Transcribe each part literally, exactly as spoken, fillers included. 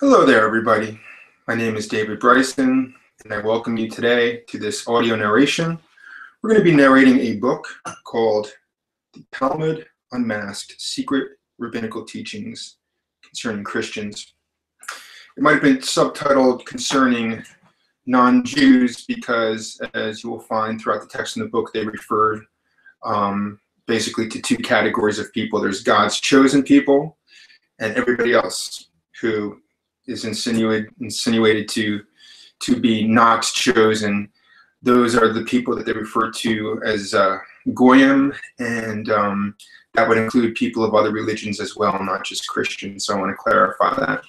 Hello there, everybody. My name is David Bryson, and I welcome you today to this audio narration. We're going to be narrating a book called The Talmud Unmasked, Secret Rabbinical Teachings Concerning Christians. It might have been subtitled Concerning Non-Jews because, as you will find throughout the text in the book, they refer um, basically to two categories of people. There's God's chosen people and everybody else who is insinuated insinuated to to be not chosen. Those are the people that they refer to as uh, goyim, and um, that would include people of other religions as well, not just Christians. So I want to clarify that.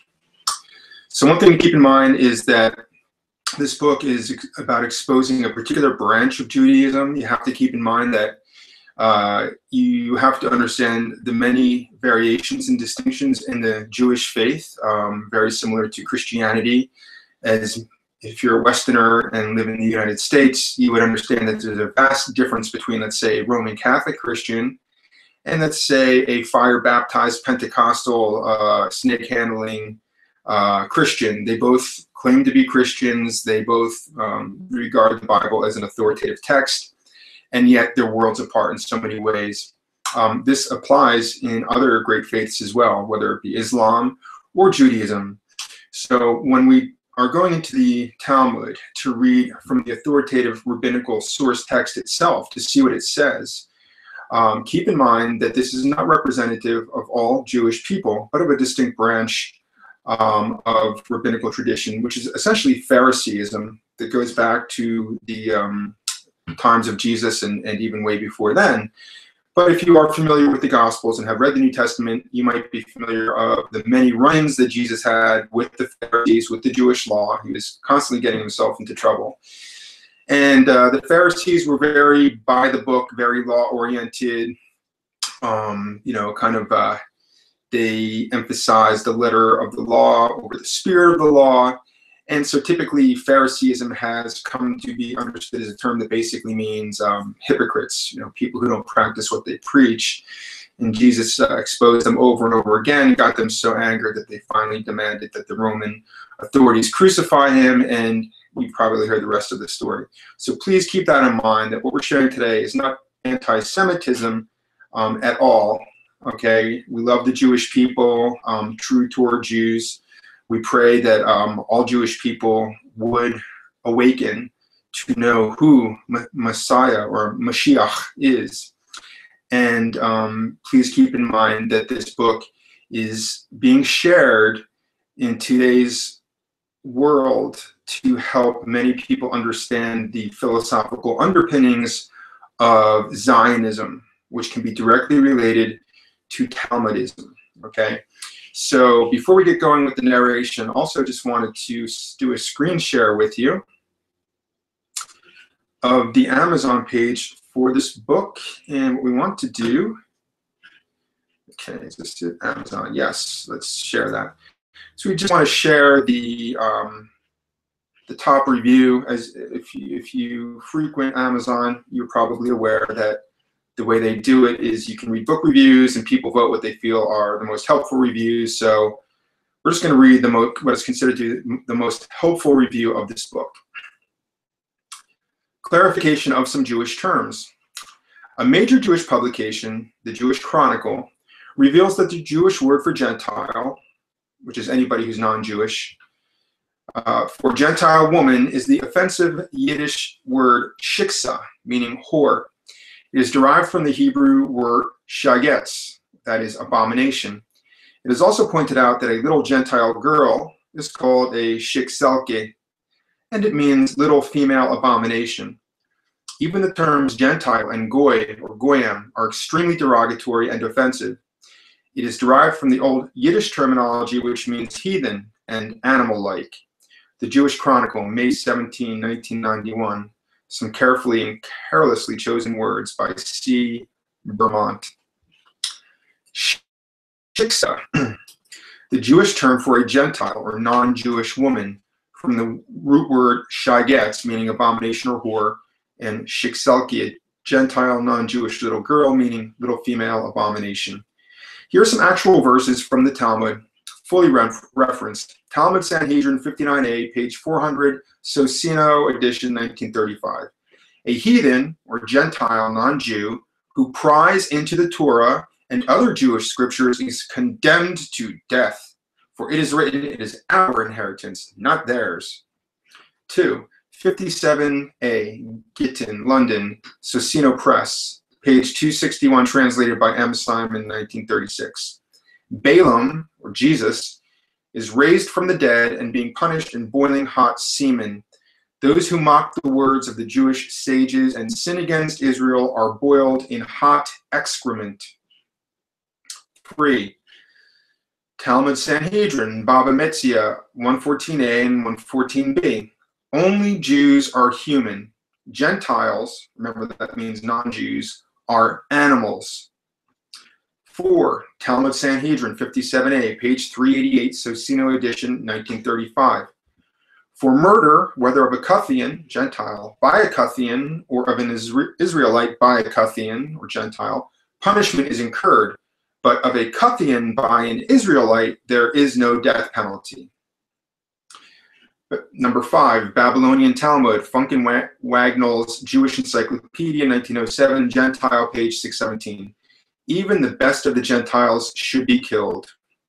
So one thing to keep in mind is that this book is ex about exposing a particular branch of Judaism. You have to keep in mind that Uh, you have to understand the many variations and distinctions in the Jewish faith, um, very similar to Christianity. As if you're a Westerner and live in the United States, you would understand that there's a vast difference between, let's say, a Roman Catholic Christian and, let's say, a fire-baptized Pentecostal, uh, snake-handling uh, Christian. They both claim to be Christians. They both um, regard the Bible as an authoritative text, and yet they're worlds apart in so many ways. Um, this applies in other great faiths as well, whether it be Islam or Judaism. So when we are going into the Talmud to read from the authoritative rabbinical source text itself to see what it says, um, keep in mind that this is not representative of all Jewish people, but of a distinct branch um, of rabbinical tradition, which is essentially Phariseeism that goes back to the um, times of Jesus and, and even way before then. But if you are familiar with the Gospels and have read the New Testament, you might be familiar of the many run-ins that Jesus had with the Pharisees, with the Jewish law. He was constantly getting himself into trouble. And uh, the Pharisees were very by the book, very law-oriented, um, you know, kind of, uh, they emphasized the letter of the law over the spirit of the law. And so typically Phariseeism has come to be understood as a term that basically means um, hypocrites, you know, people who don't practice what they preach. And Jesus uh, exposed them over and over again, got them so angered that they finally demanded that the Roman authorities crucify him, and you probably heard the rest of the story. So please keep that in mind, that what we're sharing today is not anti-Semitism um, at all, okay? We love the Jewish people, um, true toward Jews. We pray that um, all Jewish people would awaken to know who M Messiah or Mashiach is. And um, please keep in mind that this book is being shared in today's world to help many people understand the philosophical underpinnings of Zionism, which can be directly related to Talmudism, okay? So before we get going with the narration, also just wanted to do a screen share with you of the Amazon page for this book. And what we want to do, okay, is this it? Amazon? Yes, let's share that. So we just want to share the um, the top review. As if you, if you frequent Amazon, you're probably aware that the way they do it is you can read book reviews and people vote what they feel are the most helpful reviews. So we're just going to read the most, what is considered to be the most helpful review of this book. Clarification of some Jewish terms. A major Jewish publication, the Jewish Chronicle, reveals that the Jewish word for Gentile, which is anybody who's non-Jewish, uh, for Gentile woman is the offensive Yiddish word shiksa, meaning whore. It is derived from the Hebrew word shagetz, that is abomination. It is also pointed out that a little Gentile girl is called a shikselke, and it means little female abomination. Even the terms Gentile and goy or goyim are extremely derogatory and offensive. It is derived from the old Yiddish terminology which means heathen and animal-like. The Jewish Chronicle, May seventeenth, nineteen ninety-one. Some carefully and carelessly chosen words by C. Vermont. Shiksa, the Jewish term for a Gentile or non-Jewish woman, from the root word shagetz, meaning abomination or whore, and shikselki, a Gentile non-Jewish little girl, meaning little female abomination. Here are some actual verses from the Talmud fully referenced. Talmud Sanhedrin fifty-nine A, page four hundred, Socino edition, nineteen thirty-five. A heathen or Gentile non-Jew who pries into the Torah and other Jewish scriptures is condemned to death. For it is written, it is our inheritance, not theirs. Two, fifty-seven A, Gittin, London, Socino Press, page two sixty-one, translated by M. Simon, nineteen thirty-six. Balaam, or Jesus, is raised from the dead and being punished in boiling hot semen. Those who mock the words of the Jewish sages and sin against Israel are boiled in hot excrement. Three, Talmud Sanhedrin, Baba Metzia, one fourteen A and one fourteen B. Only Jews are human. Gentiles, remember that means non-Jews, are animals. Four, Talmud Sanhedrin, fifty-seven A, page three eighty-eight, Socino edition, nineteen thirty-five. For murder, whether of a Cuthian, Gentile, by a Cuthian, or of an Israelite by a Cuthian, or Gentile, punishment is incurred, but of a Cuthian by an Israelite, there is no death penalty. Number five, Babylonian Talmud, Funken Wagnall's Jewish Encyclopedia, nineteen oh seven, Gentile, page six seventeen. Even the best of the Gentiles should be killed.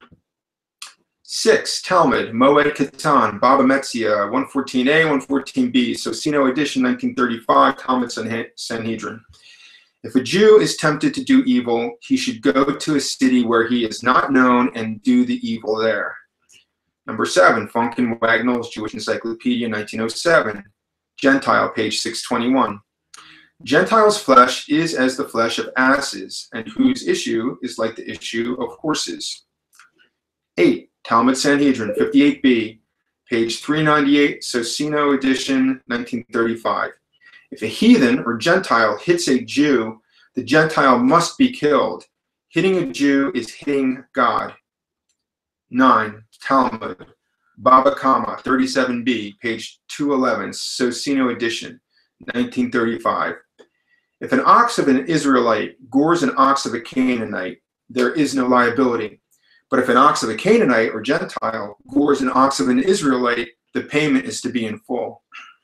Six, Talmud, Moed Katan, Baba Metzia, one fourteen A, one fourteen B, Socino edition, nineteen thirty-five, Talmud Sanhedrin. If a Jew is tempted to do evil, he should go to a city where he is not known and do the evil there. Number seven, Funken Wagnall's Jewish Encyclopedia, nineteen oh seven, Gentile, page six twenty-one. Gentiles' flesh is as the flesh of asses, and whose issue is like the issue of horses. Eight, Talmud Sanhedrin, fifty-eight B, page three ninety-eight, Socino edition, nineteen thirty-five. If a heathen or Gentile hits a Jew, the Gentile must be killed. Hitting a Jew is hitting God. Nine, Talmud, Baba Kama, thirty-seven B, page two eleven, Socino edition, nineteen thirty-five. If an ox of an Israelite gores an ox of a Canaanite, there is no liability. But if an ox of a Canaanite or Gentile gores an ox of an Israelite, the payment is to be in full.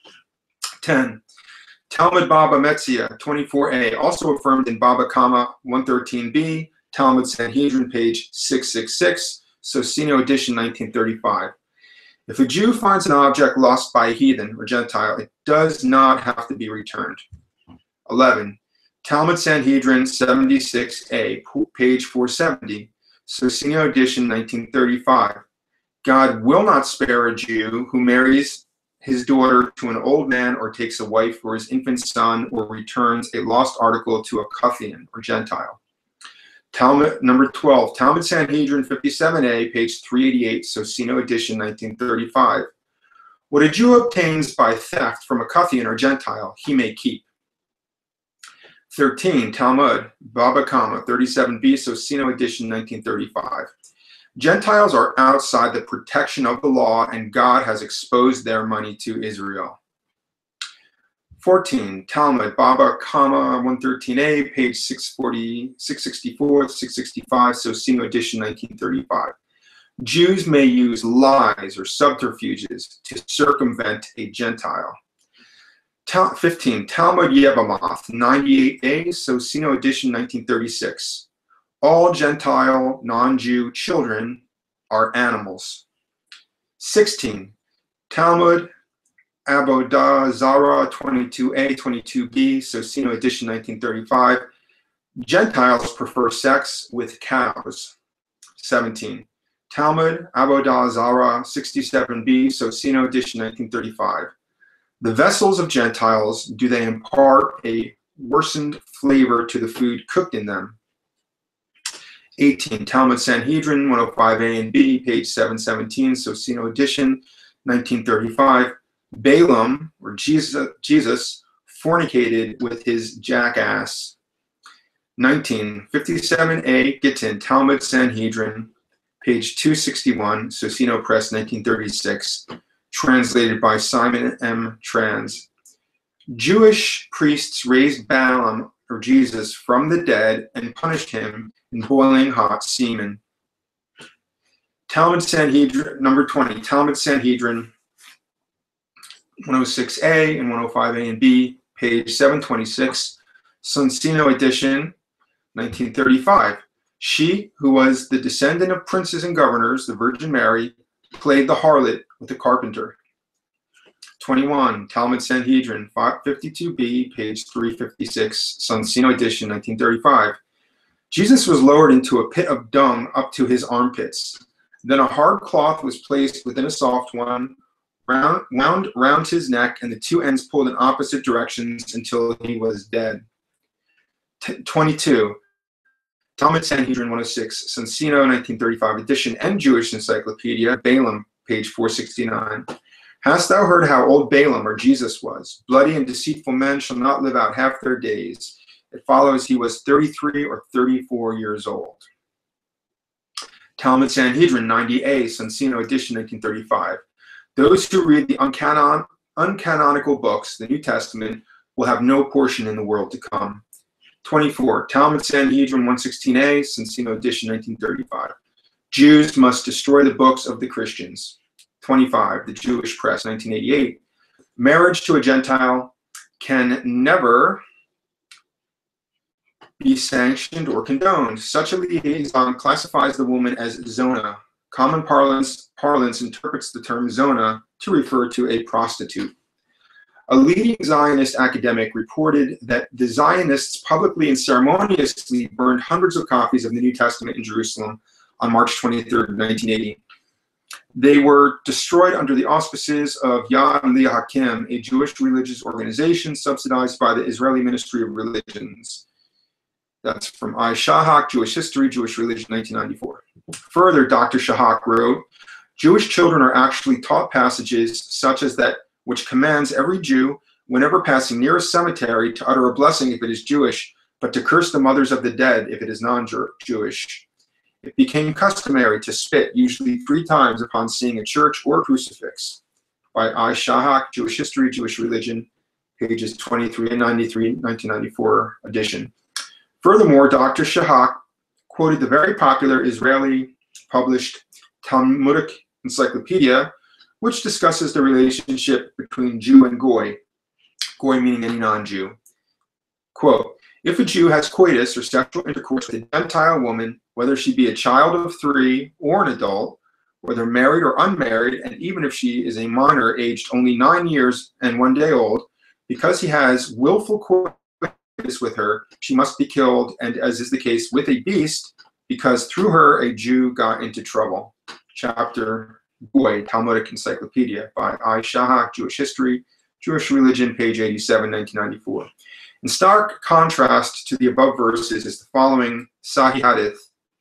ten. Talmud Baba Metzia, twenty-four A, also affirmed in Baba Kama, one thirteen B, Talmud Sanhedrin, page six sixty-six, Socino edition, nineteen thirty-five. If a Jew finds an object lost by a heathen or Gentile, it does not have to be returned. eleven. Talmud Sanhedrin, seventy-six A, page four seventy, Socino edition, nineteen thirty-five. God will not spare a Jew who marries his daughter to an old man or takes a wife for his infant son or returns a lost article to a Cuthian or Gentile. Talmud, number twelve, Talmud Sanhedrin, fifty-seven A, page three eighty-eight, Socino edition, nineteen thirty-five. What a Jew obtains by theft from a Cuthian or Gentile, he may keep. thirteen, Talmud, Baba Kama, thirty-seven B, Socino edition, nineteen thirty-five. Gentiles are outside the protection of the law, and God has exposed their money to Israel. fourteen, Talmud, Baba Kama, one thirteen A, page six forty, six sixty-four, six sixty-five, Socino edition, nineteen thirty-five. Jews may use lies or subterfuges to circumvent a Gentile. fifteen, Talmud Yevamot, ninety-eight A, Socino edition, nineteen thirty-six. All Gentile, non-Jew children are animals. sixteen, Talmud Avodah Zarah, twenty-two A, twenty-two B, Socino edition, nineteen thirty-five. Gentiles prefer sex with cows. seventeen, Talmud Avodah Zarah, sixty-seven B, Socino edition, nineteen thirty-five. The vessels of Gentiles, do they impart a worsened flavor to the food cooked in them? eighteen, Talmud Sanhedrin, one oh five A and B, page seven seventeen, Socino edition, nineteen thirty-five. Balaam, or Jesus, Jesus, fornicated with his jackass. nineteen, fifty-seven A, Gittin, Talmud Sanhedrin, page two sixty-one, Socino Press, nineteen thirty-six, translated by Simon M. Trans. Jewish priests raised Balaam, or Jesus, from the dead and punished him in boiling hot semen. Talmud Sanhedrin, number twenty, Talmud Sanhedrin, one oh six A and one oh five A and B, page seven twenty-six, Sonsino edition, nineteen thirty-five. She, who was the descendant of princes and governors, the Virgin Mary, played the harlot with the carpenter. twenty-one, Talmud Sanhedrin, five fifty-two B, page three fifty-six, Sonsino edition, nineteen thirty-five. Jesus was lowered into a pit of dung up to his armpits. Then a hard cloth was placed within a soft one, round, wound round his neck, and the two ends pulled in opposite directions until he was dead. twenty-two, Talmud Sanhedrin one oh six, Sonsino nineteen thirty-five edition, and Jewish Encyclopedia, Balaam, page four sixty-nine. Hast thou heard how old Balaam, or Jesus, was? Bloody and deceitful men shall not live out half their days. It follows he was thirty-three or thirty-four years old. Talmud Sanhedrin ninety A, Sonsino edition, nineteen thirty-five. Those who read the uncanon uncanonical books, the New Testament, will have no portion in the world to come. twenty-four, Talmud Sanhedrin one sixteen A, Sonsino edition, nineteen thirty-five. Jews must destroy the books of the Christians. twenty-five, the Jewish Press, nineteen eighty-eight. Marriage to a Gentile can never be sanctioned or condoned. Such a liaison classifies the woman as zona. Common parlance, parlance interprets the term zona to refer to a prostitute. A leading Zionist academic reported that the Zionists publicly and ceremoniously burned hundreds of copies of the New Testament in Jerusalem on March twenty-third, nineteen eighty. They were destroyed under the auspices of Yad Lihakim, a Jewish religious organization subsidized by the Israeli Ministry of Religions. That's from I. Shahak, Jewish History, Jewish Religion, nineteen ninety-four. Further, Doctor Shahak wrote, Jewish children are actually taught passages such as that which commands every Jew, whenever passing near a cemetery, to utter a blessing if it is Jewish, but to curse the mothers of the dead if it is non-Jewish. It became customary to spit, usually three times, upon seeing a church or a crucifix. By I. Shahak, Jewish History, Jewish Religion, pages twenty-three and ninety-three, nineteen ninety-four edition. Furthermore, Doctor Shahak quoted the very popular Israeli published Talmudic encyclopedia, which discusses the relationship between Jew and Goy, Goy meaning any non-Jew. Quote, if a Jew has coitus or sexual intercourse with a Gentile woman, whether she be a child of three or an adult, whether married or unmarried, and even if she is a minor aged only nine years and one day old, because he has willful coitus with her, she must be killed, and as is the case with a beast, because through her a Jew got into trouble. Chapter Goy, Talmudic Encyclopedia, by I. Shahak, Jewish History, Jewish Religion, page eighty-seven, nineteen ninety-four. In stark contrast to the above verses is the following Sahih Hadith.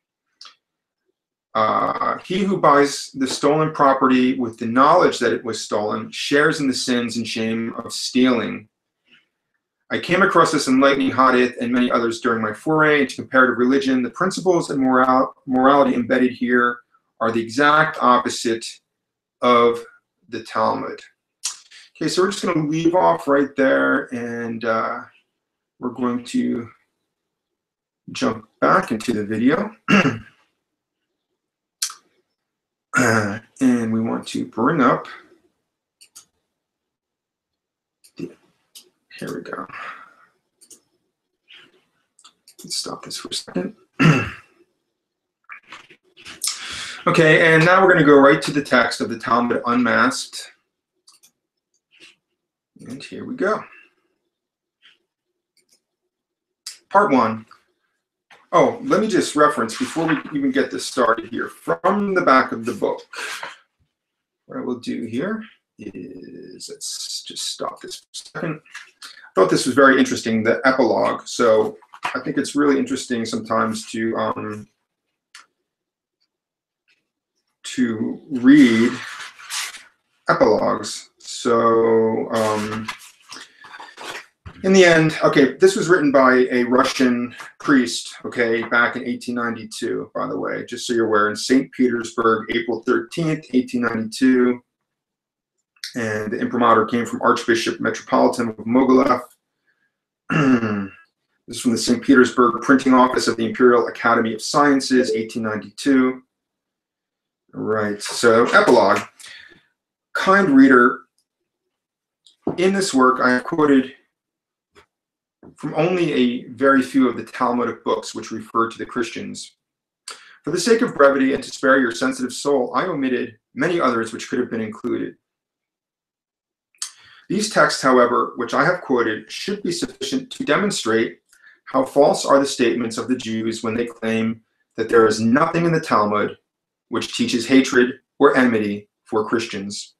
Uh, he who buys the stolen property with the knowledge that it was stolen shares in the sins and shame of stealing. I came across this enlightening hadith and many others during my foray into comparative religion. The principles and moral, morality embedded here are the exact opposite of the Talmud. Okay, so we're just going to leave off right there, and uh, we're going to jump back into the video. uh, and we want to bring up the, here we go. Let's stop this for a second. Okay, and now we're going to go right to the text of the Talmud Unmasked. And here we go. Part one. Oh, let me just reference before we even get this started here. From the back of the book, what I will do here is, let's just stop this for a second. I thought this was very interesting, the epilogue. So I think it's really interesting sometimes to um, to read epilogues. So um, in the end, okay, this was written by a Russian priest, okay, back in eighteen ninety-two, by the way, just so you're aware, in Saint Petersburg, April thirteenth, eighteen ninety-two. And the imprimatur came from Archbishop Metropolitan of Mogilev. This is from the Saint Petersburg Printing Office of the Imperial Academy of Sciences, eighteen ninety-two. Right, so epilogue. Kind reader, in this work I have quoted from only a very few of the Talmudic books which refer to the Christians. For the sake of brevity and to spare your sensitive soul, I omitted many others which could have been included. These texts, however, which I have quoted, should be sufficient to demonstrate how false are the statements of the Jews when they claim that there is nothing in the Talmud which teaches hatred or enmity for Christians.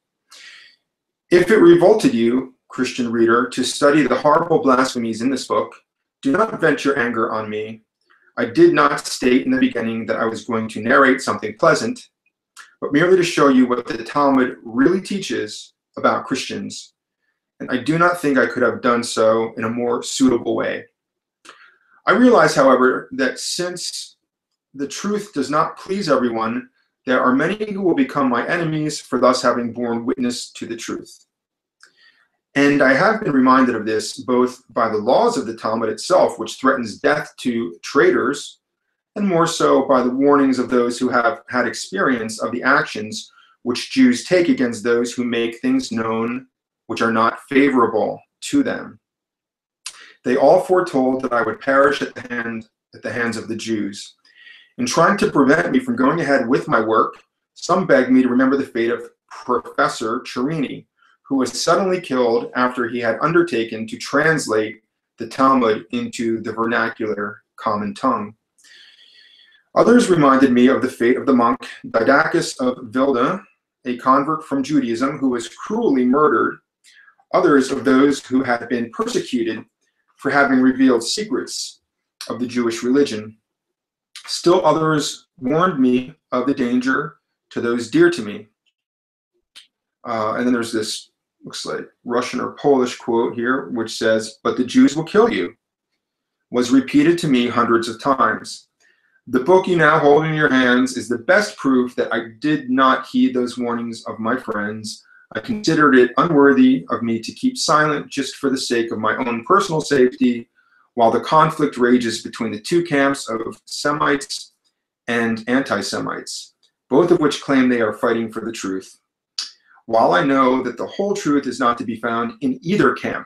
If it revolted you, Christian reader, to study the horrible blasphemies in this book, do not vent your anger on me. I did not state in the beginning that I was going to narrate something pleasant, but merely to show you what the Talmud really teaches about Christians. And I do not think I could have done so in a more suitable way. I realize, however, that since the truth does not please everyone, there are many who will become my enemies for thus having borne witness to the truth. And I have been reminded of this both by the laws of the Talmud itself, which threatens death to traitors, and more so by the warnings of those who have had experience of the actions which Jews take against those who make things known which are not favorable to them. They all foretold that I would perish at the hand, at the hands of the Jews. In trying to prevent me from going ahead with my work, some begged me to remember the fate of Professor Cherini, who was suddenly killed after he had undertaken to translate the Talmud into the vernacular common tongue. Others reminded me of the fate of the monk Didacus of Vilna, a convert from Judaism who was cruelly murdered. Others of those who had been persecuted for having revealed secrets of the Jewish religion. Still others warned me of the danger to those dear to me. Uh, and then there's this, looks like Russian or Polish quote here, which says, "But the Jews will kill you," was repeated to me hundreds of times. The book you now hold in your hands is the best proof that I did not heed those warnings of my friends. I considered it unworthy of me to keep silent just for the sake of my own personal safety, while the conflict rages between the two camps of Semites and anti-Semites, both of which claim they are fighting for the truth. While I know that the whole truth is not to be found in either camp,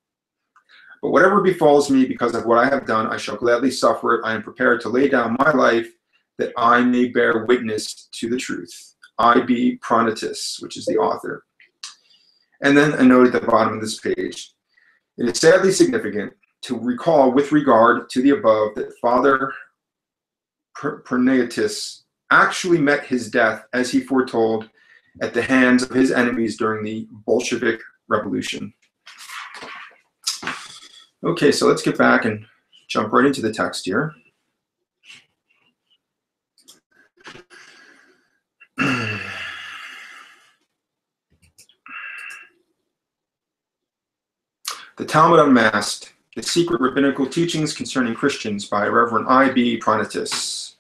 but whatever befalls me because of what I have done, I shall gladly suffer it. I am prepared to lay down my life that I may bear witness to the truth. I B. Pronitus, which is the author. And then a note at the bottom of this page. It is sadly significant to recall with regard to the above that Father Perneatus actually met his death as he foretold at the hands of his enemies during the Bolshevik Revolution. Okay, so let's get back and jump right into the text here. The Talmud Unmasked, The Secret Rabbinical Teachings Concerning Christians by Reverend I B Pronitus.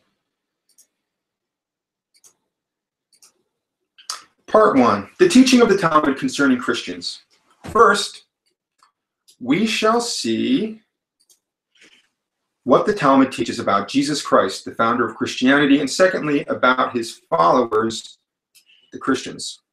Part one, the teaching of the Talmud concerning Christians. First, we shall see what the Talmud teaches about Jesus Christ, the founder of Christianity, and secondly, about his followers, the Christians.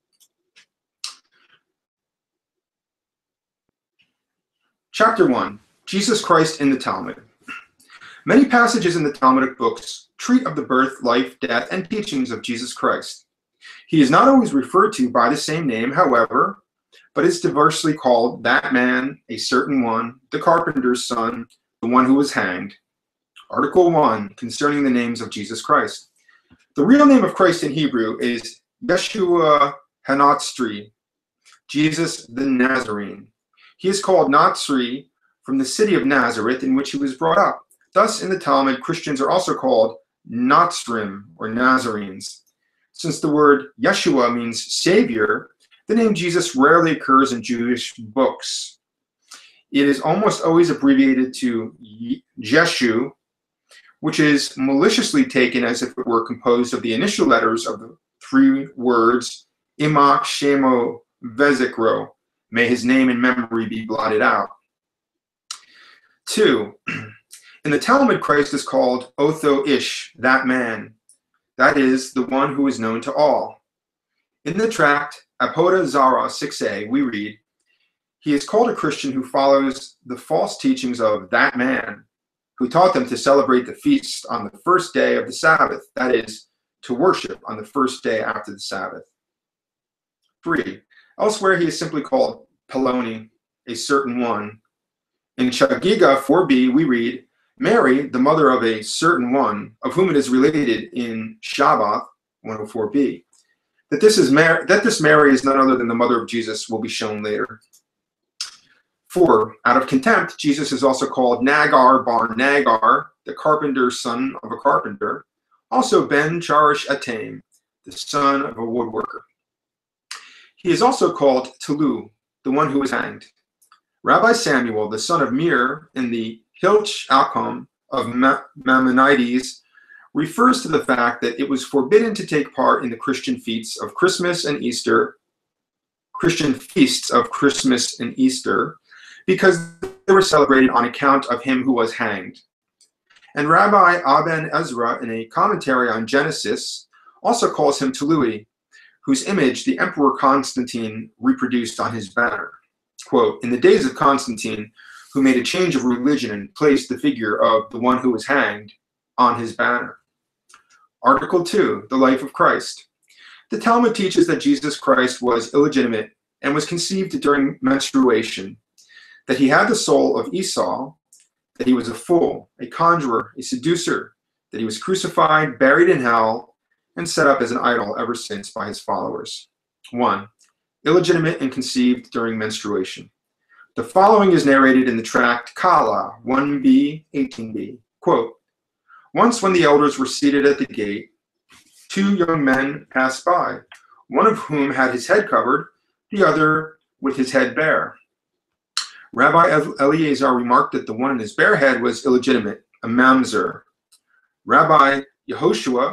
Chapter one, Jesus Christ in the Talmud. Many passages in the Talmudic books treat of the birth, life, death, and teachings of Jesus Christ. He is not always referred to by the same name, however, but is diversely called that man, a certain one, the carpenter's son, the one who was hanged. Article one, concerning the names of Jesus Christ. The real name of Christ in Hebrew is Yeshua Hanatzri, Jesus the Nazarene. He is called Natsri from the city of Nazareth in which he was brought up. Thus, in the Talmud, Christians are also called Natsrim, or Nazarenes. Since the word Yeshua means Savior, the name Jesus rarely occurs in Jewish books. It is almost always abbreviated to Jeshu, which is maliciously taken as if it were composed of the initial letters of the three words Imach Shemo Vezikro. May his name and memory be blotted out. Two, in the Talmud, Christ is called Otho Ish, that man. that is, the one who is known to all. In the tract Avodah Zarah six a, we read, he is called a Christian who follows the false teachings of that man who taught them to celebrate the feast on the first day of the Sabbath, that is, to worship on the first day after the Sabbath. Three, elsewhere he is simply called Peloni, a certain one. In Chagiga four b, we read, Mary, the mother of a certain one, of whom it is related in Shabbath one oh four b, that this is Mary, that this Mary is none other than the mother of Jesus will be shown later. Four, out of contempt, Jesus is also called Nagar bar Nagar, the carpenter's son of a carpenter, also Ben Charish Atam, the son of a woodworker. He is also called Tulu, the one who was hanged. Rabbi Samuel, the son of Mir, in the Hilch Alcom of Maimonides, refers to the fact that it was forbidden to take part in the Christian feasts of Christmas and Easter, Christian feasts of Christmas and Easter, because they were celebrated on account of him who was hanged. And Rabbi Aben Ezra, in a commentary on Genesis, also calls him Tului, whose image the Emperor Constantine reproduced on his banner. Quote, in the days of Constantine, who made a change of religion and placed the figure of the one who was hanged on his banner. Article two, the life of Christ. The Talmud teaches that Jesus Christ was illegitimate and was conceived during menstruation, that he had the soul of Esau, that he was a fool, a conjurer, a seducer, that he was crucified, buried in hell, and set up as an idol ever since by his followers. One, illegitimate and conceived during menstruation. The following is narrated in the tract Kala one b, eighteen b. Quote, once when the elders were seated at the gate, two young men passed by, one of whom had his head covered, the other with his head bare. Rabbi Eleazar remarked that the one in his bare head was illegitimate, a mamzer. Rabbi Yehoshua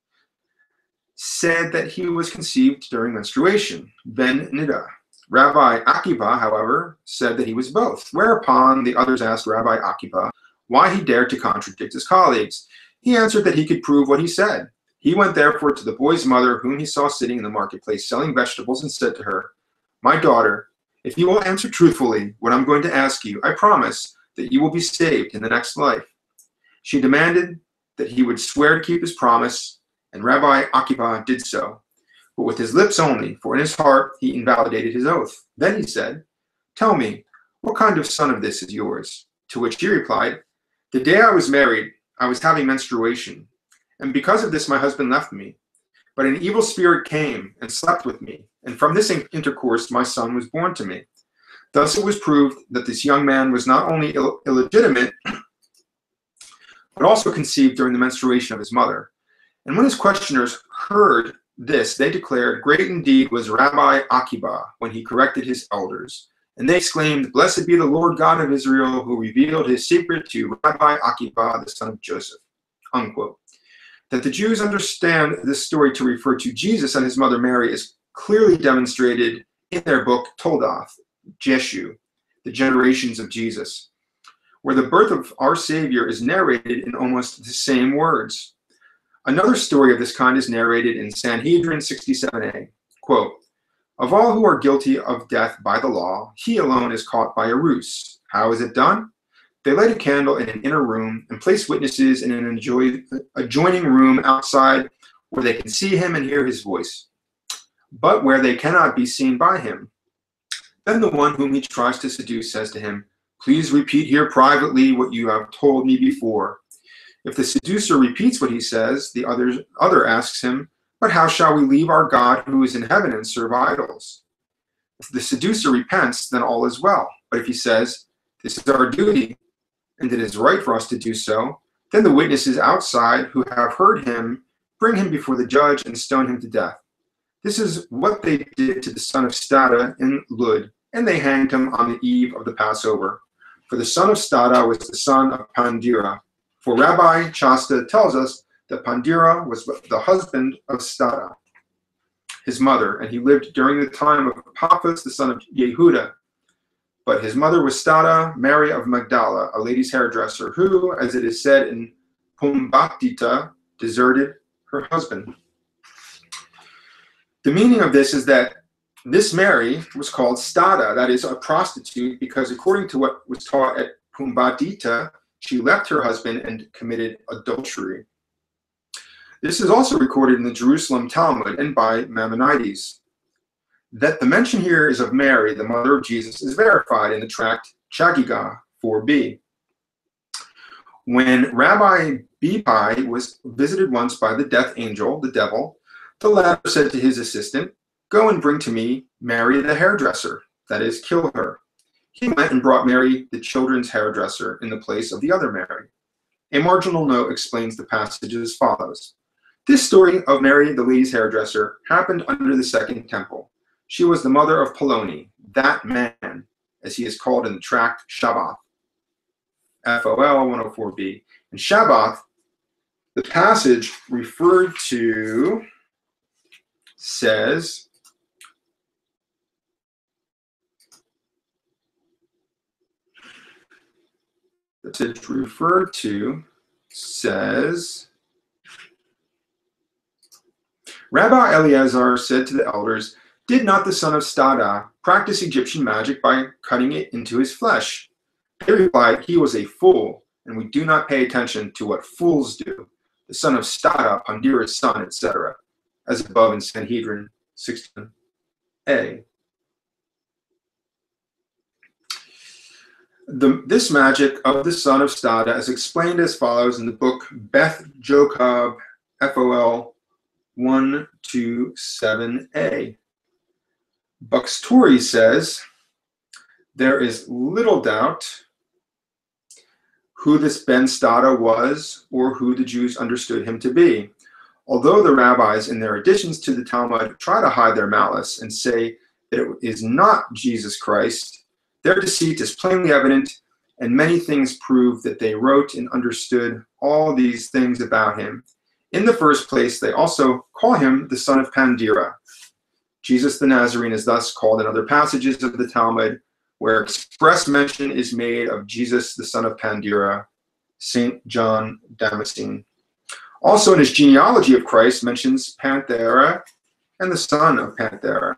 said that he was conceived during menstruation, ben nida. Rabbi Akiba, however, said that he was both, whereupon the others asked Rabbi Akiba why he dared to contradict his colleagues. He answered that he could prove what he said. He went therefore to the boy's mother, whom he saw sitting in the marketplace selling vegetables, and said to her, my daughter, if you will answer truthfully what I'm going to ask you, I promise that you will be saved in the next life. She demanded that he would swear to keep his promise, and Rabbi Akiba did so, but with his lips only, for in his heart he invalidated his oath. Then he said, tell me, what kind of son of this is yours? To which he replied, the day I was married, I was having menstruation, and because of this my husband left me. But an evil spirit came and slept with me, and from this intercourse my son was born to me. Thus it was proved that this young man was not only Ill illegitimate, but also conceived during the menstruation of his mother. And when his questioners heard this, they declared, great indeed was Rabbi Akiba when he corrected his elders. And they exclaimed, blessed be the Lord God of Israel, who revealed his secret to Rabbi Akiba, the son of Joseph. Unquote. That the Jews understand this story to refer to Jesus and his mother Mary is clearly demonstrated in their book Toldoth, Jeshu, the generations of Jesus, where the birth of our Savior is narrated in almost the same words. Another story of this kind is narrated in Sanhedrin sixty-seven a. Quote, of all who are guilty of death by the law, he alone is caught by a ruse. How is it done? They light a candle in an inner room and place witnesses in an enjoy, adjoining room outside where they can see him and hear his voice, but where they cannot be seen by him. Then the one whom he tries to seduce says to him, please repeat here privately what you have told me before. If the seducer repeats what he says, the other, other asks him, but how shall we leave our God who is in heaven and serve idols? If the seducer repents, then all is well. But if he says, this is our duty, and it is right for us to do so, then the witnesses outside who have heard him bring him before the judge and stone him to death. This is what they did to the son of Stada in Lud, and they hanged him on the eve of the Passover. For the son of Stada was the son of Pandira. For Rabbi Chasta tells us that Pandira was the husband of Stada, his mother, and he lived during the time of Paphos, the son of Yehuda. But his mother was Stada, Mary of Magdala, a lady's hairdresser, who, as it is said in Pumbedita, deserted her husband. The meaning of this is that this Mary was called Stada, that is, a prostitute, because according to what was taught at Pumbedita, she left her husband and committed adultery. This is also recorded in the Jerusalem Talmud and by Maimonides. That the mention here is of Mary, the mother of Jesus, is verified in the tract Chagiga four b. When Rabbi Bipai was visited once by the death angel, the devil, the latter said to his assistant, "Go and bring to me Mary the hairdresser, that is, kill her." He went and brought Mary the children's hairdresser in the place of the other Mary. A marginal note explains the passage as follows. This story of Mary the lady's hairdresser happened under the Second Temple. She was the mother of Poloni, that man, as he is called in the tract Shabbath, F O L one oh four b. In Shabbath, the passage referred to says, the passage referred to says, Rabbi Eleazar said to the elders, "Did not the son of Stada practice Egyptian magic by cutting it into his flesh?" They replied, "He was a fool, and we do not pay attention to what fools do. The son of Stada, Pandira's son, et cetera" as above in Sanhedrin sixteen a. The, this magic of the son of Stada is explained as follows in the book Beth Jochab, F O L one two seven a. Buxtori says, "There is little doubt who this Ben Stada was or who the Jews understood him to be. Although the rabbis in their additions to the Talmud try to hide their malice and say that it is not Jesus Christ, their deceit is plainly evident, and many things prove that they wrote and understood all these things about him. In the first place, they also call him the son of Pandira. Jesus the Nazarene is thus called in other passages of the Talmud, where express mention is made of Jesus the son of Pandira, Saint John Damascene. Also in his genealogy of Christ mentions Panthera and the son of Panthera.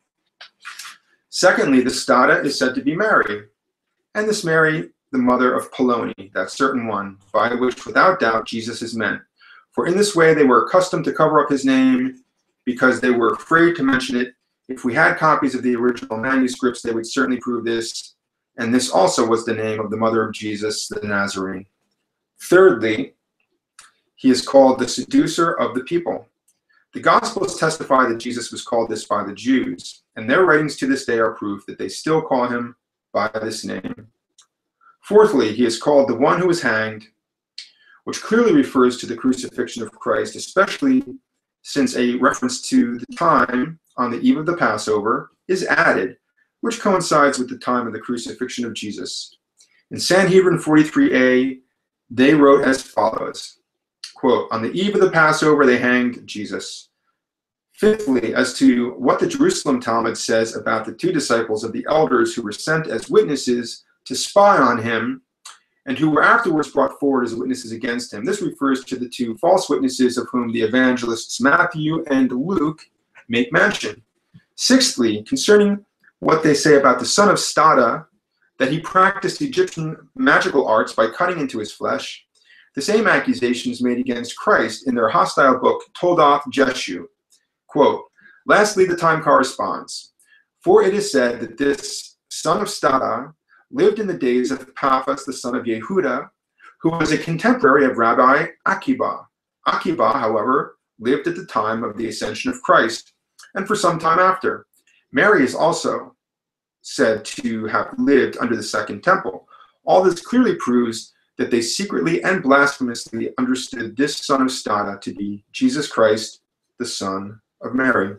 Secondly, the Stada is said to be Mary, and this Mary, the mother of Poloni, that certain one, by which without doubt Jesus is meant. For in this way they were accustomed to cover up his name, because they were afraid to mention it. If we had copies of the original manuscripts, they would certainly prove this, and this also was the name of the mother of Jesus, the Nazarene. Thirdly, he is called the seducer of the people. The Gospels testify that Jesus was called this by the Jews, and their writings to this day are proof that they still call him by this name. Fourthly, he is called the one who was hanged, which clearly refers to the crucifixion of Christ, especially since a reference to the time on the eve of the Passover is added, which coincides with the time of the crucifixion of Jesus. In Sanhedrin forty-three a, they wrote as follows, quote, "On the eve of the Passover, they hanged Jesus." Fifthly, as to what the Jerusalem Talmud says about the two disciples of the elders who were sent as witnesses to spy on him and who were afterwards brought forward as witnesses against him. This refers to the two false witnesses of whom the evangelists Matthew and Luke make mention. Sixthly, concerning what they say about the son of Stada, that he practiced Egyptian magical arts by cutting into his flesh, the same accusation is made against Christ in their hostile book, Toldoth Jeshu. Quote, "Lastly, the time corresponds. For it is said that this son of Stada lived in the days of Paphos, the son of Yehuda, who was a contemporary of Rabbi Akiba. Akiba, however, lived at the time of the ascension of Christ, and for some time after. Mary is also said to have lived under the Second Temple. All this clearly proves that they secretly and blasphemously understood this son of Stada to be Jesus Christ, the son of Mary."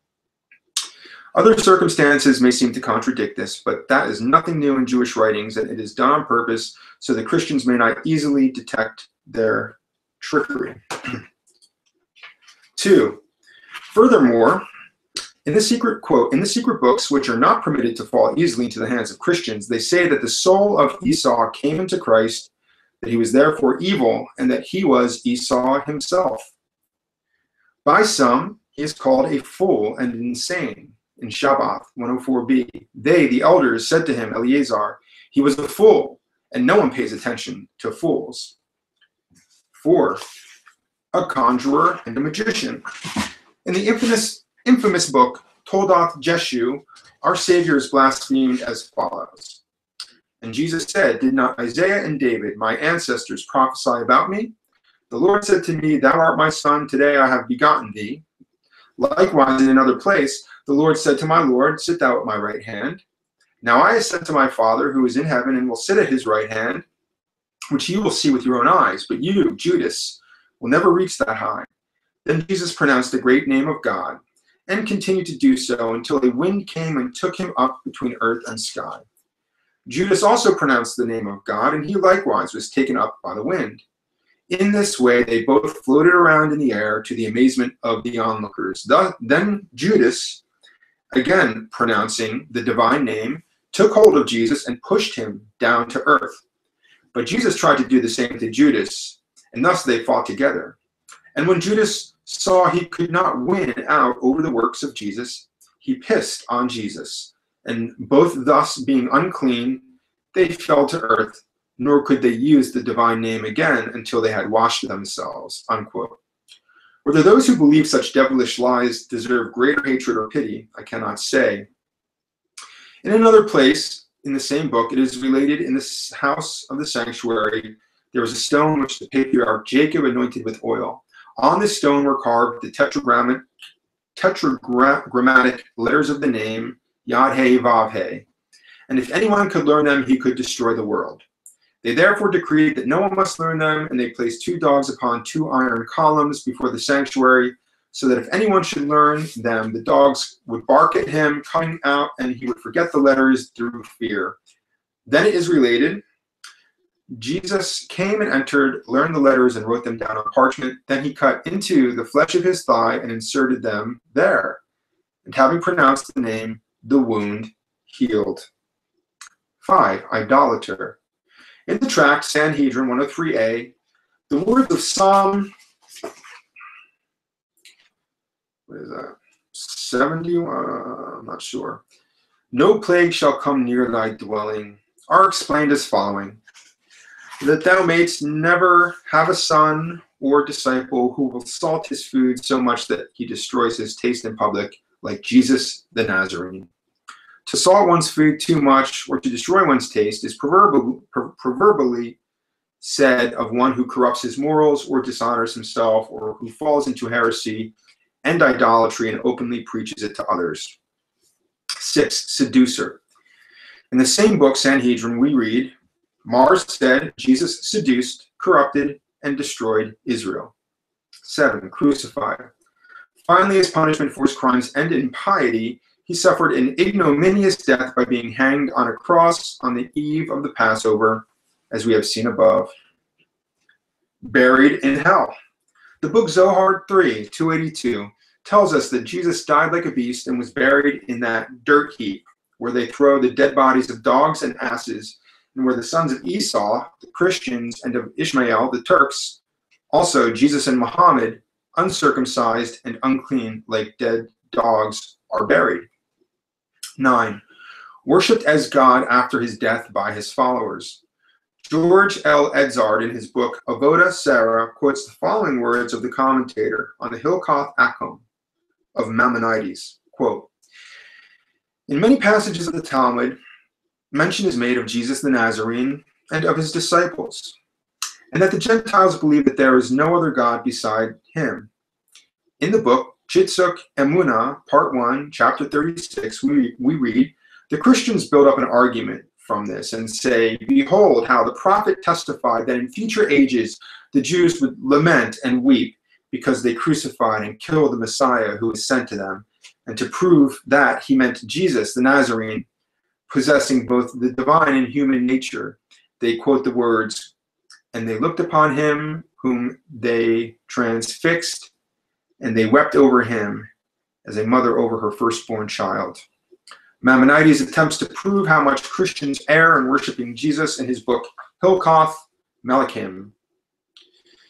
Other circumstances may seem to contradict this, but that is nothing new in Jewish writings, and it is done on purpose so that Christians may not easily detect their trickery. Two, furthermore, in the secret quote, in the secret books, which are not permitted to fall easily into the hands of Christians, they say that the soul of Esau came into Christ, that he was therefore evil, and that he was Esau himself. By some, he is called a fool and insane. In Shabbat one oh four b, they, the elders, said to him, Eleazar, he was a fool, and no one pays attention to fools. Four, a conjurer and a magician. In the infamous, infamous book, Toldoth Jeshu, our Savior is blasphemed as follows. And Jesus said, did not Isaiah and David, my ancestors, prophesy about me? The Lord said to me, thou art my son, today I have begotten thee. Likewise, in another place, the Lord said to my Lord, sit thou at my right hand. Now I ascend to my Father, who is in heaven, and will sit at his right hand, which you will see with your own eyes. But you, Judas, will never reach that high. Then Jesus pronounced the great name of God, and continued to do so until a wind came and took him up between earth and sky. Judas also pronounced the name of God, and he likewise was taken up by the wind. In this way, they both floated around in the air to the amazement of the onlookers. Then Judas, again pronouncing the divine name, took hold of Jesus and pushed him down to earth. But Jesus tried to do the same to Judas, and thus they fought together. And when Judas saw he could not win out over the works of Jesus, he pissed on Jesus. And both thus being unclean, they fell to earth, nor could they use the divine name again until they had washed themselves, unquote. Whether those who believe such devilish lies deserve greater hatred or pity, I cannot say. In another place, in the same book, it is related in the house of the sanctuary, there was a stone which the patriarch Jacob anointed with oil. On this stone were carved the tetragrammatic, tetragrammatic letters of the name, Yad-He, Vav-He. And if anyone could learn them, he could destroy the world. They therefore decreed that no one must learn them, and they placed two dogs upon two iron columns before the sanctuary, so that if anyone should learn them, the dogs would bark at him, coming out, and he would forget the letters through fear. Then it is related, Jesus came and entered, learned the letters, and wrote them down on parchment. Then he cut into the flesh of his thigh and inserted them there. And having pronounced the name, the wound healed. Five, idolater. In the tract Sanhedrin one oh three a, the words of Psalm, what is that, seventy, uh, I'm not sure, no plague shall come near thy dwelling, are explained as following, that thou mayst never have a son or disciple who will salt his food so much that he destroys his taste in public, like Jesus the Nazarene. To salt one's food too much or to destroy one's taste is proverbially, proverbially said of one who corrupts his morals or dishonors himself or who falls into heresy and idolatry and openly preaches it to others. Six, seducer. In the same book, Sanhedrin, we read, Mars said Jesus seduced, corrupted, and destroyed Israel. Seven, crucified. Finally, as punishment for his crimes and impiety, he suffered an ignominious death by being hanged on a cross on the eve of the Passover, as we have seen above. Buried in hell. The book Zohar three, two eighty-two, tells us that Jesus died like a beast and was buried in that dirt heap, where they throw the dead bodies of dogs and asses, and where the sons of Esau, the Christians, and of Ishmael, the Turks, also Jesus and Muhammad, uncircumcised and unclean like dead dogs, are buried. Nine, worshipped as God after his death by his followers. George L. Edzard, in his book Avodah Sarah, quotes the following words of the commentator on the Hilkoth Akum of Maimonides, quote, in many passages of the Talmud, mention is made of Jesus the Nazarene and of his disciples, and that the Gentiles believe that there is no other God beside him. In the book Chitzuk Emunah, Part one, Chapter thirty-six, we, we read, the Christians build up an argument from this and say, behold how the prophet testified that in future ages the Jews would lament and weep because they crucified and killed the Messiah who was sent to them, and to prove that he meant Jesus the Nazarene, possessing both the divine and human nature, they quote the words, and they looked upon him whom they transfixed, and they wept over him as a mother over her firstborn child. Maimonides attempts to prove how much Christians err in worshiping Jesus in his book Hilkoth Melachim.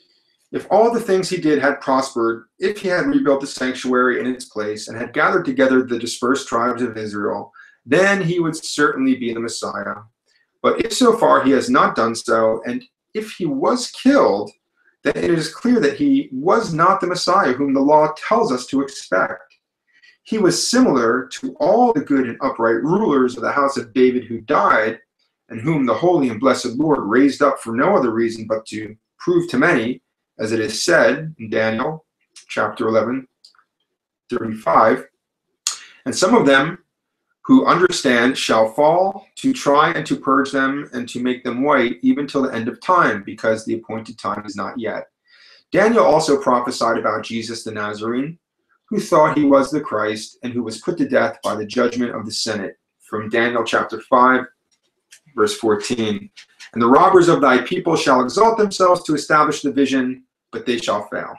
If all the things he did had prospered, if he had rebuilt the sanctuary in its place and had gathered together the dispersed tribes of Israel, then he would certainly be the Messiah. But if so far he has not done so, and if he was killed, then it is clear that he was not the Messiah whom the law tells us to expect. He was similar to all the good and upright rulers of the house of David who died, and whom the holy and blessed Lord raised up for no other reason but to prove to many, as it is said in Daniel chapter eleven, thirty-five, and some of them who understand shall fall to try and to purge them and to make them white even till the end of time, because the appointed time is not yet. Daniel also prophesied about Jesus the Nazarene, who thought he was the Christ and who was put to death by the judgment of the Senate, from Daniel chapter five, verse fourteen. And the robbers of thy people shall exalt themselves to establish the vision, but they shall fail.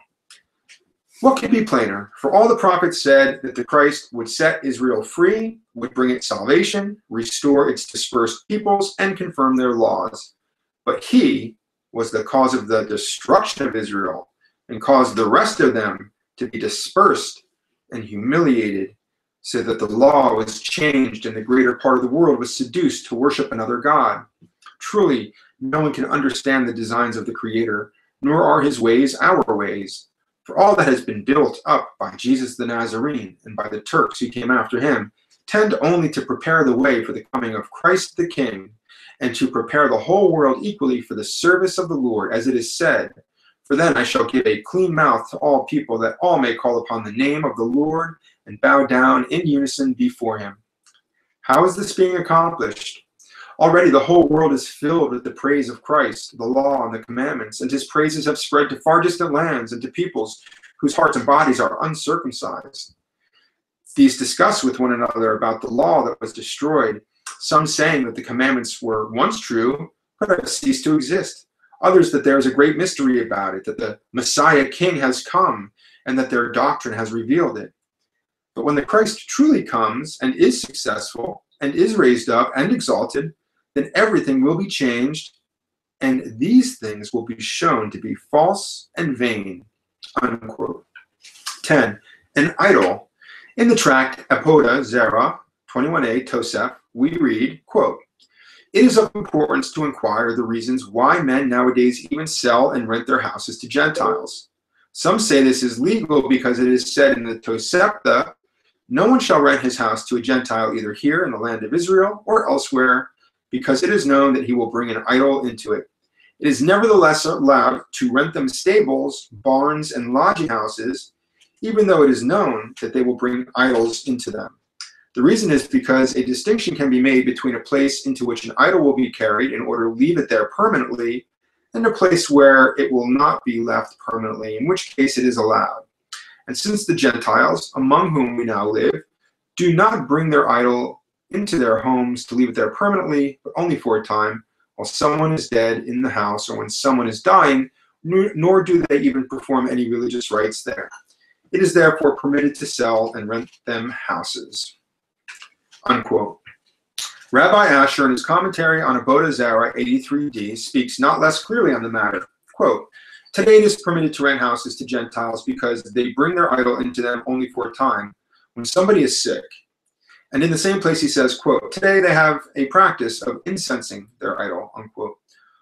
What could be plainer? For all the prophets said that the Christ would set Israel free, would bring it salvation, restore its dispersed peoples, and confirm their laws. But he was the cause of the destruction of Israel and caused the rest of them to be dispersed and humiliated, so that the law was changed and the greater part of the world was seduced to worship another God. Truly, no one can understand the designs of the Creator, nor are his ways our ways. For all that has been built up by Jesus the Nazarene and by the Turks who came after him tend only to prepare the way for the coming of Christ the King, and to prepare the whole world equally for the service of the Lord, as it is said, for then I shall give a clean mouth to all people, that all may call upon the name of the Lord and bow down in unison before him. How is this being accomplished? Already the whole world is filled with the praise of Christ, the law and the commandments, and his praises have spread to far distant lands and to peoples whose hearts and bodies are uncircumcised. These discuss with one another about the law that was destroyed, some saying that the commandments were once true, but have ceased to exist. Others that there is a great mystery about it, that the Messiah King has come, and that their doctrine has revealed it. But when the Christ truly comes and is successful and is raised up and exalted, then everything will be changed, and these things will be shown to be false and vain. Unquote. ten. An idol. In the tract Apoda Zera, twenty-one a, Tosef, we read, quote, it is of importance to inquire the reasons why men nowadays even sell and rent their houses to Gentiles. Some say this is legal because it is said in the Tosefta, no one shall rent his house to a Gentile either here in the land of Israel or elsewhere, because it is known that he will bring an idol into it. It is nevertheless allowed to rent them stables, barns, and lodging houses, even though it is known that they will bring idols into them. The reason is because a distinction can be made between a place into which an idol will be carried in order to leave it there permanently, and a place where it will not be left permanently, in which case it is allowed. And since the Gentiles, among whom we now live, do not bring their idol into their homes to leave it there permanently, but only for a time, while someone is dead in the house or when someone is dying, nor do they even perform any religious rites there. It is therefore permitted to sell and rent them houses. Unquote. Rabbi Asher, in his commentary on Avodah Zarah eighty-three d, speaks not less clearly on the matter. Quote, today it is permitted to rent houses to Gentiles because they bring their idol into them only for a time, when somebody is sick. And in the same place he says, quote, today they have a practice of incensing their idol, unquote.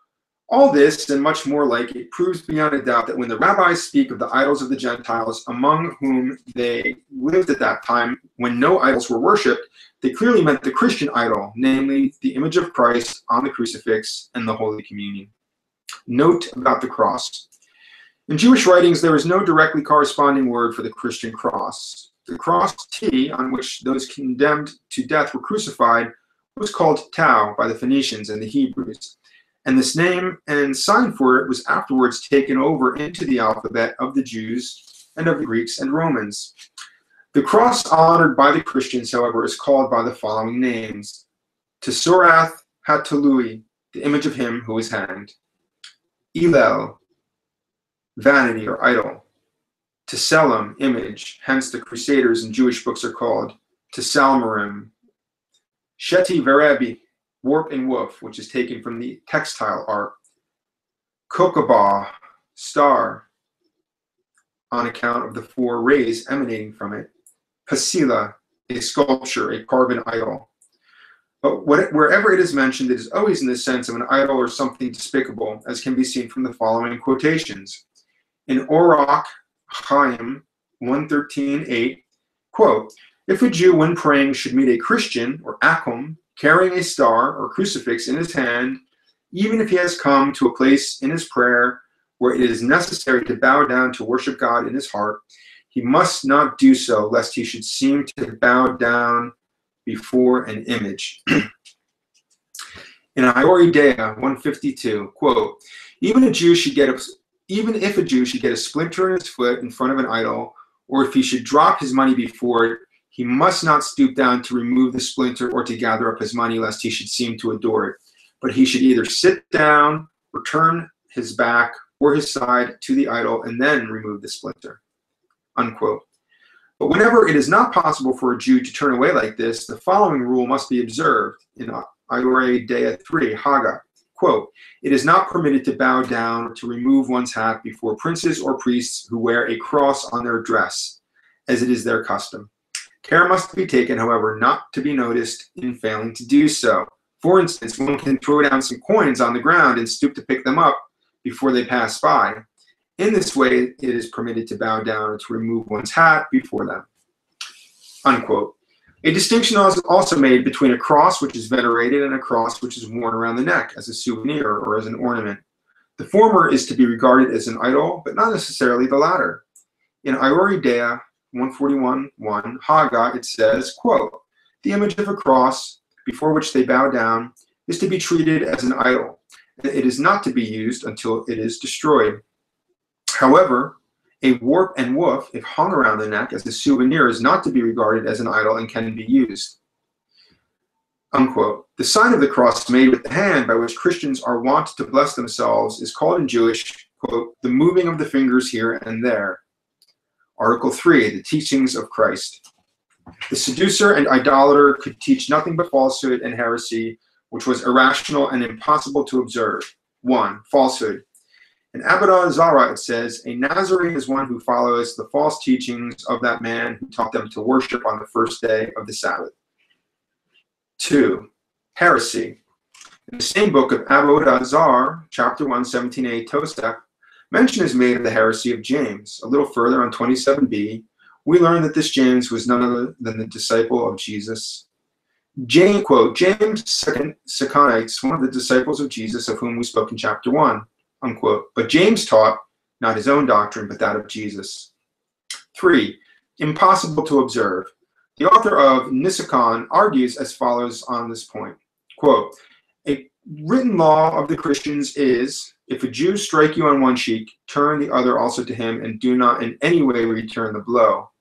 All this and much more like it proves beyond a doubt that when the rabbis speak of the idols of the Gentiles among whom they lived at that time, when no idols were worshipped, they clearly meant the Christian idol, namely the image of Christ on the crucifix and the Holy Communion. Note about the cross. In Jewish writings, there is no directly corresponding word for the Christian cross. The cross T, on which those condemned to death were crucified, was called Tau by the Phoenicians and the Hebrews. And this name and sign for it was afterwards taken over into the alphabet of the Jews and of the Greeks and Romans. The cross honored by the Christians, however, is called by the following names. Tesorath HaTalui, the image of him who is hanged. Elel, vanity or idol. Tselem, image, hence the Crusaders in Jewish books are called Tselmarim. Sheti Verebi, warp and woof, which is taken from the textile art. Kokabah, star, on account of the four rays emanating from it. Pasila, a sculpture, a carven idol. But what, wherever it is mentioned, it is always in the sense of an idol or something despicable, as can be seen from the following quotations. In Orach Chaim one thirteen eight, quote, if a Jew when praying should meet a Christian, or akum, carrying a star or crucifix in his hand, even if he has come to a place in his prayer where it is necessary to bow down to worship God in his heart, he must not do so, lest he should seem to bow down before an image. In Iori Dea one fifty-two, quote, even a Jew should get a, even if a Jew should get a splinter in his foot in front of an idol, or if he should drop his money before it, he must not stoop down to remove the splinter or to gather up his money, lest he should seem to adore it. But he should either sit down or turn his back or his side to the idol and then remove the splinter, unquote. But whenever it is not possible for a Jew to turn away like this, the following rule must be observed in Iore Dea three, Haga. Quote, it is not permitted to bow down or to remove one's hat before princes or priests who wear a cross on their dress, as it is their custom. Care must be taken, however, not to be noticed in failing to do so. For instance, one can throw down some coins on the ground and stoop to pick them up before they pass by. In this way, it is permitted to bow down or to remove one's hat before them, unquote. A distinction is also made between a cross which is venerated and a cross which is worn around the neck as a souvenir or as an ornament. The former is to be regarded as an idol, but not necessarily the latter. In Iori Dea one forty-one one, Haga, it says, quote, the image of a cross before which they bow down is to be treated as an idol. It is not to be used until it is destroyed. However, a warp and woof, if hung around the neck as a souvenir, is not to be regarded as an idol and can be used, unquote. The sign of the cross made with the hand by which Christians are wont to bless themselves is called in Jewish, quote, the moving of the fingers here and there. Article three, the teachings of Christ. The seducer and idolater could teach nothing but falsehood and heresy, which was irrational and impossible to observe. One, falsehood. In Avodah Zarah, it says, a Nazarene is one who follows the false teachings of that man who taught them to worship on the first day of the Sabbath. Two, heresy. In the same book of Avodah Zarah, chapter one, seventeen a Tosef, mention is made of the heresy of James. A little further on twenty-seven b, we learn that this James was none other than the disciple of Jesus. James, quote, James Seconites, one of the disciples of Jesus of whom we spoke in chapter one, unquote. But James taught not his own doctrine, but that of Jesus. Three, impossible to observe. The author of Nisakon argues as follows on this point, quote, a written law of the Christians is, if a Jew strike you on one cheek, turn the other also to him, and do not in any way return the blow.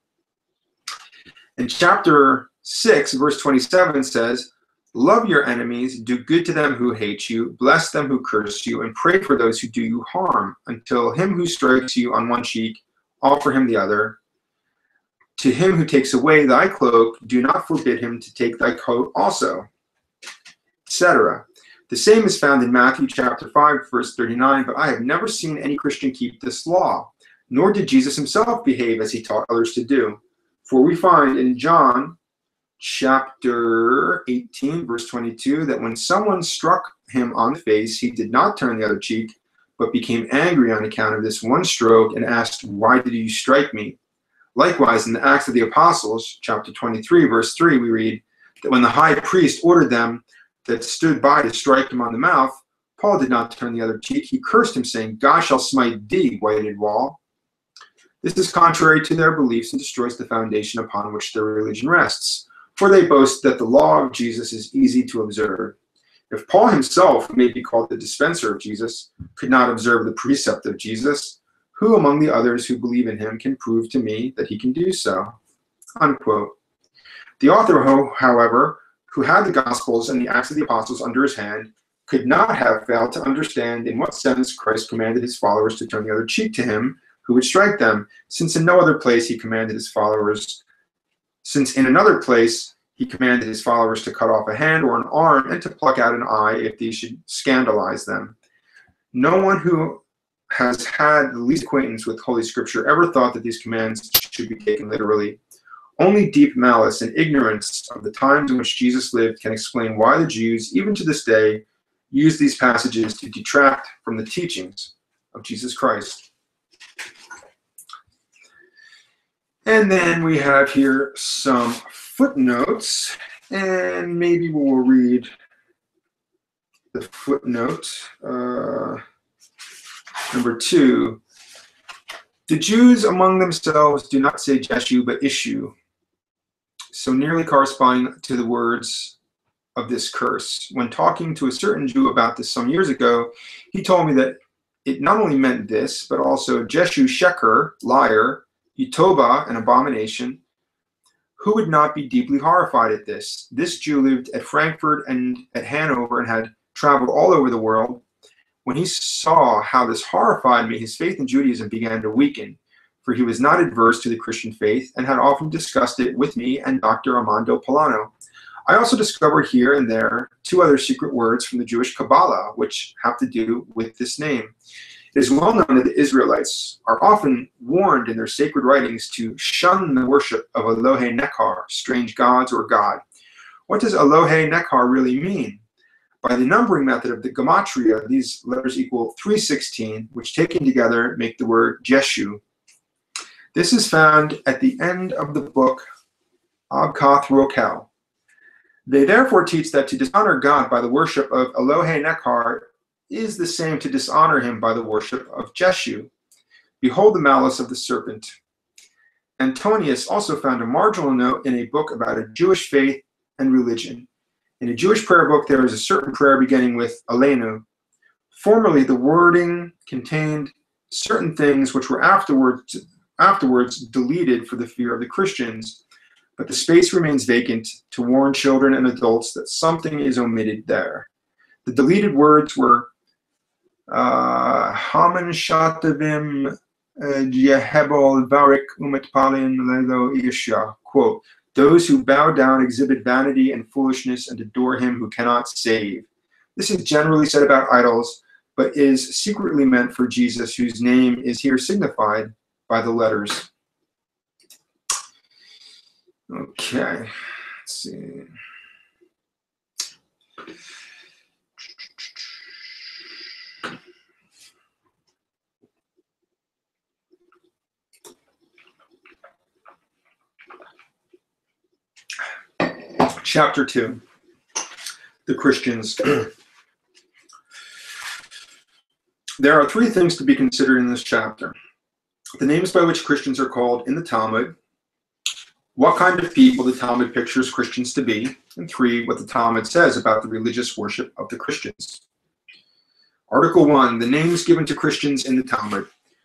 In chapter six, verse twenty-seven says, love your enemies, do good to them who hate you, bless them who curse you, and pray for those who do you harm, until him who strikes you on one cheek, offer him the other. To him who takes away thy cloak, do not forbid him to take thy coat also, et cetera. The same is found in Matthew chapter five, verse thirty-nine, but I have never seen any Christian keep this law, nor did Jesus himself behave as he taught others to do. For we find in John chapter eighteen, verse twenty-two, that when someone struck him on the face, he did not turn the other cheek, but became angry on account of this one stroke and asked, why did you strike me? Likewise, in the Acts of the Apostles, chapter twenty-three, verse three, we read that when the high priest ordered them that stood by to strike him on the mouth, Paul did not turn the other cheek. He cursed him, saying, God shall smite thee, whited wall. This is contrary to their beliefs and destroys the foundation upon which their religion rests. For they boast that the law of Jesus is easy to observe. If Paul himself, who may be called the dispenser of Jesus, could not observe the precept of Jesus, who among the others who believe in him can prove to me that he can do so? Unquote. The author, however, who had the Gospels and the Acts of the Apostles under his hand, could not have failed to understand in what sense Christ commanded his followers to turn the other cheek to him who would strike them, since in no other place he commanded his followers, since in another place he commanded his followers to cut off a hand or an arm and to pluck out an eye if these should scandalize them. No one who has had the least acquaintance with Holy Scripture ever thought that these commands should be taken literally. Only deep malice and ignorance of the times in which Jesus lived can explain why the Jews, even to this day, use these passages to detract from the teachings of Jesus Christ. And then we have here some footnotes, and maybe we'll read the footnote. Uh, number two, the Jews among themselves do not say Jeshu, but issue, so nearly corresponding to the words of this curse. When talking to a certain Jew about this some years ago, he told me that it not only meant this, but also Jeshu Sheker, liar, Utoba, an abomination. Who would not be deeply horrified at this? This Jew lived at Frankfurt and at Hanover and had traveled all over the world. When he saw how this horrified me, his faith in Judaism began to weaken, for he was not adverse to the Christian faith and had often discussed it with me and Doctor Armando Polano. I also discovered here and there two other secret words from the Jewish Kabbalah, which have to do with this name. It is well known that the Israelites are often warned in their sacred writings to shun the worship of Elohe Nekkar, strange gods or God. What does Elohe Nekkar really mean? By the numbering method of the Gematria, these letters equal three sixteen, which taken together make the word Jeshu. This is found at the end of the book Abkath Rokel. They therefore teach that to dishonor God by the worship of Elohe Nekkar is the same to dishonor him by the worship of Jeshu. Behold the malice of the serpent. Antonius also found a marginal note in a book about a Jewish faith and religion. In a Jewish prayer book, there is a certain prayer beginning with Aleinu. Formerly, the wording contained certain things which were afterwards, afterwards deleted for the fear of the Christians, but the space remains vacant to warn children and adults that something is omitted there. The deleted words were Haman Shatavim Jehebol Varik Umetpalin Lelo Isha. Quote, those who bow down exhibit vanity and foolishness and adore him who cannot save. This is generally said about idols, but is secretly meant for Jesus, whose name is here signified by the letters. Okay, let's see. Chapter two, the Christians. There are three things to be considered in this chapter. The names by which Christians are called in the Talmud, what kind of people the Talmud pictures Christians to be, and three, what the Talmud says about the religious worship of the Christians. Article one, the names given to Christians in the Talmud.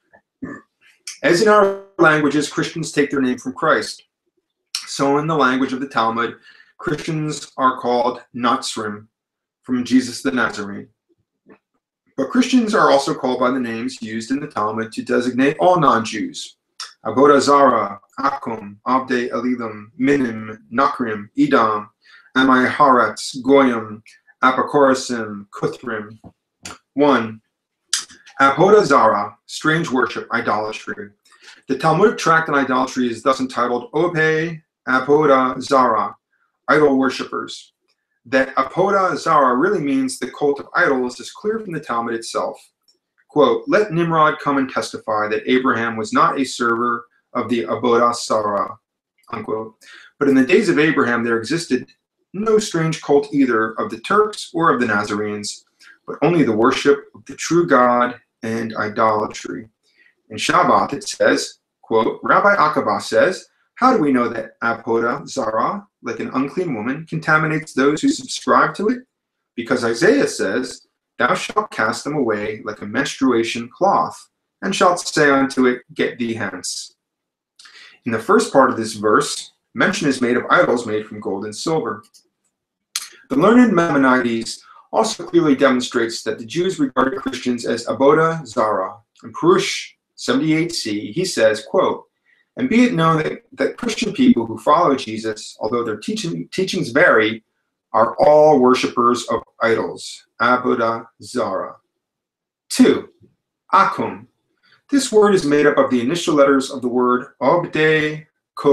As in our languages, Christians take their name from Christ. So in the language of the Talmud, Christians are called Nazrim, from Jesus the Nazarene. But Christians are also called by the names used in the Talmud to designate all non-Jews. Avodah Zarah, Akum, Abdei Elilim, Minim, Nakrim, Edom, Amai Haaretz, Goyim, Apokorisim, Kuthrim. One, Avodah Zarah, strange worship, idolatry. The Talmudic tract on idolatry is thus entitled Obey Avodah Zarah, idol worshippers. That Avodah Zarah really means the cult of idols is clear from the Talmud itself. Quote, let Nimrod come and testify that Abraham was not a server of the Avodah Zarah, unquote. But in the days of Abraham, there existed no strange cult either of the Turks or of the Nazarenes, but only the worship of the true God and idolatry. In Shabbat, it says, quote, Rabbi Akaba says, how do we know that Avodah Zarah, like an unclean woman, contaminates those who subscribe to it? Because Isaiah says, thou shalt cast them away like a menstruation cloth, and shalt say unto it, get thee hence. In the first part of this verse, mention is made of idols made from gold and silver. The learned Maimonides also clearly demonstrates that the Jews regarded Christians as Avodah Zarah. In Purush seventy-eight c, he says, quote, and be it known that, that Christian people who follow Jesus, although their teaching, teachings vary, are all worshippers of idols, Avodah Zarah. Two, Akum. This word is made up of the initial letters of the word Obde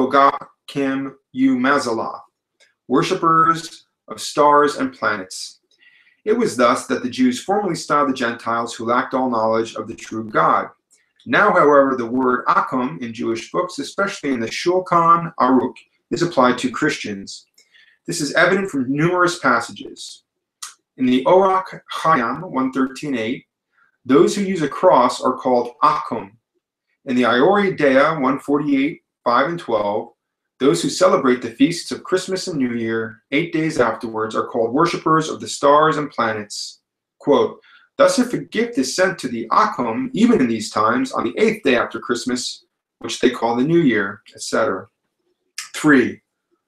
Kogakim Umazalah, worshippers of stars and planets. It was thus that the Jews formerly styled the Gentiles who lacked all knowledge of the true God. Now, however, the word Akum in Jewish books, especially in the Shulchan Aruch, is applied to Christians. This is evident from numerous passages. In the Orach Chaim one thirteen eight, those who use a cross are called Akum. In the Iori Dea one forty-eight five and twelve, those who celebrate the feasts of Christmas and New Year, eight days afterwards, are called worshippers of the stars and planets. Quote, thus if a gift is sent to the Akum, even in these times, on the eighth day after Christmas, which they call the New Year, et cetera. Three,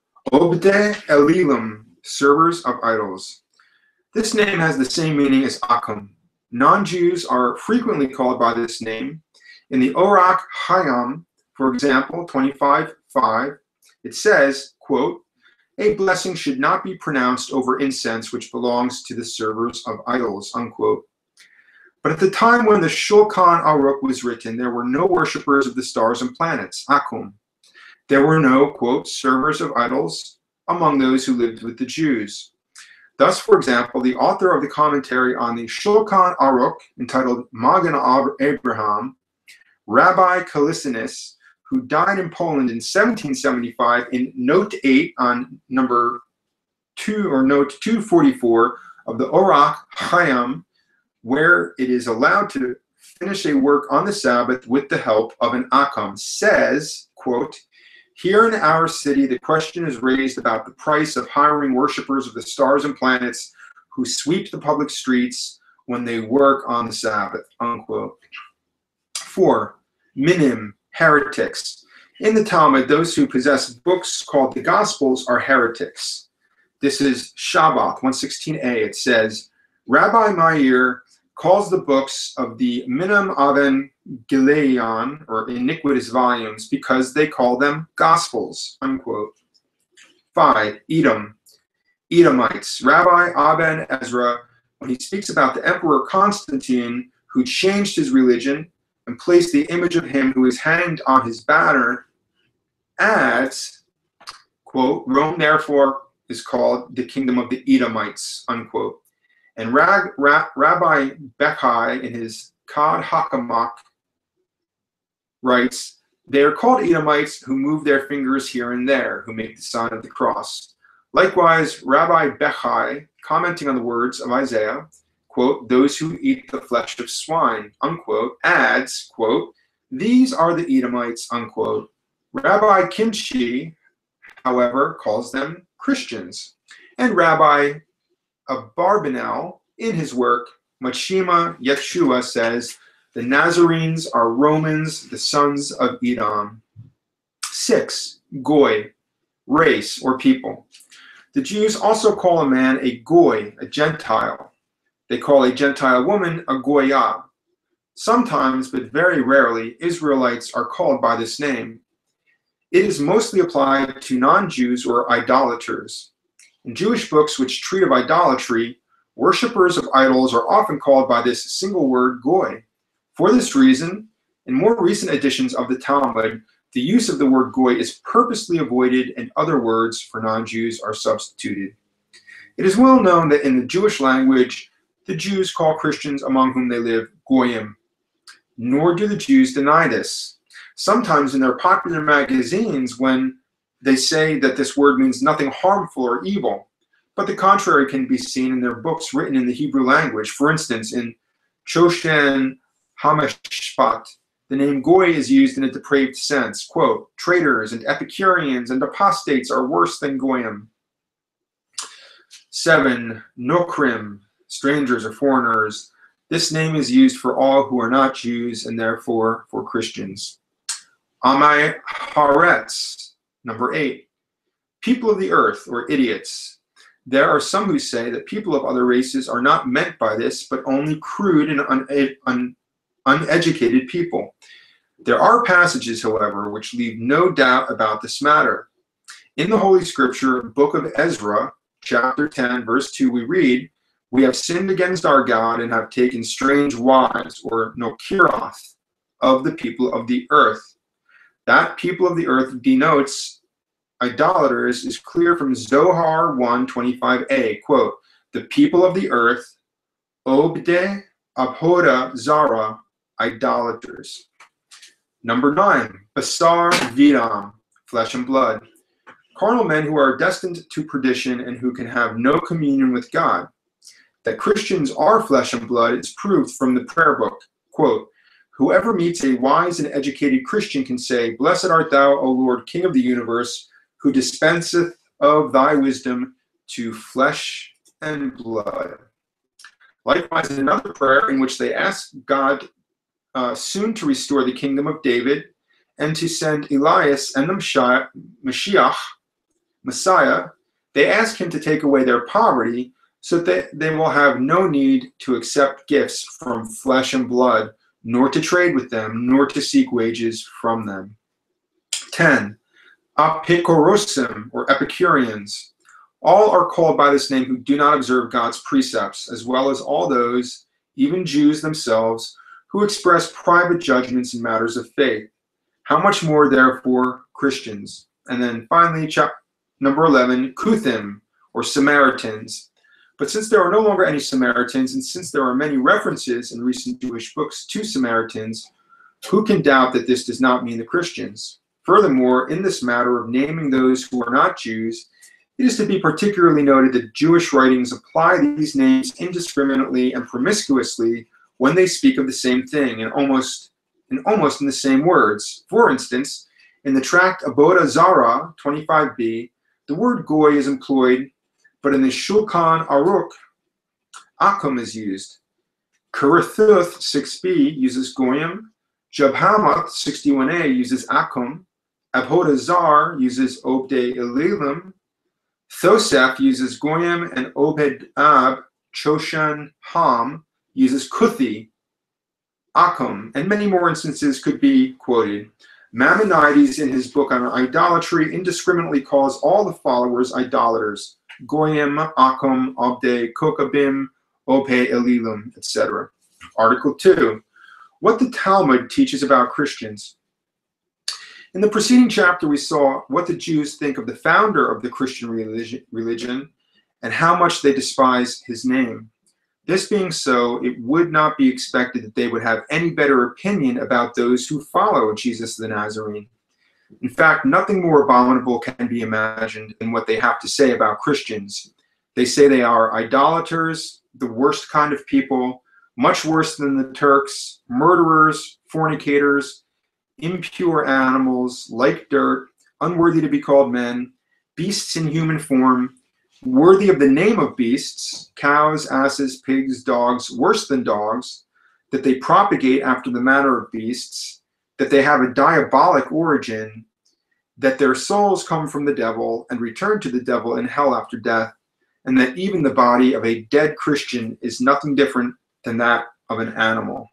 Obde Elilim, servers of idols. This name has the same meaning as Akum. Non-Jews are frequently called by this name. In the Orach Chaim, for example, twenty-five five, it says, quote, a blessing should not be pronounced over incense which belongs to the servers of idols, unquote. But at the time when the Shulchan Aruch was written, there were no worshippers of the stars and planets, Akum. There were no, quote, servers of idols among those who lived with the Jews. Thus, for example, the author of the commentary on the Shulchan Aruch, entitled Magen Abraham, Rabbi Kalisinus, who died in Poland in seventeen seventy-five, in note eight on number two or note two forty-four of the Orach Chaim, where it is allowed to finish a work on the Sabbath with the help of an Akum, says, quote, here in our city, the question is raised about the price of hiring worshippers of the stars and planets who sweep the public streets when they work on the Sabbath, unquote. Four, minim, heretics. In the Talmud, those who possess books called the Gospels are heretics. This is Shabbat one sixteen a. It says, Rabbi Meir calls the books of the Minim Aven Gileon, or iniquitous volumes, because they call them Gospels, unquote. Five, Edom, Edomites. Rabbi Aben Ezra, when he speaks about the Emperor Constantine, who changed his religion and placed the image of him who is hanged on his banner, adds, quote, Rome therefore is called the kingdom of the Edomites, unquote. And Rag, Ra, Rabbi Bechai, in his Kad Hakamak, writes, they are called Edomites who move their fingers here and there, who make the sign of the cross. Likewise, Rabbi Bechai, commenting on the words of Isaiah, quote, those who eat the flesh of swine, unquote, adds, quote, these are the Edomites, unquote. Rabbi Kimchi, however, calls them Christians. And Rabbi Abarbanel, in his work, Machima Yeshua, says, the Nazarenes are Romans, the sons of Edom. Six, Goy, race or people. The Jews also call a man a Goy, a Gentile. They call a Gentile woman a Goyah. Sometimes, but very rarely, Israelites are called by this name. It is mostly applied to non-Jews or idolaters. In Jewish books which treat of idolatry, worshippers of idols are often called by this single word Goy. For this reason, in more recent editions of the Talmud, the use of the word Goy is purposely avoided and other words for non-Jews are substituted. It is well known that in the Jewish language, the Jews call Christians among whom they live Goyim. Nor do the Jews deny this. Sometimes in their popular magazines, when they say that this word means nothing harmful or evil, but the contrary can be seen in their books written in the Hebrew language. For instance, in Choshen Hamashpat, the name Goy is used in a depraved sense. Quote, traitors and Epicureans and apostates are worse than Goyim. Seven, Nokrim, strangers or foreigners. This name is used for all who are not Jews and therefore for Christians. Amai Haaretz, number eight, people of the earth or idiots. There are some who say that people of other races are not meant by this, but only crude and un un uneducated people. There are passages, however, which leave no doubt about this matter. In the Holy Scripture, book of Ezra, chapter ten, verse two, we read, We have sinned against our God and have taken strange wives, or nokiroth, of the people of the earth. That people of the earth denotes idolaters is clear from Zohar one twenty-five a, quote, the people of the earth, obde abhoda zara, idolaters. Number nine, basar vidam, flesh and blood. Carnal men who are destined to perdition and who can have no communion with God. That Christians are flesh and blood is proved from the prayer book. Quote, whoever meets a wise and educated Christian can say, blessed art thou, O Lord, King of the universe, who dispenseth of thy wisdom to flesh and blood. Likewise, in another prayer in which they ask God uh, soon to restore the kingdom of David and to send Elias and the Mashiach, Messiah, they ask him to take away their poverty so that they will have no need to accept gifts from flesh and blood, nor to trade with them, nor to seek wages from them. ten. Apikorosim, or Epicureans. All are called by this name who do not observe God's precepts, as well as all those, even Jews themselves, who express private judgments in matters of faith. How much more, therefore, Christians? And then finally, chapter number eleven, Kuthim, or Samaritans. But since there are no longer any Samaritans, and since there are many references in recent Jewish books to Samaritans, who can doubt that this does not mean the Christians? Furthermore, in this matter of naming those who are not Jews, it is to be particularly noted that Jewish writings apply these names indiscriminately and promiscuously when they speak of the same thing, and almost, and almost in the same words. For instance, in the tract Aboda Zara, twenty-five b, the word goy is employed, but in the Shulchan Aruch, akum is used. Kerethuth six b uses goyim. Jabhamath sixty-one a uses akum. Abhoda Zar uses obde elilim. Thosef uses goyim, and Obed Ab Choshan Ham uses kuthi, akum, and many more instances could be quoted. Maimonides, in his book on idolatry, indiscriminately calls all the followers idolaters: goyim, akum, obde, kokabim, ope elilim, et cetera. Article two. What the Talmud teaches about Christians. In the preceding chapter, we saw what the Jews think of the founder of the Christian religion, religion and how much they despise his name. This being so, it would not be expected that they would have any better opinion about those who follow Jesus the Nazarene. In fact, nothing more abominable can be imagined than what they have to say about Christians. They say they are idolaters, the worst kind of people, much worse than the Turks, murderers, fornicators, impure animals, like dirt, unworthy to be called men, beasts in human form, worthy of the name of beasts, cows, asses, pigs, dogs, worse than dogs, that they propagate after the manner of beasts, that they have a diabolic origin, that their souls come from the devil and return to the devil in hell after death, and that even the body of a dead Christian is nothing different than that of an animal.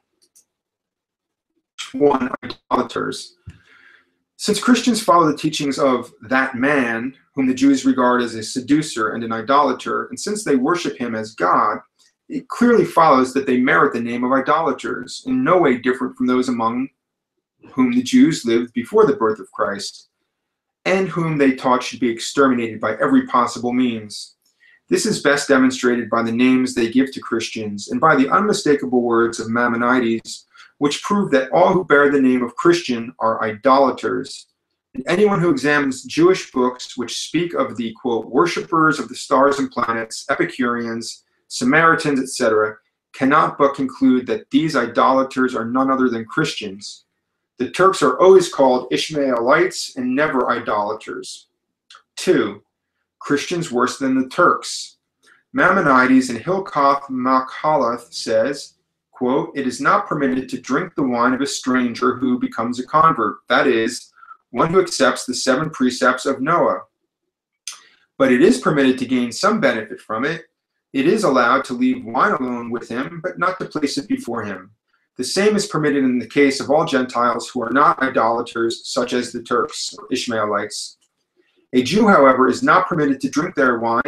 One, idolaters. Since Christians follow the teachings of that man, whom the Jews regard as a seducer and an idolater, and since they worship him as God, it clearly follows that they merit the name of idolaters, in no way different from those among whom the Jews lived before the birth of Christ, and whom they taught should be exterminated by every possible means. This is best demonstrated by the names they give to Christians, and by the unmistakable words of Maimonides, which prove that all who bear the name of Christian are idolaters. And anyone who examines Jewish books which speak of the, quote, worshippers of the stars and planets, Epicureans, Samaritans, et cetera, cannot but conclude that these idolaters are none other than Christians. The Turks are always called Ishmaelites and never idolaters. Two, Christians worse than the Turks. Maimonides in Hilkoth Machalath says, quote, it is not permitted to drink the wine of a stranger who becomes a convert, that is, one who accepts the seven precepts of Noah. But it is permitted to gain some benefit from it. It is allowed to leave wine alone with him, but not to place it before him. The same is permitted in the case of all Gentiles who are not idolaters, such as the Turks or Ishmaelites. A Jew, however, is not permitted to drink their wine,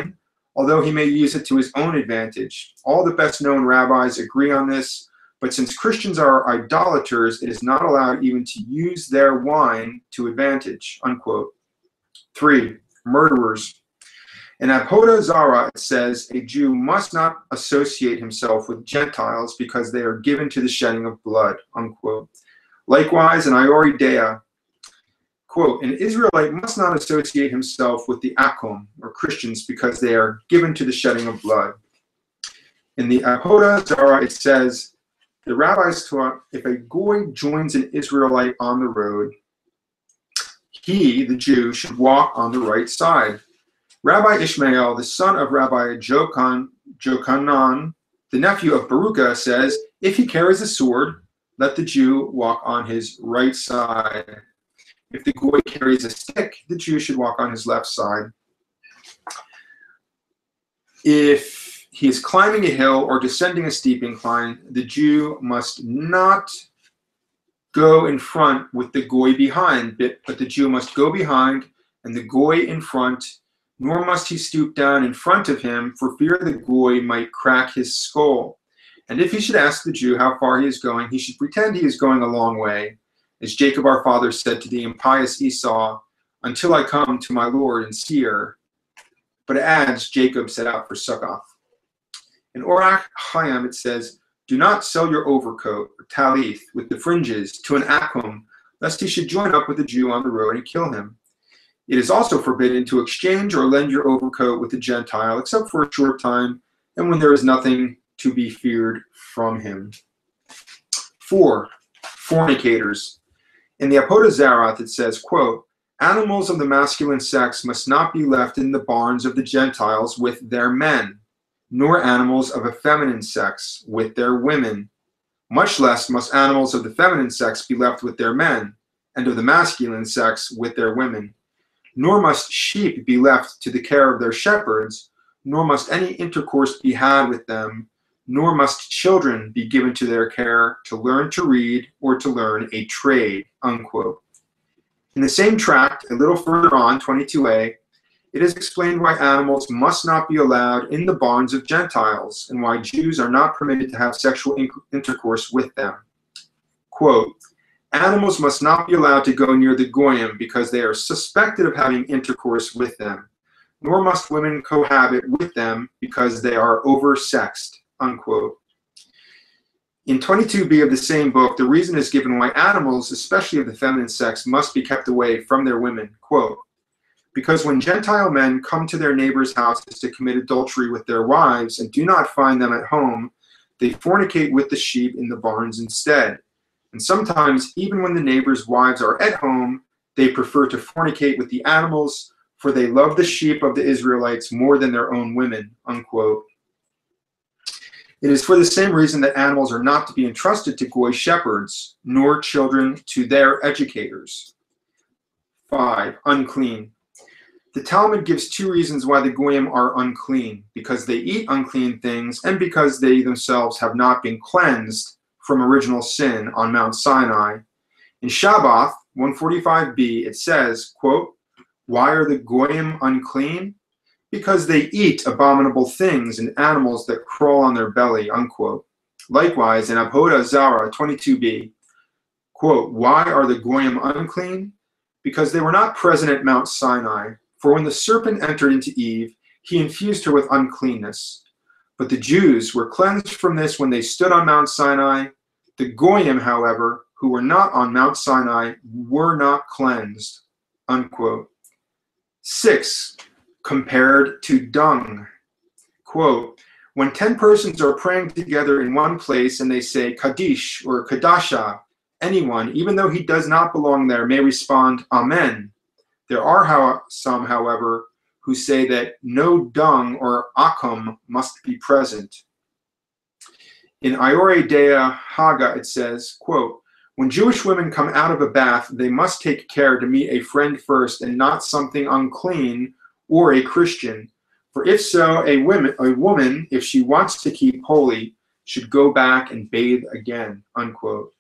although he may use it to his own advantage. All the best-known rabbis agree on this, but since Christians are idolaters, it is not allowed even to use their wine to advantage, unquote. Three, murderers. In Avodah Zarah, it says, a Jew must not associate himself with Gentiles because they are given to the shedding of blood, unquote. Likewise, in Iori Dea, quote, an Israelite must not associate himself with the Akum, or Christians, because they are given to the shedding of blood. In the Avodah Zarah, it says, the rabbis taught, if a Goy joins an Israelite on the road, he, the Jew, should walk on the right side. Rabbi Ishmael, the son of Rabbi Jokan, Jochanan, the nephew of Baruchah, says, if he carries a sword, let the Jew walk on his right side. If the Goy carries a stick, the Jew should walk on his left side. If he is climbing a hill or descending a steep incline, the Jew must not go in front with the Goy behind, but the Jew must go behind and the Goy in front, nor must he stoop down in front of him for fear the Goy might crack his skull. And if he should ask the Jew how far he is going, he should pretend he is going a long way, as Jacob our father said to the impious Esau, until I come to my Lord and Seir. But it adds, Jacob set out for Succoth. In Orach Chaim it says, do not sell your overcoat, or talith, with the fringes, to an akum, lest he should join up with a Jew on the road and kill him. It is also forbidden to exchange or lend your overcoat with a Gentile, except for a short time, and when there is nothing to be feared from him. Four, fornicators. In the Avodah Zarah it says, quote, animals of the masculine sex must not be left in the barns of the Gentiles with their men, nor animals of a feminine sex with their women. Much less must animals of the feminine sex be left with their men, and of the masculine sex with their women. Nor must sheep be left to the care of their shepherds, nor must any intercourse be had with them, nor must children be given to their care to learn to read or to learn a trade, unquote. In the same tract, a little further on, twenty-two a, it is explained why animals must not be allowed in the barns of Gentiles and why Jews are not permitted to have sexual intercourse with them. Quote, animals must not be allowed to go near the Goyim because they are suspected of having intercourse with them, nor must women cohabit with them because they are oversexed, unquote. In twenty-two b of the same book, the reason is given why animals, especially of the feminine sex, must be kept away from their women. Quote, because when Gentile men come to their neighbors' houses to commit adultery with their wives and do not find them at home, they fornicate with the sheep in the barns instead. And sometimes, even when the neighbors' wives are at home, they prefer to fornicate with the animals, for they love the sheep of the Israelites more than their own women, unquote. It is for the same reason that animals are not to be entrusted to Goy shepherds, nor children to their educators. Five, unclean. The Talmud gives two reasons why the Goyim are unclean, because they eat unclean things and because they themselves have not been cleansed from original sin on Mount Sinai. In Shabbath one forty-five b, it says, quote, why are the Goyim unclean? Because they eat abominable things and animals that crawl on their belly, unquote. Likewise, in Avodah Zarah twenty-two b, quote, why are the Goyim unclean? Because they were not present at Mount Sinai. For when the serpent entered into Eve, he infused her with uncleanness. But the Jews were cleansed from this when they stood on Mount Sinai. The Goyim, however, who were not on Mount Sinai, were not cleansed, unquote. Six, compared to dung. Quote, when ten persons are praying together in one place and they say Kaddish or Kadasha, anyone, even though he does not belong there, may respond, Amen. There are how, some, however, who say that no dung or akum must be present. In Iore Dea Haga, it says, quote, when Jewish women come out of a bath, they must take care to meet a friend first and not something unclean or a Christian. For if so, a woman, a woman, if she wants to keep holy, should go back and bathe again, unquote.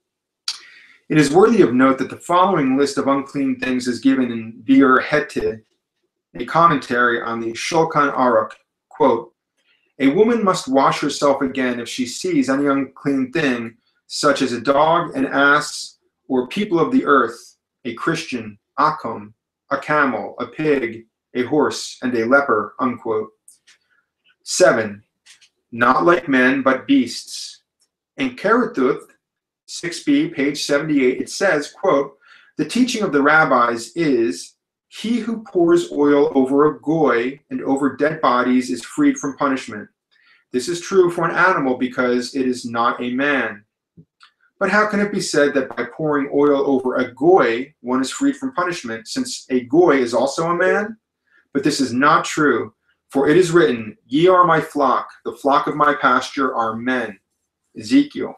It is worthy of note that the following list of unclean things is given in Bir Hete, a commentary on the Shulchan Aruch, quote, "A woman must wash herself again if she sees any unclean thing, such as a dog, an ass, or people of the earth, a Christian, akum, a camel, a pig, a horse, and a leper," unquote. Seven, not like men, but beasts. In Kerethuth, six b, page seventy-eight, it says, quote, "The teaching of the rabbis is, he who pours oil over a goy and over dead bodies is freed from punishment. This is true for an animal because it is not a man. But how can it be said that by pouring oil over a goy, one is freed from punishment, since a goy is also a man? But this is not true, for it is written, ye are my flock, the flock of my pasture are men." Ezekiel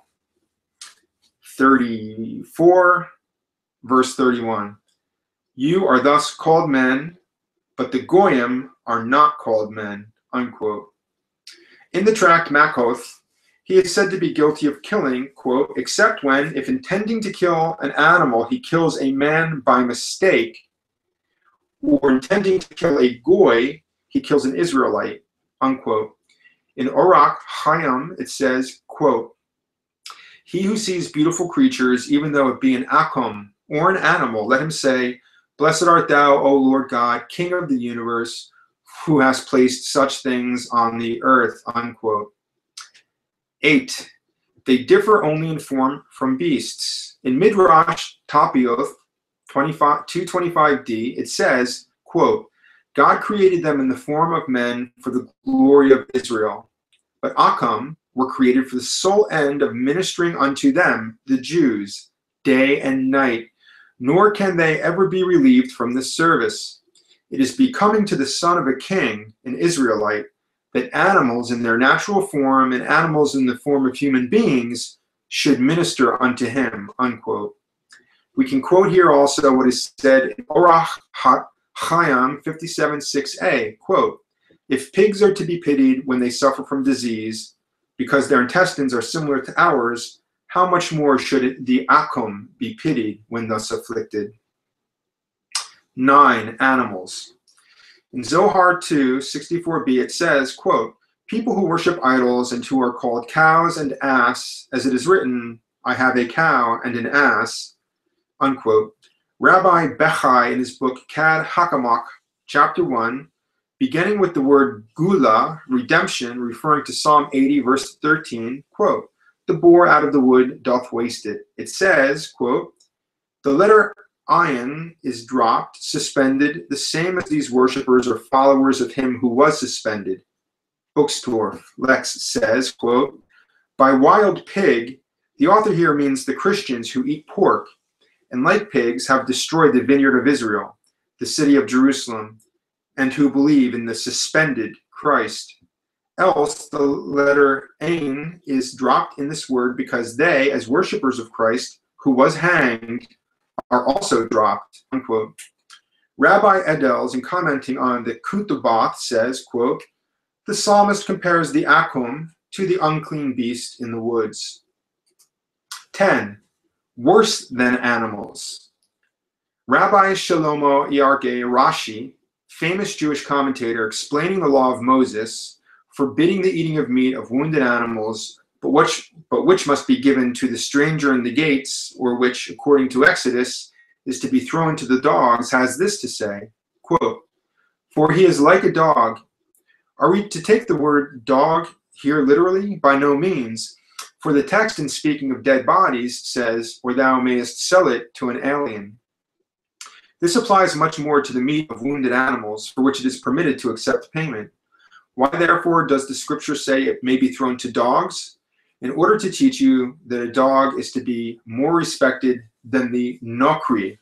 thirty-four, verse thirty-one. "You are thus called men, but the goyim are not called men," unquote. In the tract Makoth, he is said to be guilty of killing, quote, "except when, if intending to kill an animal, he kills a man by mistake, or intending to kill a goy, he kills an Israelite," unquote. In Orach Chaim, it says, quote, "He who sees beautiful creatures, even though it be an akum or an animal, let him say, Blessed art thou, O Lord God, King of the universe, who has placed such things on the earth," unquote. Eight, they differ only in form from beasts. In Midrash Tapioth two twenty-five d, it says, quote, "God created them in the form of men for the glory of Israel. But Akam were created for the sole end of ministering unto them, the Jews, day and night, nor can they ever be relieved from this service. It is becoming to the son of a king, an Israelite, that animals in their natural form and animals in the form of human beings should minister unto him," unquote. We can quote here also what is said in Orach Chaim fifty-seven six a, quote, "If pigs are to be pitied when they suffer from disease, because their intestines are similar to ours, how much more should it, the akum be pitied when thus afflicted?" Nine, animals. In Zohar two sixty-four b, it says, quote, "People who worship idols and who are called cows and ass, as it is written, I have a cow and an ass," unquote. Rabbi Bechai, in his book Kad Hakamach, chapter one, beginning with the word gula, redemption, referring to Psalm eighty, verse thirteen, quote, "The boar out of the wood doth waste it." It says, quote, "The letter ayin is dropped, suspended, the same as these worshippers or followers of him who was suspended." Uxtorf Lex says, quote, "By wild pig, the author here means the Christians who eat pork, and like pigs have destroyed the vineyard of Israel, the city of Jerusalem, and who believe in the suspended Christ. Else the letter ain is dropped in this word because they, as worshippers of Christ, who was hanged, are also dropped," unquote. Rabbi Edels, in commenting on the Kutubath, says, quote, "The psalmist compares the akum to the unclean beast in the woods." Ten, worse than animals. Rabbi Shlomo Yargeh Rashi, famous Jewish commentator explaining the law of Moses, forbidding the eating of meat of wounded animals, but which, but which must be given to the stranger in the gates, or which, according to Exodus, is to be thrown to the dogs, has this to say, quote, "For he is like a dog." Are we to take the word dog here literally? By no means. For the text, in speaking of dead bodies, says, "Or thou mayest sell it to an alien." This applies much more to the meat of wounded animals, for which it is permitted to accept payment. Why, therefore, does the scripture say it may be thrown to dogs? In order to teach you that a dog is to be more respected than the nokri.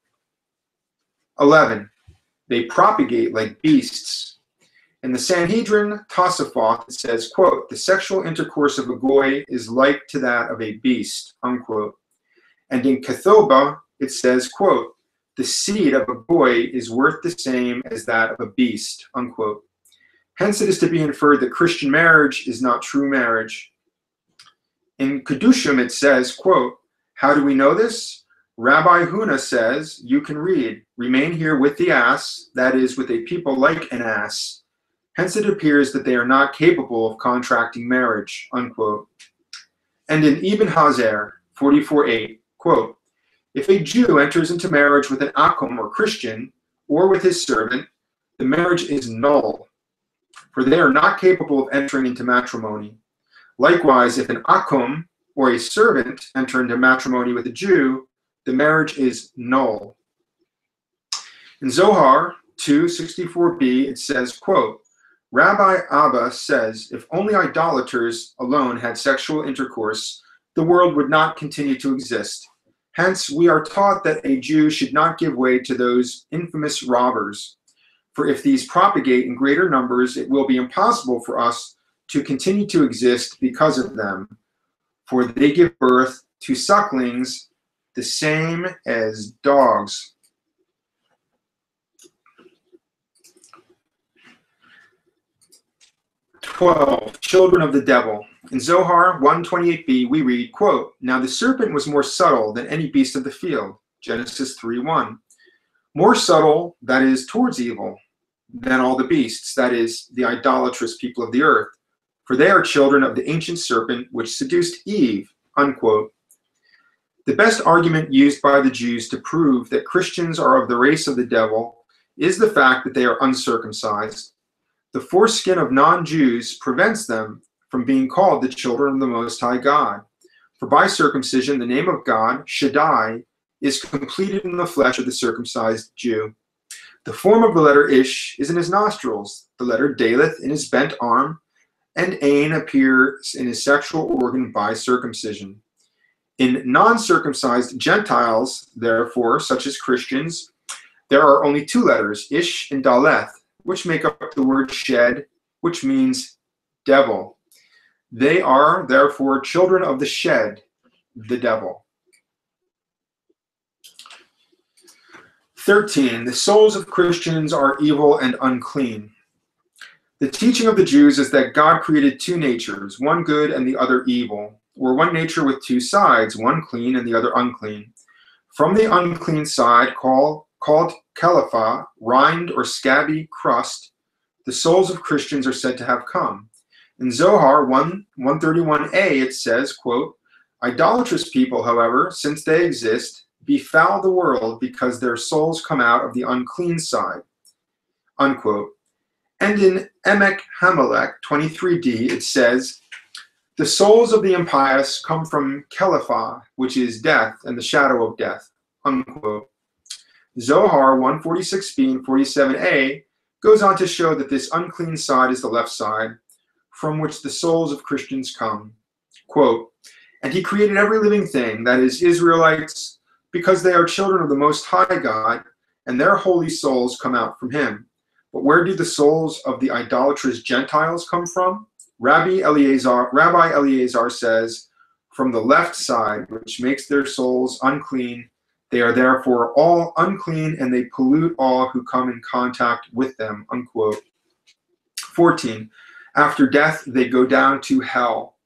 Eleven, they propagate like beasts. In the Sanhedrin Tosafot, it says, quote, "The sexual intercourse of a goy is like to that of a beast," unquote. And in Kethoba, it says, quote, "The seed of a goy is worth the same as that of a beast," unquote. Hence it is to be inferred that Christian marriage is not true marriage. In Kedushim, it says, quote, "How do we know this? Rabbi Huna says, you can read, remain here with the ass, that is, with a people like an ass. Hence it appears that they are not capable of contracting marriage, unquote. And in Ibn Hazer, forty-four eight, quote, if a Jew enters into marriage with an akum or Christian, or with his servant, the marriage is null, for they are not capable of entering into matrimony. Likewise, if an akum or a servant enter into matrimony with a Jew, the marriage is null. In Zohar two sixty-four b, it says, quote, Rabbi Abba says, if only idolaters alone had sexual intercourse, the world would not continue to exist. Hence, we are taught that a Jew should not give way to those infamous robbers. For if these propagate in greater numbers, it will be impossible for us to continue to exist because of them. For they give birth to sucklings the same as dogs. twelve. Children of the devil. In Zohar one twenty-eight b, we read, quote, now the serpent was more subtle than any beast of the field, Genesis three one. More subtle, that is, towards evil, than all the beasts, that is, the idolatrous people of the earth. For they are children of the ancient serpent which seduced Eve, unquote. The best argument used by the Jews to prove that Christians are of the race of the devil is the fact that they are uncircumcised. The foreskin of non-Jews prevents them from being called the children of the Most High God. For by circumcision, the name of God, Shaddai, is completed in the flesh of the circumcised Jew. The form of the letter Ish is in his nostrils, the letter Daleth in his bent arm, and Ain appears in his sexual organ by circumcision. In non-circumcised Gentiles, therefore, such as Christians, there are only two letters, Ish and Daleth, which make up the word shed, which means devil. They are, therefore, children of the shed, the devil. thirteen. The souls of Christians are evil and unclean. The teaching of the Jews is that God created two natures, one good and the other evil, or one nature with two sides, one clean and the other unclean. From the unclean side, called, called Kelipha, rind or scabby crust, the souls of Christians are said to have come. In Zohar one thirty-one a, it says, quote, idolatrous people, however, since they exist, befoul the world because their souls come out of the unclean side, unquote. And in Emek Hamelech twenty-three d, it says, the souls of the impious come from Kelipha, which is death and the shadow of death, unquote. Zohar one forty-six b and forty-seven a goes on to show that this unclean side is the left side, from which the souls of Christians come. Quote, and he created every living thing, that is, Israelites, because they are children of the Most High God, and their holy souls come out from him. But where do the souls of the idolatrous Gentiles come from? Rabbi Eleazar, Rabbi Eleazar says, from the left side, which makes their souls unclean. They are therefore all unclean, and they pollute all who come in contact with them, unquote. fourteen. After death, they go down to hell.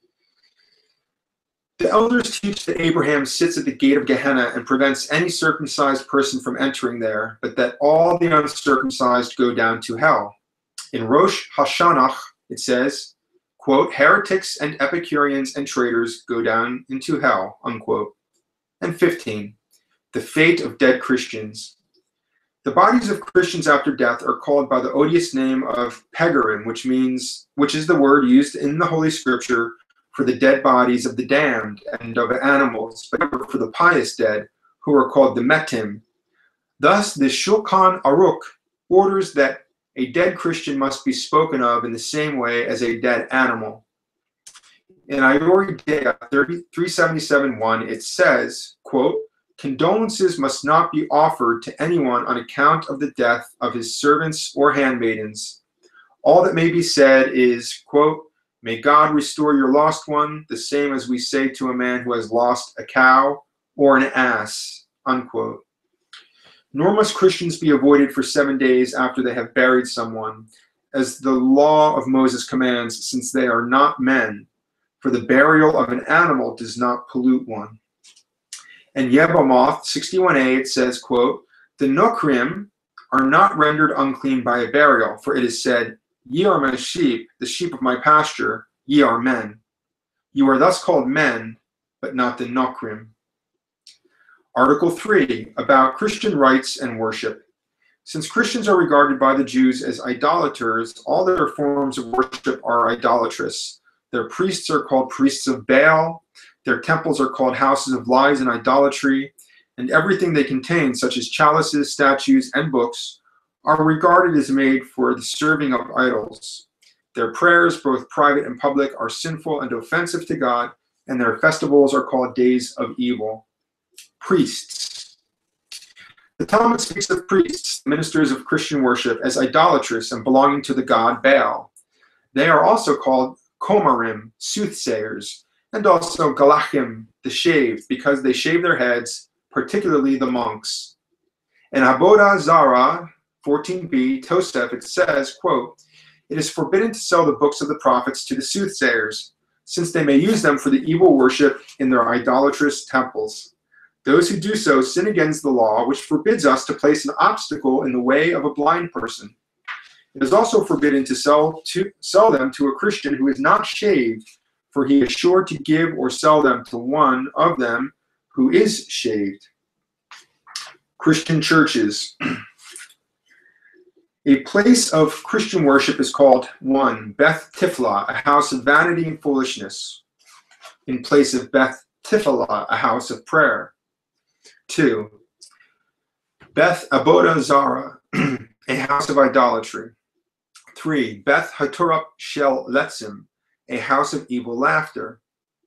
The elders teach that Abraham sits at the gate of Gehenna and prevents any circumcised person from entering there, but that all the uncircumcised go down to hell. In Rosh Hashanah, it says, quote, heretics and Epicureans and traitors go down into hell, unquote. And fifteen, the fate of dead Christians. The bodies of Christians after death are called by the odious name of pegarim, which means, which is the word used in the Holy Scripture for the dead bodies of the damned and of animals, but never for the pious dead, who are called the metim. Thus, the Shulchan Aruch orders that a dead Christian must be spoken of in the same way as a dead animal. In Ayori Dea three seventy-seven one, it says, quote, condolences must not be offered to anyone on account of the death of his servants or handmaidens. All that may be said is, quote, may God restore your lost one, the same as we say to a man who has lost a cow or an ass, unquote. Nor must Christians be avoided for seven days after they have buried someone, as the law of Moses commands, since they are not men, for the burial of an animal does not pollute one. And Yebamoth sixty-one a, it says, quote, the Nokrim are not rendered unclean by a burial, for it is said, Ye are my sheep, the sheep of my pasture, ye are men. You are thus called men, but not the nokrim. Article three, about Christian rites and worship. Since Christians are regarded by the Jews as idolaters, all their forms of worship are idolatrous. Their priests are called priests of Baal, their temples are called houses of lies and idolatry, and everything they contain, such as chalices, statues, and books, are regarded as made for the serving of idols. Their prayers, both private and public, are sinful and offensive to God, and their festivals are called days of evil. Priests. The Talmud speaks of priests, ministers of Christian worship, as idolatrous and belonging to the god Baal. They are also called komarim, soothsayers, and also galachim, the shaved, because they shave their heads, particularly the monks. In Avodah Zarah fourteen b, Tosef, it says, quote, "It is forbidden to sell the books of the prophets to the soothsayers, since they may use them for the evil worship in their idolatrous temples. Those who do so sin against the law, which forbids us to place an obstacle in the way of a blind person. It is also forbidden to sell, to sell them to a Christian who is not shaved, for he is sure to give or sell them to one of them who is shaved." Christian churches. A place of Christian worship is called, one, Beth Tifla, a house of vanity and foolishness, in place of Beth Tifla, a house of prayer. Two, Beth Avodah Zarah, a house of idolatry. Three, Beth Haturah Shel Letzim, a house of evil laughter.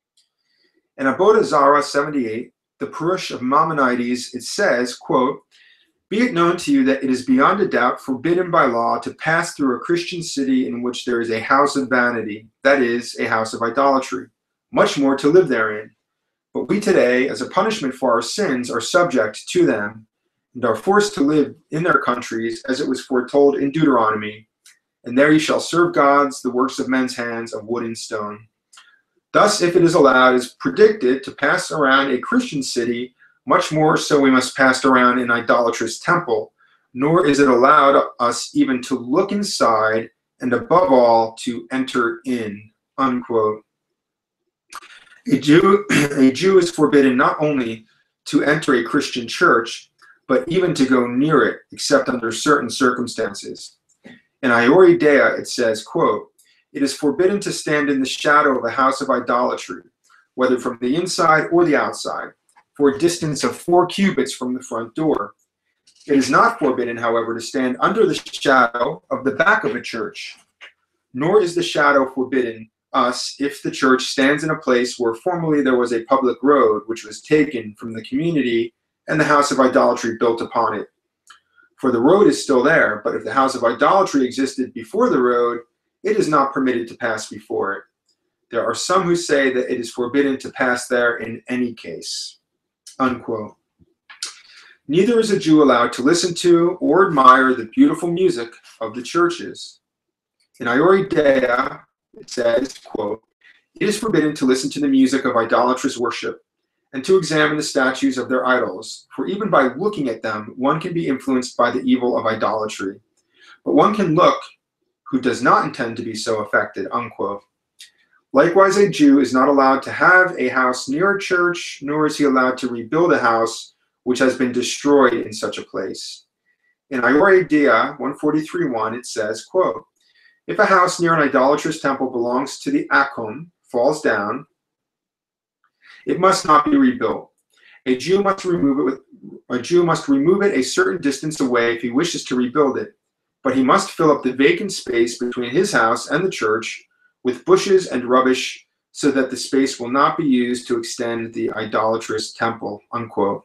In Avodah Zarah seventy-eight, the Purush of Maimonides, it says, quote, "Be it known to you that it is beyond a doubt forbidden by law to pass through a Christian city in which there is a house of vanity, that is, a house of idolatry, much more to live therein. But we today, as a punishment for our sins, are subject to them, and are forced to live in their countries, as it was foretold in Deuteronomy. And there ye shall serve gods, the works of men's hands, of wood and stone. Thus, if it is allowed, as predicted, to pass around a Christian city, much more so we must pass around an idolatrous temple, nor is it allowed us even to look inside, and above all, to enter in," unquote. A Jew, a Jew is forbidden not only to enter a Christian church, but even to go near it, except under certain circumstances. In Iori Dea, it says, quote, "It is forbidden to stand in the shadow of a house of idolatry, whether from the inside or the outside, for a distance of four cubits from the front door. It is not forbidden, however, to stand under the shadow of the back of a church, nor is the shadow forbidden us if the church stands in a place where formerly there was a public road which was taken from the community and the house of idolatry built upon it. For the road is still there, but if the house of idolatry existed before the road, it is not permitted to pass before it. There are some who say that it is forbidden to pass there in any case," unquote. Neither is a Jew allowed to listen to or admire the beautiful music of the churches. In Iori Dea, it says, quote, "It is forbidden to listen to the music of idolatrous worship and to examine the statues of their idols, for even by looking at them, one can be influenced by the evil of idolatry. But one can look who does not intend to be so affected," unquote. Likewise, a Jew is not allowed to have a house near a church, nor is he allowed to rebuild a house which has been destroyed in such a place. In Iori Dea one forty-three one, it says, quote, "If a house near an idolatrous temple belongs to the Akum, falls down, it must not be rebuilt. A Jew must remove it with, a Jew must remove it a certain distance away if he wishes to rebuild it, but he must fill up the vacant space between his house and the church with bushes and rubbish, so that the space will not be used to extend the idolatrous temple," unquote.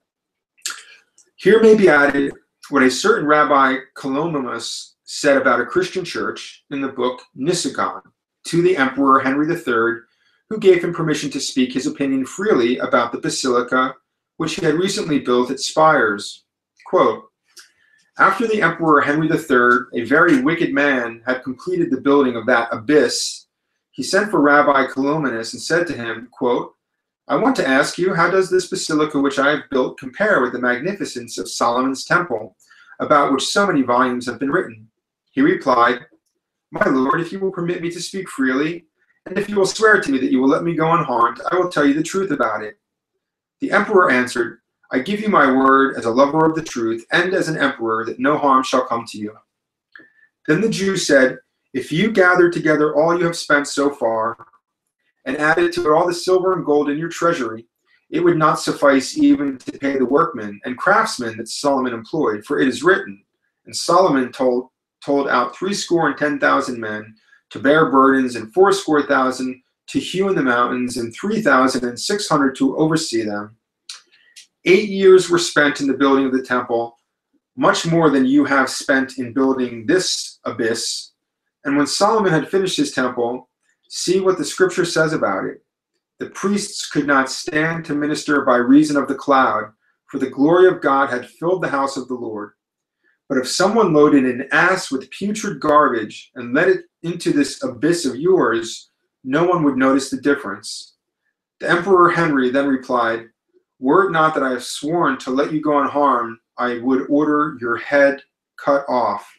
Here may be added what a certain Rabbi Colomimus said about a Christian church in the book Nisagon to the Emperor Henry the Third, who gave him permission to speak his opinion freely about the basilica which he had recently built at Spires. Quote, "After the Emperor Henry the Third, a very wicked man, had completed the building of that abyss, he sent for Rabbi Colomimus and said to him, quote, 'I want to ask you, how does this basilica which I have built compare with the magnificence of Solomon's temple, about which so many volumes have been written?' He replied, My lord, if you will permit me to speak freely, and if you will swear to me that you will let me go unharmed, I will tell you the truth about it. The emperor answered, I give you my word as a lover of the truth and as an emperor that no harm shall come to you. Then the Jew said, if you gather together all you have spent so far, and added to it all the silver and gold in your treasury, it would not suffice even to pay the workmen and craftsmen that Solomon employed, for it is written, and Solomon told, told out threescore and ten thousand men to bear burdens, and fourscore thousand to hew in the mountains, and three thousand and six hundred to oversee them. Eight years were spent in the building of the temple, much more than you have spent in building this abyss. And when Solomon had finished his temple, see what the scripture says about it. The priests could not stand to minister by reason of the cloud, for the glory of God had filled the house of the Lord. But if someone loaded an ass with putrid garbage and let it into this abyss of yours, no one would notice the difference. The Emperor Henry then replied, were it not that I have sworn to let you go unharmed, I would order your head cut off.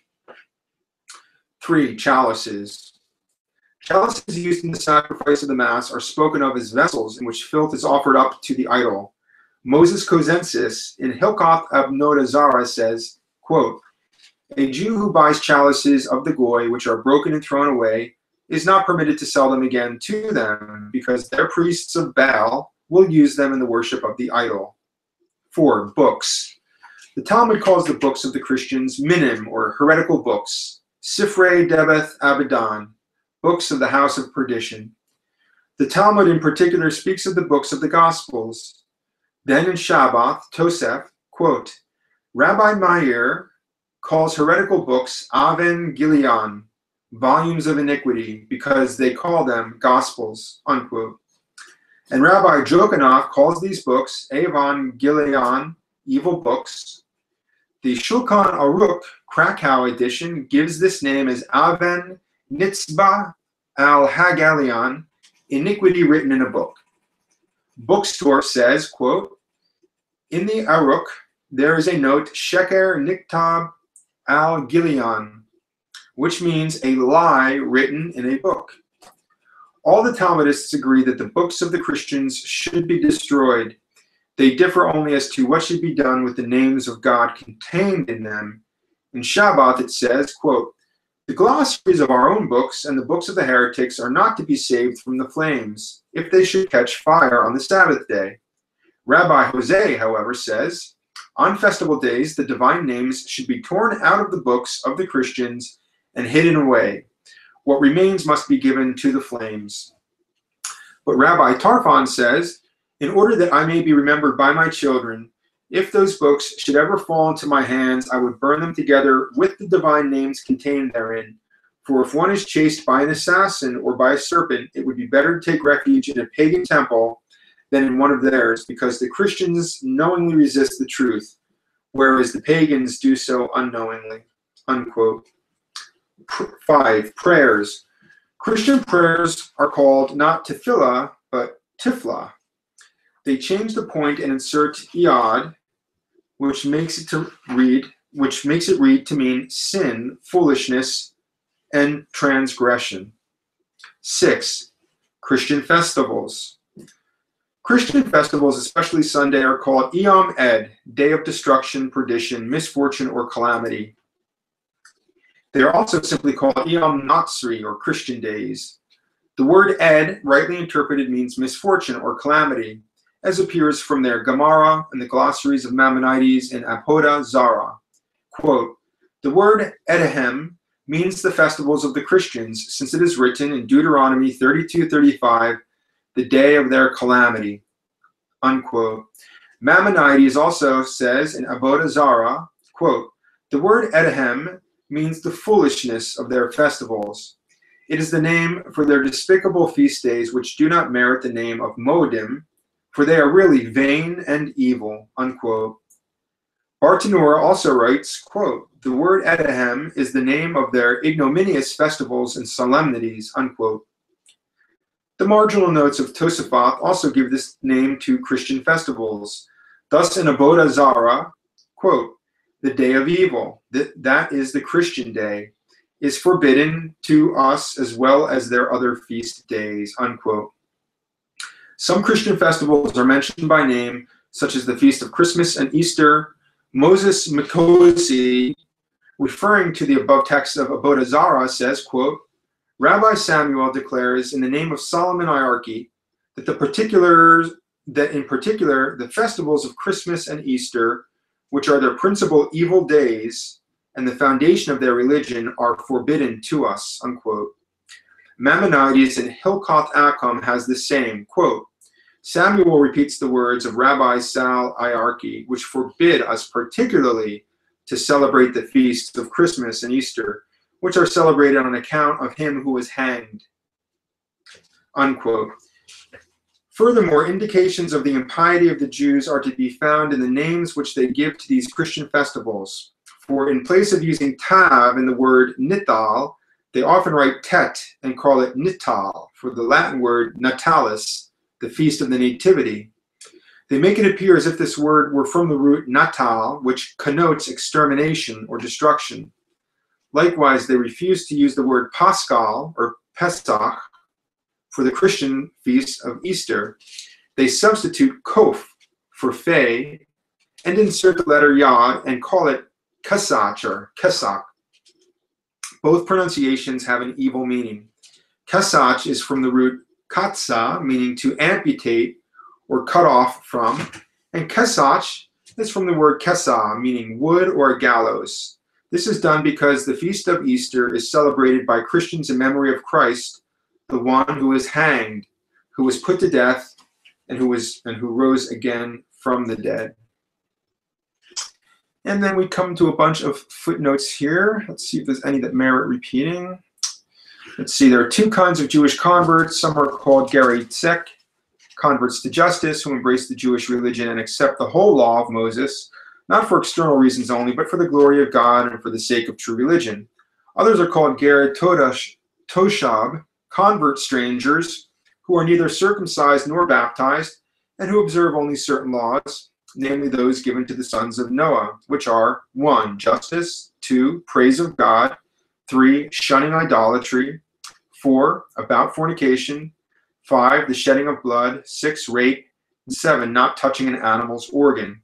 Three, chalices. Chalices used in the sacrifice of the Mass are spoken of as vessels in which filth is offered up to the idol. Moses Kozensis in Hilkoth Abnoda Zara says, quote, a Jew who buys chalices of the goy which are broken and thrown away is not permitted to sell them again to them, because their priests of Baal will use them in the worship of the idol. Four, books. The Talmud calls the books of the Christians minim, or heretical books, Sifrei Debeth Abadan, books of the house of perdition. The Talmud in particular speaks of the books of the Gospels. Then in Shabbath, Tosef, quote, Rabbi Meir calls heretical books Aven Gileon, volumes of iniquity, because they call them Gospels, unquote. And Rabbi Jokanoff calls these books Avon Gileon, evil books. The Shulchan Aruch Krakow edition gives this name as Aven Nitzbah al Hagalion, iniquity written in a book. Bookstore says, quote, in the Aruch, there is a note, Sheker Niktab al Gileon, which means a lie written in a book. All the Talmudists agree that the books of the Christians should be destroyed. They differ only as to what should be done with the names of God contained in them. In Shabbat it says, quote, the glossaries of our own books and the books of the heretics are not to be saved from the flames, if they should catch fire on the Sabbath day. Rabbi Jose, however, says, on festival days, the divine names should be torn out of the books of the Christians and hidden away. What remains must be given to the flames. But Rabbi Tarfon says, in order that I may be remembered by my children, if those books should ever fall into my hands, I would burn them together with the divine names contained therein. For if one is chased by an assassin or by a serpent, it would be better to take refuge in a pagan temple than in one of theirs, because the Christians knowingly resist the truth, whereas the pagans do so unknowingly. Unquote. Five, prayers. Christian prayers are called not tefillah, but tiflah. They change the point and insert iad, which makes it to read, which makes it read to mean sin, foolishness, and transgression. Six, Christian festivals. Christian festivals, especially Sunday, are called Yom Ed, day of destruction, perdition, misfortune, or calamity. They are also simply called Yom Natsri, or Christian days. The word Ed, rightly interpreted, means misfortune or calamity, as appears from their Gemara and the glossaries of Maimonides in Apoda Zara. Quote, the word Edehem means the festivals of the Christians, since it is written in Deuteronomy thirty-two thirty-five, the day of their calamity. Unquote. Maimonides also says in Aboda Zara, quote, the word Edehem means the foolishness of their festivals. It is the name for their despicable feast days, which do not merit the name of Moedim, for they are really vain and evil, unquote. Bartanura also writes, quote, the word Edehem is the name of their ignominious festivals and solemnities, unquote. The marginal notes of Tosafot also give this name to Christian festivals. Thus in Aboda Zara, quote, the day of evil, that, that is the Christian day. is forbidden to us as well as their other feast days, unquote. Some Christian festivals are mentioned by name, such as the Feast of Christmas and Easter. Moses Mikosi, referring to the above text of Avodah Zarah, says, quote, Rabbi Samuel declares in the name of Solomon Iarchy that the particulars that in particular the festivals of Christmas and Easter, which are their principal evil days and the foundation of their religion, are forbidden to us, unquote. Maimonides in Hilkoth Akum has the same, quote, Samuel repeats the words of Rabbi Sal Iarchy, which forbid us particularly to celebrate the feasts of Christmas and Easter, which are celebrated on account of him who was hanged, unquote. Furthermore, indications of the impiety of the Jews are to be found in the names which they give to these Christian festivals. For in place of using tav in the word nital, they often write tet and call it nital, for the Latin word natalis, the feast of the nativity. They make it appear as if this word were from the root natal, which connotes extermination or destruction. Likewise, they refuse to use the word Paschal or Pesach for the Christian feast of Easter. They substitute kof for fe and insert the letter yod and call it kesach or kesak. Both pronunciations have an evil meaning. Kesach is from the root katsa, meaning to amputate or cut off from, and kesach is from the word kesa, meaning wood or a gallows. This is done because the feast of Easter is celebrated by Christians in memory of Christ, the one who was hanged, who was put to death, and who was and who rose again from the dead. And then we come to a bunch of footnotes here. Let's see if there's any that merit repeating. Let's see, there are two kinds of Jewish converts. Some are called Gerei Tzek, converts to justice, who embrace the Jewish religion and accept the whole law of Moses, not for external reasons only, but for the glory of God and for the sake of true religion. Others are called Gerei Todash, Toshab, convert strangers, who are neither circumcised nor baptized, and who observe only certain laws, namely those given to the sons of Noah, which are one, justice, two, praise of God, three, shunning idolatry, four, about fornication, five, the shedding of blood, six, rape, and seven, not touching an animal's organ.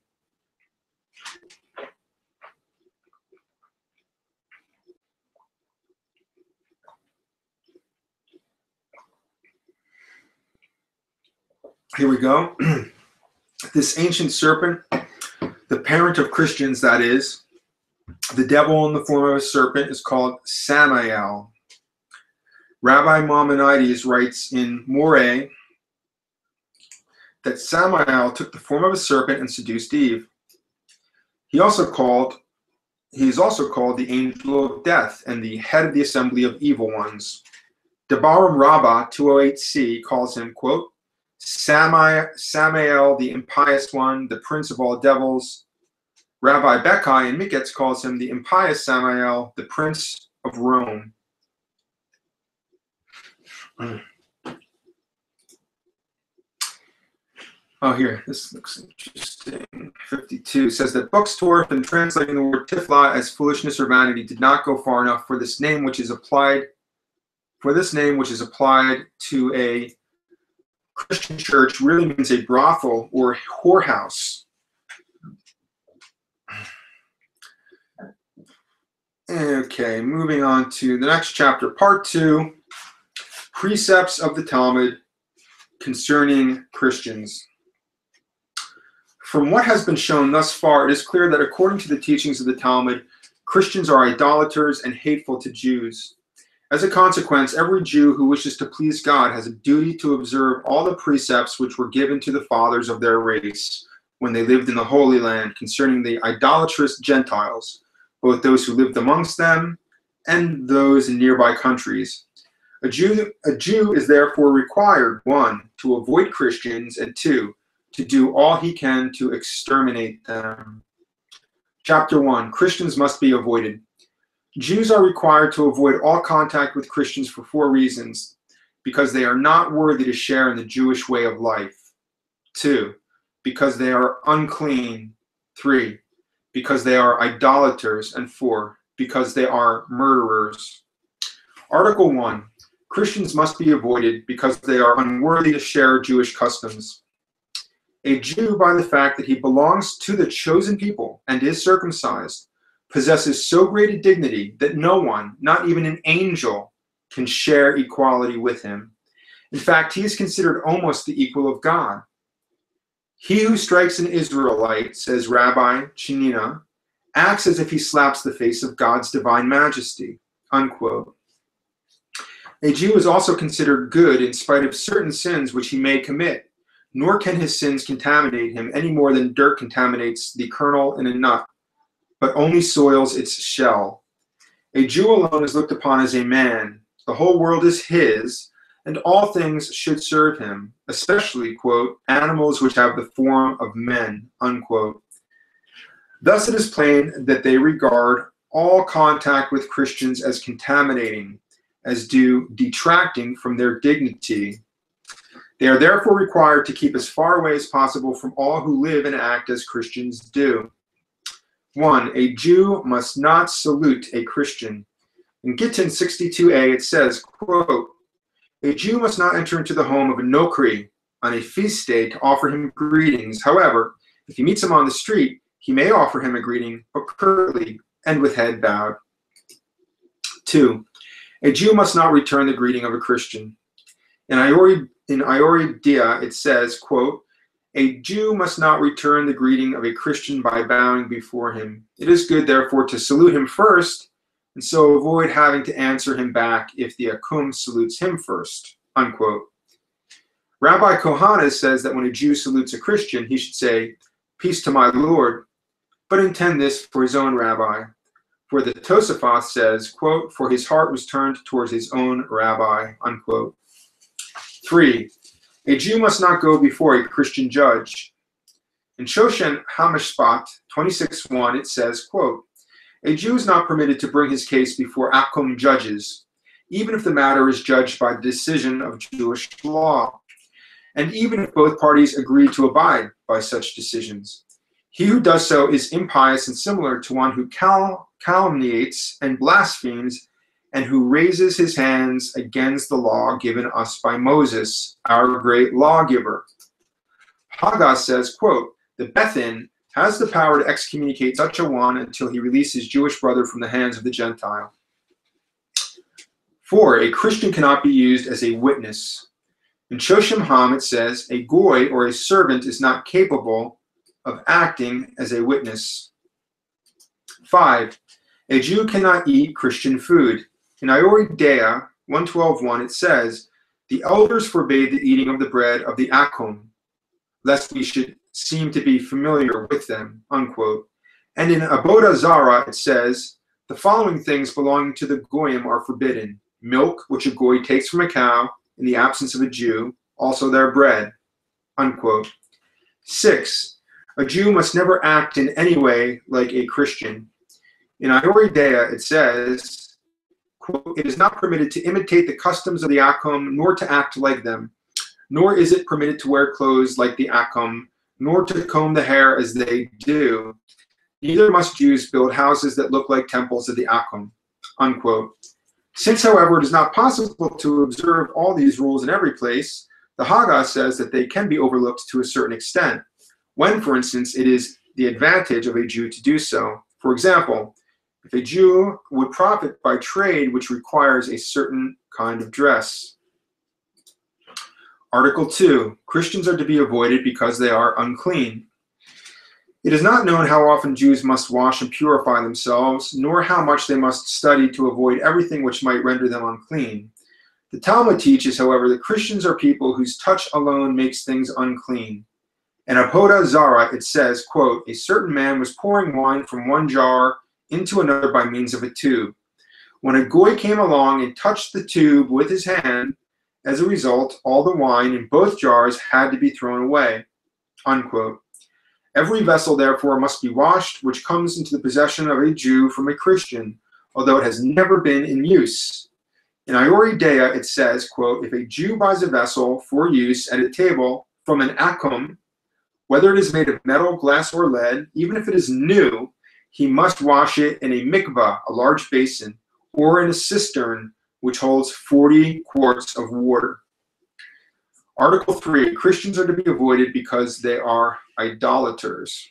Here we go. This ancient serpent, the parent of Christians, that is, the devil in the form of a serpent, is called Samael. Rabbi Maimonides writes in Moreh that Samael took the form of a serpent and seduced Eve. He also called, he is also called the angel of death and the head of the assembly of evil ones. Debarim Rabbah two oh eight c calls him, quote, Samael, Samael, the impious one, the prince of all devils. Rabbi Bekai in Miketz calls him the impious Samael, the prince of Rome. Oh, here, this looks interesting. fifty-two says that Buxtorf, in translating the word tifla as foolishness or vanity, did not go far enough for this name which is applied for this name which is applied to a Christian church really means a brothel or whorehouse. Okay, moving on to the next chapter, part two, precepts of the Talmud concerning Christians. From what has been shown thus far, it is clear that according to the teachings of the Talmud, Christians are idolaters and hateful to Jews. As a consequence, every Jew who wishes to please God has a duty to observe all the precepts which were given to the fathers of their race when they lived in the Holy Land concerning the idolatrous Gentiles, both those who lived amongst them and those in nearby countries. A Jew, a Jew is therefore required, one, to avoid Christians, and two, to do all he can to exterminate them. Chapter one, Christians must be avoided. Jews are required to avoid all contact with Christians for four reasons: because they are not worthy to share in the Jewish way of life. Two, because they are unclean. Three, because they are idolaters. And four, because they are murderers. Article one, Christians must be avoided because they are unworthy to share Jewish customs. A Jew, by the fact that he belongs to the chosen people and is circumcised, possesses so great a dignity that no one, not even an angel, can share equality with him. In fact, he is considered almost the equal of God. He who strikes an Israelite, says Rabbi Chinina, acts as if he slaps the face of God's divine majesty, unquote. A Jew is also considered good in spite of certain sins which he may commit, nor can his sins contaminate him any more than dirt contaminates the kernel in a nut, but only soils its shell. A Jew alone is looked upon as a man. The whole world is his, and all things should serve him, especially, quote, animals which have the form of men, unquote. Thus it is plain that they regard all contact with Christians as contaminating, as do detracting from their dignity. They are therefore required to keep as far away as possible from all who live and act as Christians do. One, a Jew must not salute a Christian. In Gittin sixty-two a, it says, quote, a Jew must not enter into the home of a Nokri on a feast day to offer him greetings. However, if he meets him on the street, he may offer him a greeting, but curtly and with head bowed. Two, a Jew must not return the greeting of a Christian. In Iori, in Iori Dia, it says, quote, a Jew must not return the greeting of a Christian by bowing before him. It is good, therefore, to salute him first, and so avoid having to answer him back if the Akum salutes him first, unquote. Rabbi Kohanes says that when a Jew salutes a Christian, he should say, peace to my Lord, but intend this for his own rabbi. For the Tosafot says, quote, for his heart was turned towards his own rabbi, unquote. Three, a Jew must not go before a Christian judge. In Shoshen Hamishpat twenty-six one, it says, quote, a Jew is not permitted to bring his case before Akum judges, even if the matter is judged by the decision of Jewish law, and even if both parties agree to abide by such decisions. He who does so is impious and similar to one who cal calumniates and blasphemes and who raises his hands against the law given us by Moses, our great lawgiver. Haggah says, quote, the Bethin has the power to excommunicate such a one until he releases his Jewish brother from the hands of the Gentile. Four, a Christian cannot be used as a witness. In Shoshem Ham, it says, a goy or a servant is not capable of acting as a witness. Five, a Jew cannot eat Christian food. In Iori Dea one twelve one, it says, the elders forbade the eating of the bread of the Akum, lest we should seem to be familiar with them, unquote. And in Aboda Zara, it says, the following things belonging to the Goyim are forbidden. Milk, which a Goy takes from a cow in the absence of a Jew, also their bread, unquote. Six, a Jew must never act in any way like a Christian. In Iori Dea, it says, quote, it is not permitted to imitate the customs of the Akum, nor to act like them, nor is it permitted to wear clothes like the Akum, nor to comb the hair as they do. Neither must Jews build houses that look like temples of the Akum, unquote. Since, however, it is not possible to observe all these rules in every place, the Haggah says that they can be overlooked to a certain extent, when, for instance, it is the advantage of a Jew to do so. For example, if a Jew would profit by trade which requires a certain kind of dress. Article two, Christians are to be avoided because they are unclean. It is not known how often Jews must wash and purify themselves, nor how much they must study to avoid everything which might render them unclean. The Talmud teaches, however, that Christians are people whose touch alone makes things unclean. In Aboda Zara, it says, quote, a certain man was pouring wine from one jar into another by means of a tube. When a Goy came along and touched the tube with his hand, as a result, all the wine in both jars had to be thrown away, unquote. Every vessel, therefore, must be washed which comes into the possession of a Jew from a Christian, although it has never been in use. In Iori Dea, it says, quote, if a Jew buys a vessel for use at a table from an Akum, whether it is made of metal, glass, or lead, even if it is new, he must wash it in a mikvah, a large basin, or in a cistern, which holds forty quarts of water. Article three, Christians are to be avoided because they are idolaters.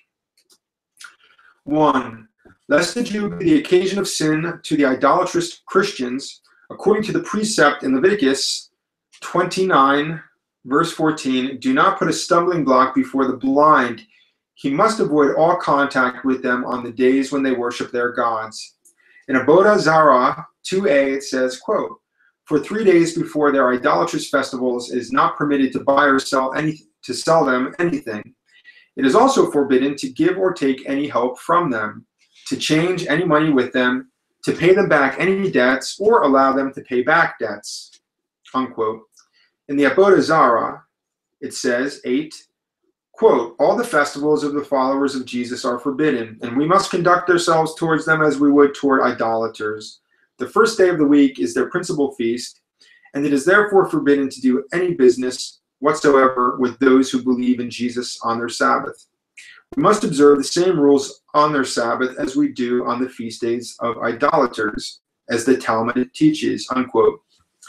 One, lest the Jew be the occasion of sin to the idolatrous Christians, according to the precept in Leviticus twenty-nine, verse fourteen, do not put a stumbling block before the blind. He must avoid all contact with them on the days when they worship their gods. In Avodah Zarah two a, it says, quote, for three days before their idolatrous festivals, it is not permitted to buy or sell any, to sell them anything. It is also forbidden to give or take any help from them, to change any money with them, to pay them back any debts, or allow them to pay back debts, unquote. In the Avodah Zarah, it says, eight, quote, all the festivals of the followers of Jesus are forbidden, and we must conduct ourselves towards them as we would toward idolaters. The first day of the week is their principal feast, and it is therefore forbidden to do any business whatsoever with those who believe in Jesus on their Sabbath. We must observe the same rules on their Sabbath as we do on the feast days of idolaters, as the Talmud teaches, unquote.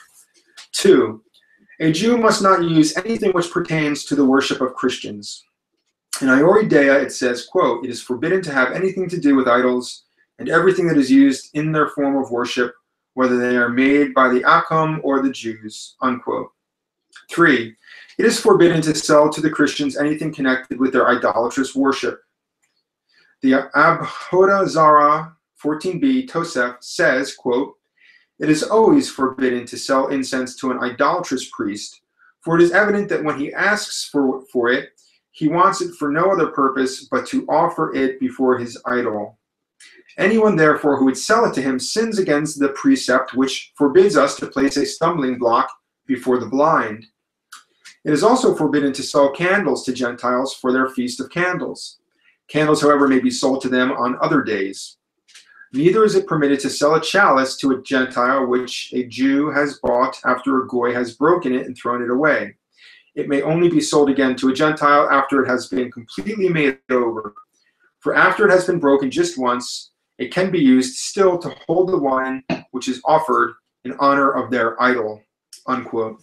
Two, a Jew must not use anything which pertains to the worship of Christians. In Iori Dea, it says, quote, it is forbidden to have anything to do with idols and everything that is used in their form of worship, whether they are made by the Akum or the Jews, unquote. Three, it is forbidden to sell to the Christians anything connected with their idolatrous worship. The Avodah Zarah fourteen b Tosef says, quote, it is always forbidden to sell incense to an idolatrous priest, for it is evident that when he asks for, for it, he wants it for no other purpose but to offer it before his idol. Anyone, therefore, who would sell it to him sins against the precept which forbids us to place a stumbling block before the blind. It is also forbidden to sell candles to Gentiles for their feast of candles. Candles, however, may be sold to them on other days. Neither is it permitted to sell a chalice to a Gentile which a Jew has bought after a Goy has broken it and thrown it away. It may only be sold again to a Gentile after it has been completely made over. For after it has been broken just once, it can be used still to hold the wine which is offered in honor of their idol, unquote.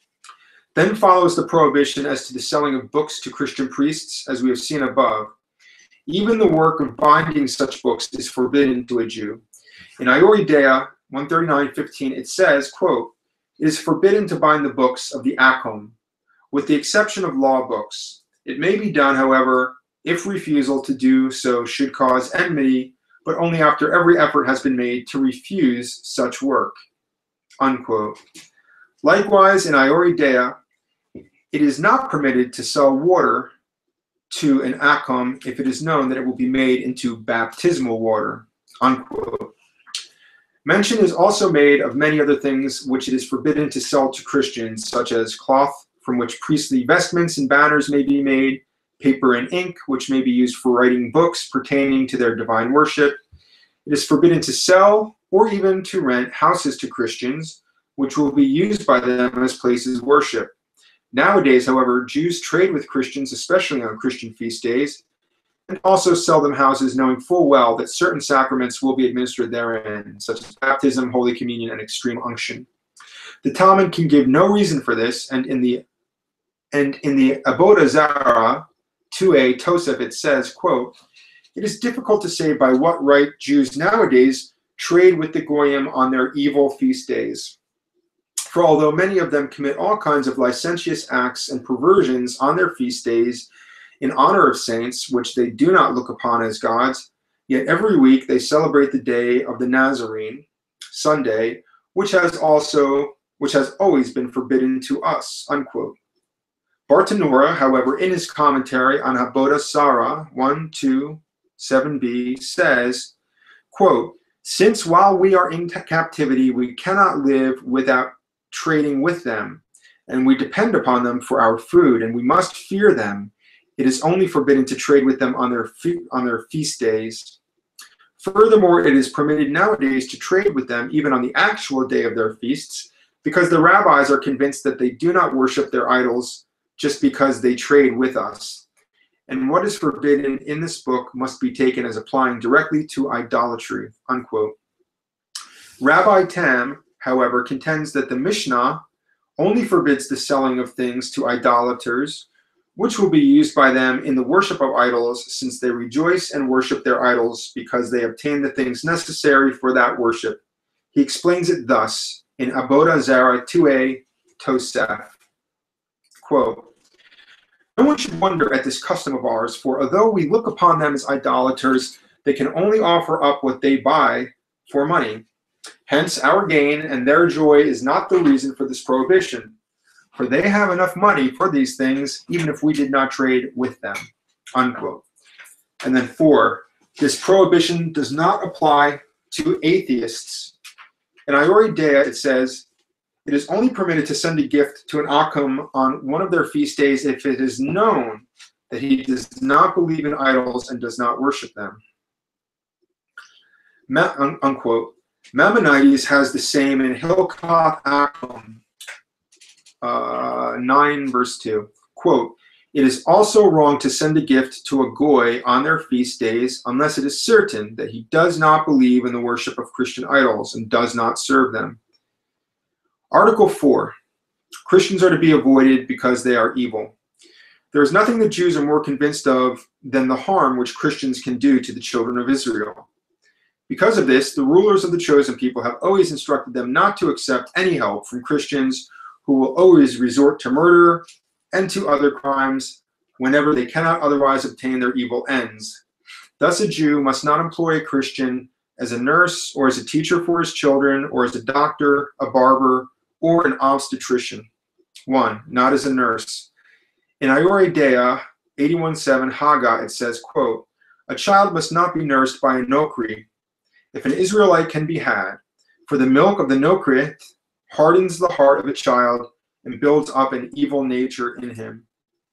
Then follows the prohibition as to the selling of books to Christian priests, as we have seen above. Even the work of binding such books is forbidden to a Jew. In Iori Dea one thirty-nine fifteen, it says, quote, it is forbidden to bind the books of the Akum, with the exception of law books. It may be done, however, if refusal to do so should cause enmity, but only after every effort has been made to refuse such work, unquote. Likewise, in Iori Dea, it is not permitted to sell water to an Akum if it is known that it will be made into baptismal water, unquote. Mention is also made of many other things which it is forbidden to sell to Christians, such as cloth from which priestly vestments and banners may be made, paper and ink, which may be used for writing books pertaining to their divine worship. It is forbidden to sell or even to rent houses to Christians, which will be used by them as places of worship. Nowadays, however, Jews trade with Christians, especially on Christian feast days, and also sell them houses, knowing full well that certain sacraments will be administered therein, such as baptism, Holy Communion, and extreme unction. The Talmud can give no reason for this, and in the and in the Avodah Zarah two a Tosef, it says, quote, it is difficult to say by what right Jews nowadays trade with the Goyim on their evil feast days. For although many of them commit all kinds of licentious acts and perversions on their feast days in honor of saints, which they do not look upon as gods, yet every week they celebrate the day of the Nazarene, Sunday, which has also, which has always been forbidden to us, unquote. Bartanura, however, in his commentary on Avodah Zarah one two seven b says, quote, since while we are in captivity, we cannot live without trading with them, and we depend upon them for our food, and we must fear them, it is only forbidden to trade with them on their, fe on their feast days. Furthermore, it is permitted nowadays to trade with them even on the actual day of their feasts, because the rabbis are convinced that they do not worship their idols just because they trade with us. And what is forbidden in this book must be taken as applying directly to idolatry, unquote. Rabbi Tam however, contends that the Mishnah only forbids the selling of things to idolaters, which will be used by them in the worship of idols, since they rejoice and worship their idols because they obtain the things necessary for that worship. He explains it thus in Avodah Zarah two a Tosef. Quote, "No one should wonder at this custom of ours, for although we look upon them as idolaters, they can only offer up what they buy for money. Hence, our gain and their joy is not the reason for this prohibition, for they have enough money for these things, even if we did not trade with them." Unquote. And then four, this prohibition does not apply to atheists. In Iori Dea, it says, "It is only permitted to send a gift to an akum on one of their feast days if it is known that he does not believe in idols and does not worship them." Ma un unquote. Maimonides has the same in Hilchot Akum uh, nine verse two. Quote, "It is also wrong to send a gift to a goy on their feast days unless it is certain that he does not believe in the worship of Christian idols and does not serve them." Article four, Christians are to be avoided because they are evil. There is nothing the Jews are more convinced of than the harm which Christians can do to the children of Israel. Because of this, the rulers of the chosen people have always instructed them not to accept any help from Christians, who will always resort to murder and to other crimes whenever they cannot otherwise obtain their evil ends. Thus, a Jew must not employ a Christian as a nurse or as a teacher for his children or as a doctor, a barber, or an obstetrician. One, not as a nurse. In Iori Dea eighty-one seven Haga, it says, quote, "A child must not be nursed by a nokri, if an Israelite can be had, for the milk of the nokrit hardens the heart of a child and builds up an evil nature in him."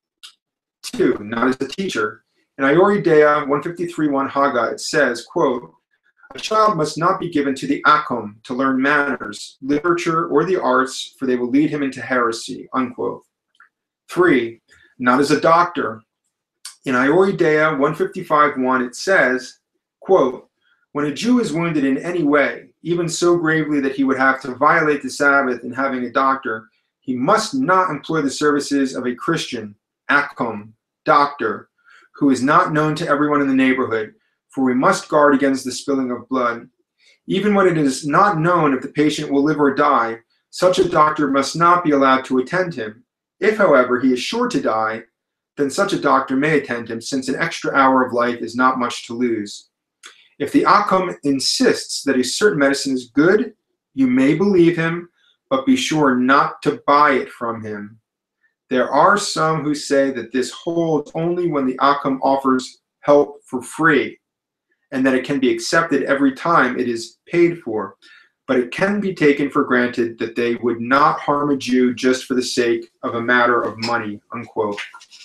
Two, not as a teacher. In Iori Dea one fifty-three one Haga, it says, quote, "A child must not be given to the akum to learn manners, literature, or the arts, for they will lead him into heresy." Unquote. Three, not as a doctor. In Iori Dea one fifty-five one, it says, quote, "When a Jew is wounded in any way, even so gravely that he would have to violate the Sabbath in having a doctor, he must not employ the services of a Christian, akum, doctor, who is not known to everyone in the neighborhood, for we must guard against the spilling of blood. Even when it is not known if the patient will live or die, such a doctor must not be allowed to attend him. If, however, he is sure to die, then such a doctor may attend him, since an extra hour of life is not much to lose. If the akum insists that a certain medicine is good, you may believe him, but be sure not to buy it from him. There are some who say that this holds only when the akum offers help for free, and that it can be accepted every time it is paid for, but it can be taken for granted that they would not harm a Jew just for the sake of a matter of money." Unquote.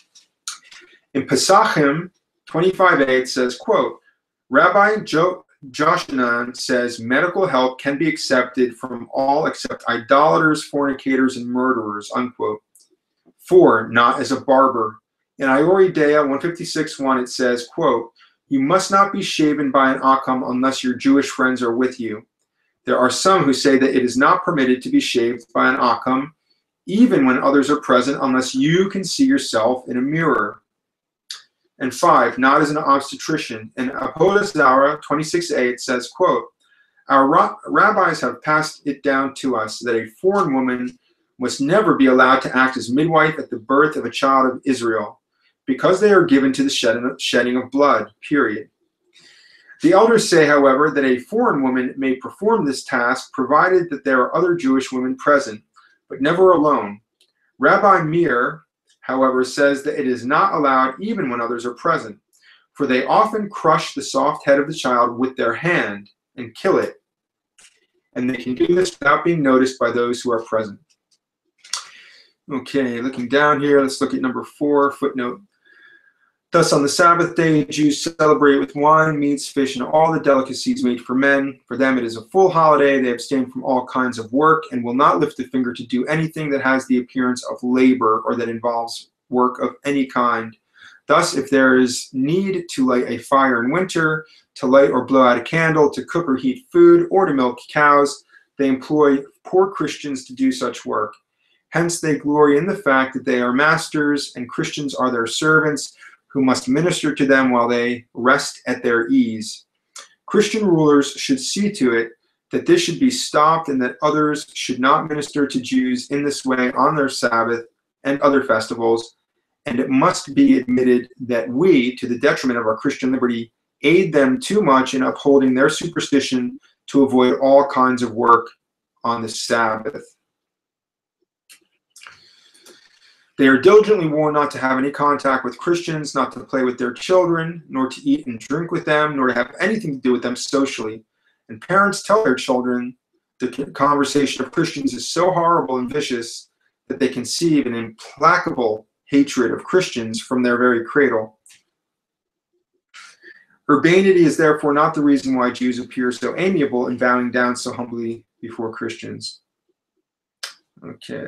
In Pesachim twenty-five a, it says, quote, "Rabbi jo Joshanan says medical help can be accepted from all except idolaters, fornicators, and murderers." Unquote. Four, not as a barber. In Iori Dea one fifty-six one, it says, quote, "You must not be shaven by an akum unless your Jewish friends are with you. There are some who say that it is not permitted to be shaved by an akum, even when others are present, unless you can see yourself in a mirror." And five, not as an obstetrician. In Avodah Zarah twenty-six a, it says, quote, "Our ra rabbis have passed it down to us that a foreign woman must never be allowed to act as midwife at the birth of a child of Israel, because they are given to the shedding, shedding of blood, period. The elders say, however, that a foreign woman may perform this task provided that there are other Jewish women present, but never alone. Rabbi Meir, however, says that it is not allowed even when others are present, for they often crush the soft head of the child with their hand and kill it, and they can do this without being noticed by those who are present." Okay, looking down here, let's look at number four, footnote. "Thus on the Sabbath day, Jews celebrate with wine, meats, fish, and all the delicacies made for men. For them it is a full holiday. They abstain from all kinds of work and will not lift a finger to do anything that has the appearance of labor or that involves work of any kind. Thus, if there is need to light a fire in winter, to light or blow out a candle, to cook or heat food, or to milk cows, they employ poor Christians to do such work. Hence, they glory in the fact that they are masters and Christians are their servants who must minister to them while they rest at their ease. Christian rulers should see to it that this should be stopped and that others should not minister to Jews in this way on their Sabbath and other festivals. And it must be admitted that we, to the detriment of our Christian liberty, aid them too much in upholding their superstition to avoid all kinds of work on the Sabbath. They are diligently warned not to have any contact with Christians, not to play with their children, nor to eat and drink with them, nor to have anything to do with them socially. And parents tell their children the conversation of Christians is so horrible and vicious that they conceive an implacable hatred of Christians from their very cradle. Urbanity is therefore not the reason why Jews appear so amiable and bowing down so humbly before Christians. Okay.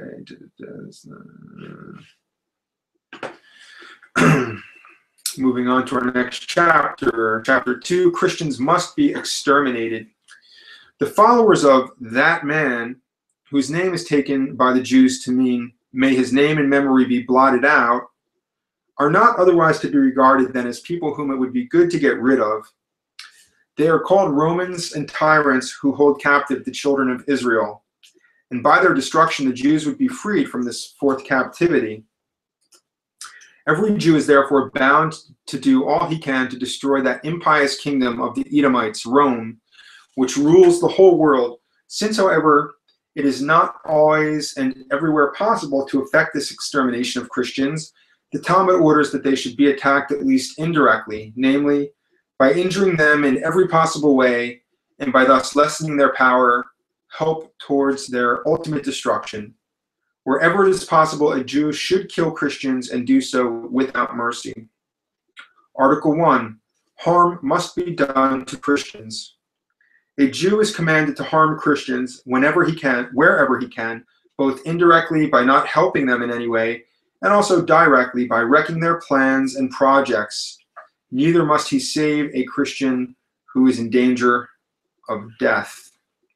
Moving on to our next chapter, chapter two, Christians must be exterminated. The followers of that man, whose name is taken by the Jews to mean, may his name and memory be blotted out, are not otherwise to be regarded than as people whom it would be good to get rid of. They are called Romans and tyrants who hold captive the children of Israel. And by their destruction, the Jews would be freed from this fourth captivity. Every Jew is therefore bound to do all he can to destroy that impious kingdom of the Edomites, Rome, which rules the whole world. Since, however, it is not always and everywhere possible to effect this extermination of Christians, the Talmud orders that they should be attacked at least indirectly, namely, by injuring them in every possible way, and by thus lessening their power, help towards their ultimate destruction. Wherever it is possible, a Jew should kill Christians and do so without mercy. Article one, harm must be done to Christians. A Jew is commanded to harm Christians whenever he can, wherever he can, both indirectly by not helping them in any way, and also directly by wrecking their plans and projects. Neither must he save a Christian who is in danger of death.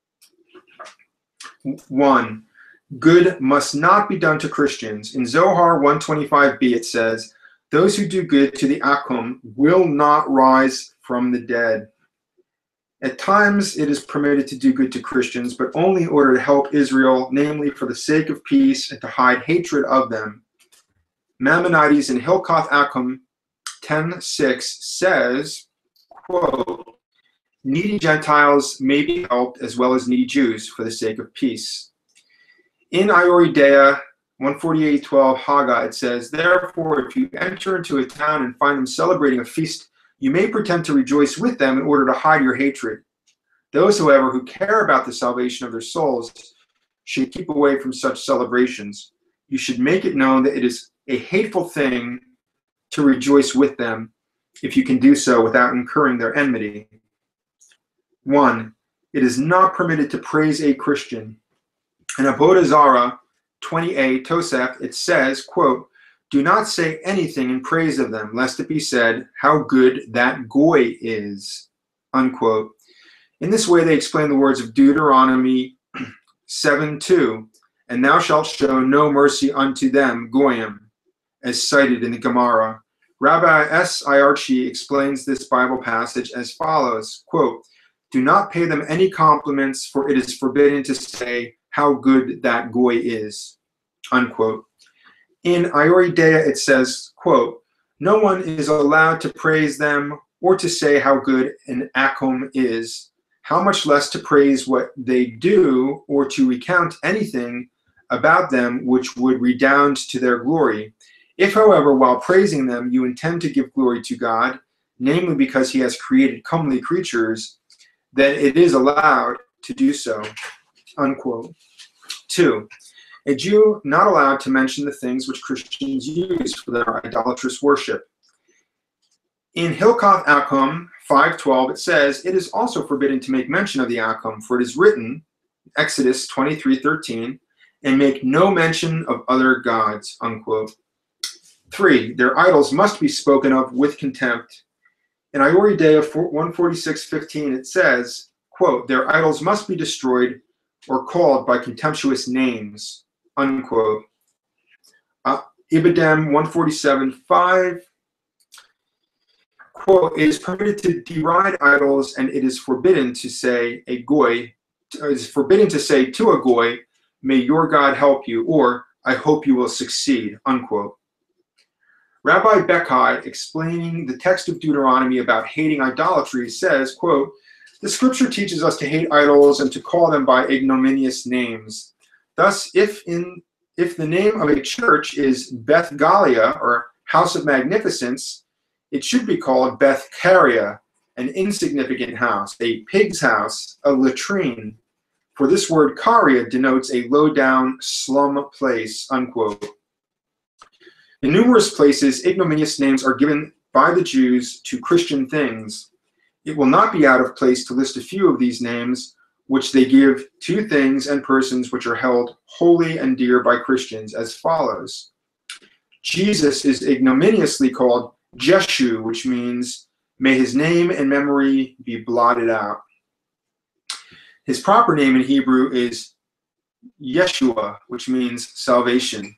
One, good must not be done to Christians. In Zohar one twenty-five b it says, those who do good to the Akum will not rise from the dead. At times it is permitted to do good to Christians, but only in order to help Israel, namely for the sake of peace and to hide hatred of them. Maimonides in Hilkoth Akum ten six says, quote, needy Gentiles may be helped as well as needy Jews for the sake of peace. In Iori Dea one forty-eight twelve Haga, it says, therefore, if you enter into a town and find them celebrating a feast, you may pretend to rejoice with them in order to hide your hatred. Those, however, who care about the salvation of their souls should keep away from such celebrations. You should make it known that it is a hateful thing to rejoice with them if you can do so without incurring their enmity. One, it is not permitted to praise a Christian. In Avodah Zarah twenty-eight Tosef, it says, quote, do not say anything in praise of them, lest it be said, how good that goy is, unquote. In this way, they explain the words of Deuteronomy seven two, and thou shalt show no mercy unto them, goyim, as cited in the Gemara. Rabbi S. Iarchi explains this Bible passage as follows, quote, do not pay them any compliments, for it is forbidden to say how good that goy is, unquote. In Iori Dea, it says, quote, no one is allowed to praise them or to say how good an Akum is, how much less to praise what they do or to recount anything about them which would redound to their glory. If, however, while praising them, you intend to give glory to God, namely because he has created comely creatures, then it is allowed to do so, unquote. Two, a Jew not allowed to mention the things which Christians use for their idolatrous worship. In Hilkoth Akum five twelve, it says, it is also forbidden to make mention of the Akum, for it is written, Exodus twenty-three thirteen, and make no mention of other gods, unquote. Three, their idols must be spoken of with contempt. In Iori Dea one forty-six fifteen, it says, quote, their idols must be destroyed or called by contemptuous names, unquote. Uh, Ibidem one forty-seven five, quote, it is permitted to deride idols, and it is forbidden to say a goy, it is forbidden to say to a goy, may your God help you, or I hope you will succeed, unquote. Rabbi Bekai, explaining the text of Deuteronomy about hating idolatry, says, quote, the scripture teaches us to hate idols and to call them by ignominious names. Thus, if in if the name of a church is Beth Galia, or House of Magnificence, it should be called Beth Caria, an insignificant house, a pig's house, a latrine. For this word Caria denotes a low-down slum place, unquote. In numerous places, ignominious names are given by the Jews to Christian things. It will not be out of place to list a few of these names, which they give to things and persons which are held holy and dear by Christians, as follows. Jesus is ignominiously called Jeshu, which means, may his name and memory be blotted out. His proper name in Hebrew is Yeshua, which means salvation.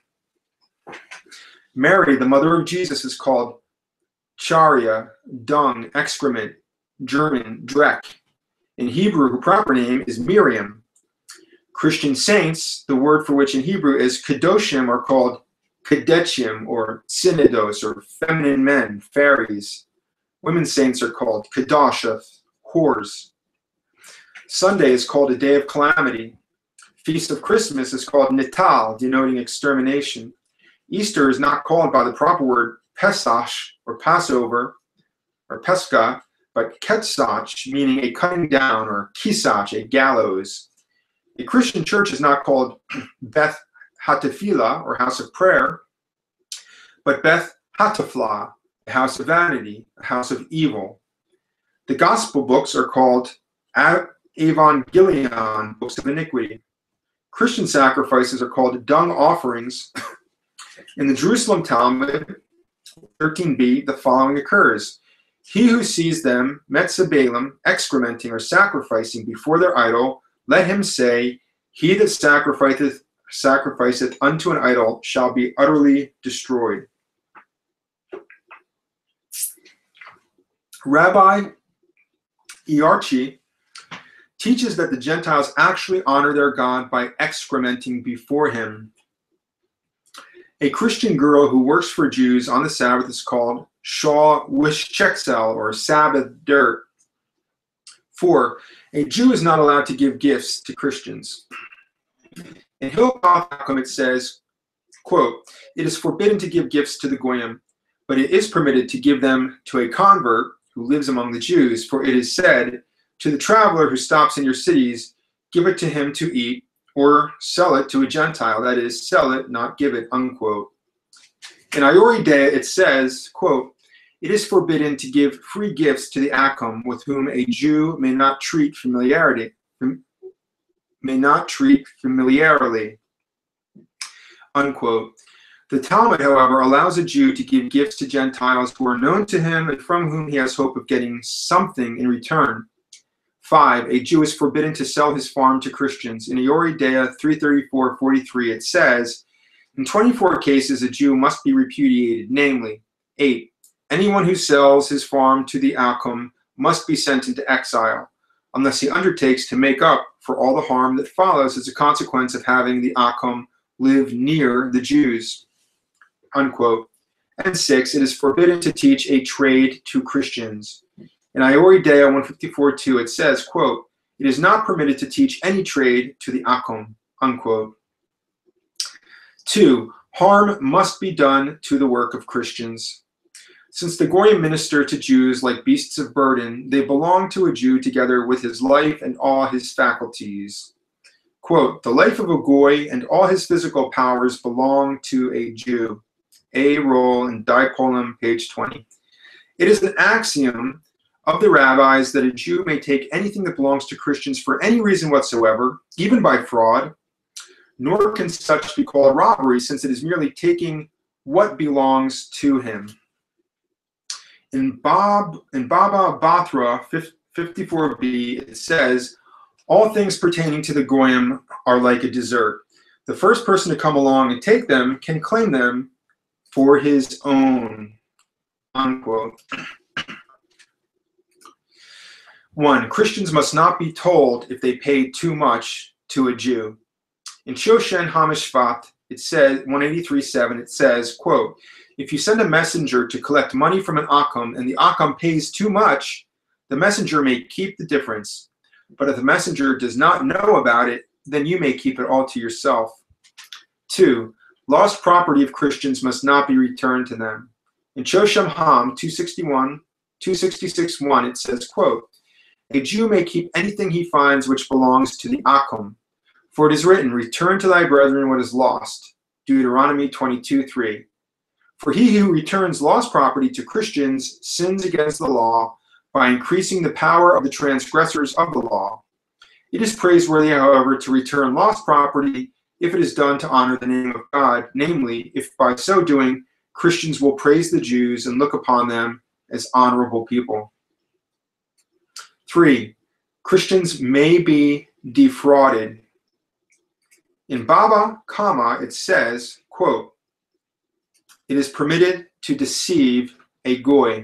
Mary, the mother of Jesus, is called charia, dung, excrement, German, dreck. In Hebrew, her proper name is Miriam. Christian saints, the word for which in Hebrew is kadoshim, are called kadetchim, or synodos, or feminine men, fairies. Women saints are called kadoshah, whores. Sunday is called a day of calamity. Feast of Christmas is called Natal, denoting extermination. Easter is not called by the proper word Pesach, or Passover, or Pescha, but Ketzach, meaning a cutting down, or Kisach, a gallows. A Christian church is not called Beth Hatafila, or house of prayer, but Beth Hatafla, a house of vanity, a house of evil. The gospel books are called Evangelion, books of iniquity. Christian sacrifices are called dung offerings. In the Jerusalem Talmud, thirteen b, the following occurs. He who sees them, metzabalim, excrementing or sacrificing before their idol, let him say, he that sacrificeth, sacrificeth unto an idol shall be utterly destroyed. Rabbi Iarchi teaches that the Gentiles actually honor their God by excrementing before him. A Christian girl who works for Jews on the Sabbath is called Shaw Wishcheksel, or Sabbath dirt. Four, a Jew is not allowed to give gifts to Christians. In Hilchot it says, quote, it is forbidden to give gifts to the Goyim, but it is permitted to give them to a convert who lives among the Jews, for it is said, to the traveler who stops in your cities, give it to him to eat, or sell it to a Gentile, that is, sell it, not give it, unquote. In Iori Dea, it says, quote, it is forbidden to give free gifts to the Akum, with whom a Jew may not treat familiarity, may not treat familiarly, unquote. The Talmud, however, allows a Jew to give gifts to Gentiles who are known to him and from whom he has hope of getting something in return. Five, a Jew is forbidden to sell his farm to Christians. In Iori Dea three thirty-four forty-three, it says, in twenty-four cases, a Jew must be repudiated, namely, eight, anyone who sells his farm to the Akum must be sent into exile, unless he undertakes to make up for all the harm that follows as a consequence of having the Akum live near the Jews, unquote. And six, it is forbidden to teach a trade to Christians. In Iori Dea one fifty-four two, it says, quote, it is not permitted to teach any trade to the Akum, unquote. Two, harm must be done to the work of Christians. Since the Goyim minister to Jews like beasts of burden, they belong to a Jew together with his life and all his faculties. Quote, the life of a Goy and all his physical powers belong to a Jew. A. Roll in Dipolim, page twenty. It is an axiom of the rabbis that a Jew may take anything that belongs to Christians for any reason whatsoever, even by fraud, nor can such be called robbery, since it is merely taking what belongs to him. In Bob in Baba Batra fifty-four b, it says, All things pertaining to the goyim are like a dessert. The first person to come along and take them can claim them for his own, unquote. One, Christians must not be told if they paid too much to a Jew. In Shoshen HaMishpat, it says, one eighty-three seven, it says, quote, if you send a messenger to collect money from an Akum and the Akum pays too much, the messenger may keep the difference. But if the messenger does not know about it, then you may keep it all to yourself. Two, lost property of Christians must not be returned to them. In Shoshem Ham two sixty-one, two sixty-six one, it says, quote, a Jew may keep anything he finds which belongs to the Akum. For it is written, return to thy brethren what is lost. Deuteronomy twenty-two three. For he who returns lost property to Christians sins against the law by increasing the power of the transgressors of the law. It is praiseworthy, however, to return lost property if it is done to honor the name of God, namely, if by so doing Christians will praise the Jews and look upon them as honorable people. Three, Christians may be defrauded. In Baba Kama, it says, quote, it is permitted to deceive a goy.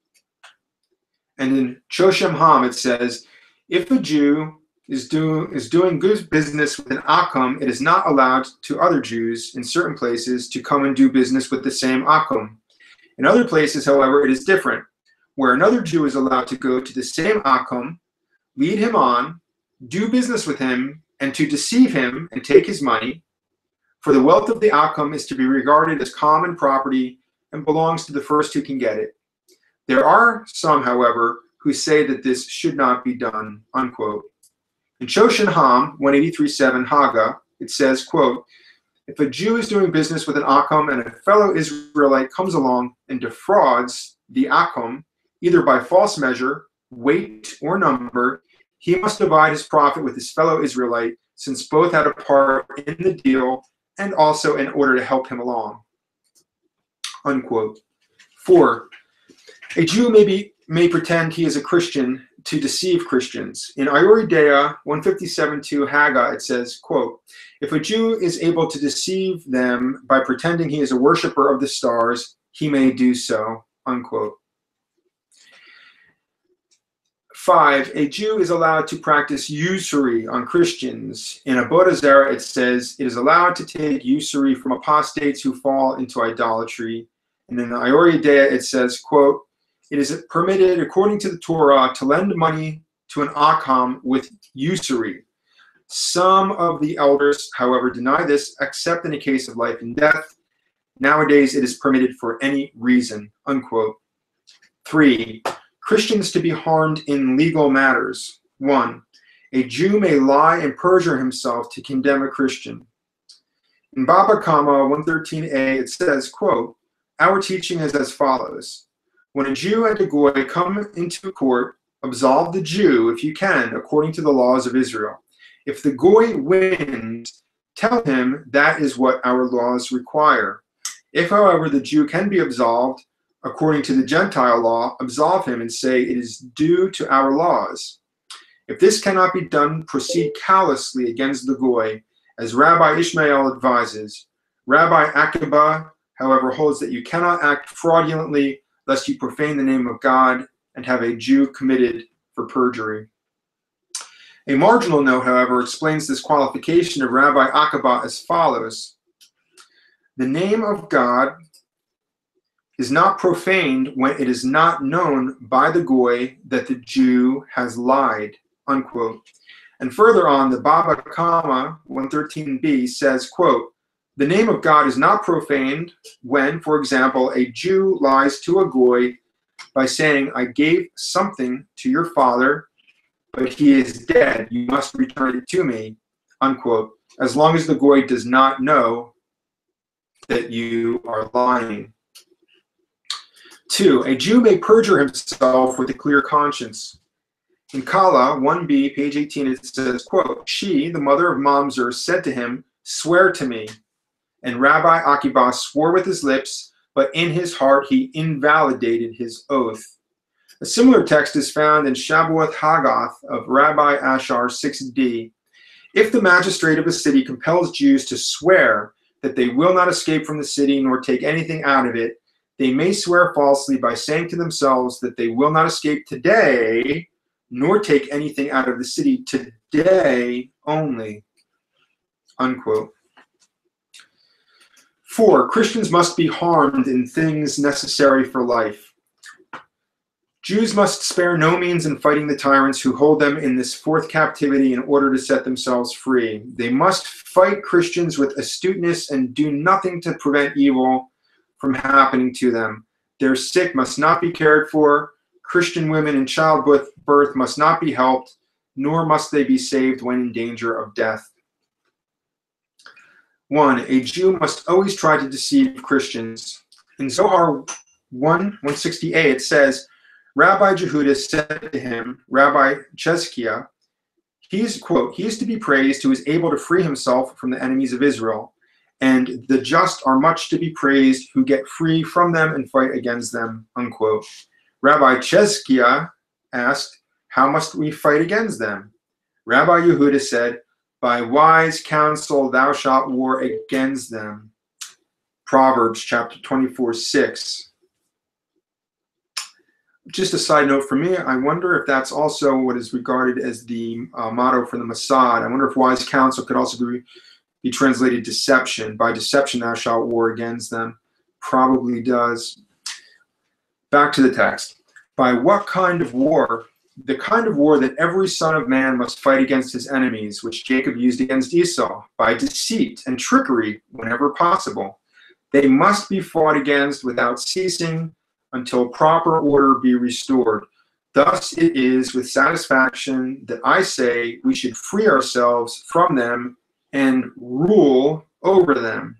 And in Shoshem Ham, it says, if a Jew is, do, is doing good business with an Akum, it is not allowed to other Jews in certain places to come and do business with the same Akum. In other places, however, it is different, where another Jew is allowed to go to the same Akum, lead him on, do business with him, and to deceive him and take his money. For the wealth of the Akum is to be regarded as common property and belongs to the first who can get it. There are some, however, who say that this should not be done, unquote. In Shoshen Ham one eighty-three seven Haga, it says, quote, if a Jew is doing business with an Akum and a fellow Israelite comes along and defrauds the Akum, either by false measure, weight, or number, he must divide his profit with his fellow Israelite, since both had a part in the deal and also in order to help him along, unquote. Four, a Jew may, be, may pretend he is a Christian to deceive Christians. In Iori Dea one fifty-seven two Haga, it says, quote, if a Jew is able to deceive them by pretending he is a worshiper of the stars, he may do so, unquote. Five, a Jew is allowed to practice usury on Christians. In Avodah Zarah, it says, it is allowed to take usury from apostates who fall into idolatry. And in the Iori Dea, it says, quote, it is permitted, according to the Torah, to lend money to an Akum with usury. Some of the elders, however, deny this, except in a case of life and death. Nowadays, it is permitted for any reason, unquote. Three, Christians to be harmed in legal matters. One, a Jew may lie and perjure himself to condemn a Christian. In Baba Kama one thirteen a, it says, quote, our teaching is as follows. When a Jew and a Goy come into court, absolve the Jew, if you can, according to the laws of Israel. If the Goy wins, tell him that is what our laws require. If, however, the Jew can be absolved, according to the Gentile law, absolve him and say it is due to our laws. If this cannot be done, proceed callously against the Goy, as Rabbi Ishmael advises. Rabbi Akiba, however, holds that you cannot act fraudulently lest you profane the name of God and have a Jew committed for perjury. A marginal note, however, explains this qualification of Rabbi Akiba as follows. The name of God is not profaned when it is not known by the Goy that the Jew has lied, unquote. And further on, the Baba Kama one thirteen b says, quote, the name of God is not profaned when, for example, a Jew lies to a Goy by saying, I gave something to your father, but he is dead. You must return it to me, unquote, as long as the Goy does not know that you are lying. Two, a Jew may perjure himself with a clear conscience. In Kala one b, page eighteen, it says, quote, she, the mother of Mamzer, said to him, swear to me. And Rabbi Akiba swore with his lips, but in his heart he invalidated his oath. A similar text is found in Shabuath Haggath of Rabbi Ashar six d. If the magistrate of a city compels Jews to swear that they will not escape from the city nor take anything out of it, they may swear falsely by saying to themselves that they will not escape today, nor take anything out of the city today only. Unquote. Four, Christians must be harmed in things necessary for life. Jews must spare no means in fighting the tyrants who hold them in this fourth captivity in order to set themselves free. They must fight Christians with astuteness and do nothing to prevent evil from happening to them. Their sick must not be cared for. Christian women in childbirth must not be helped, nor must they be saved when in danger of death. One, a Jew must always try to deceive Christians. In Zohar one sixty a, it says, Rabbi Jehuda said to him, Rabbi Chezkiah, he's, quote, he is to be praised who is able to free himself from the enemies of Israel, and the just are much to be praised who get free from them and fight against them, unquote. Rabbi Chezkiah asked, how must we fight against them? Rabbi Yehuda said, by wise counsel thou shalt war against them. Proverbs chapter twenty-four six. Just a side note for me, I wonder if that's also what is regarded as the uh, motto for the Mossad. I wonder if wise counsel could also be, be translated deception. By deception thou shalt war against them. Probably does. Back to the text. By what kind of war? The kind of war that every son of man must fight against his enemies, which Jacob used against Esau, by deceit and trickery whenever possible. They must be fought against without ceasing, until proper order be restored. Thus it is with satisfaction that I say we should free ourselves from them and rule over them.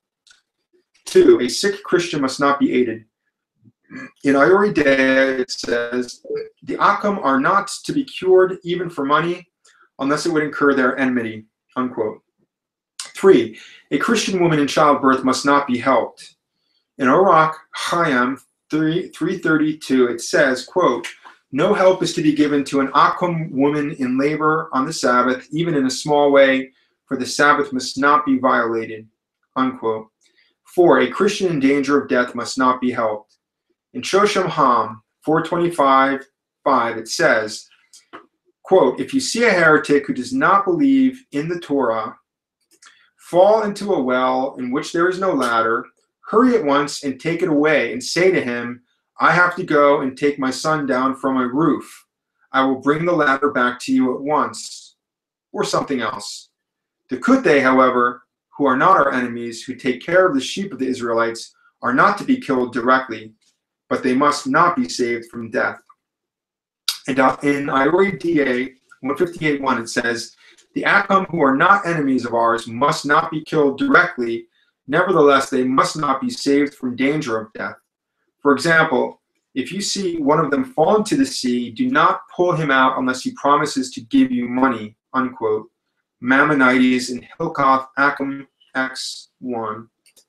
Two, a sick Christian must not be aided. In Iori Dea, it says, the Akam are not to be cured even for money, unless it would incur their enmity, unquote. Three, a Christian woman in childbirth must not be helped. In Orach Chaim three thirty-two, it says, quote, no help is to be given to an Akum woman in labor on the Sabbath, even in a small way, for the Sabbath must not be violated, unquote. Four, a Christian in danger of death must not be helped. In Shosham Ham four twenty-five five, it says, quote, if you see a heretic who does not believe in the Torah fall into a well in which there is no ladder, hurry at once and take it away and say to him, I have to go and take my son down from my roof. I will bring the ladder back to you at once. Or something else. The Kuthe, however, who are not our enemies, who take care of the sheep of the Israelites, are not to be killed directly, but they must not be saved from death. And in Iori Dea one fifty-eight one, it says, the Akam who are not enemies of ours must not be killed directly. Nevertheless, they must not be saved from danger of death. For example, if you see one of them fall into the sea, do not pull him out unless he promises to give you money, unquote. Maimonides in Hilkoth Akam X one.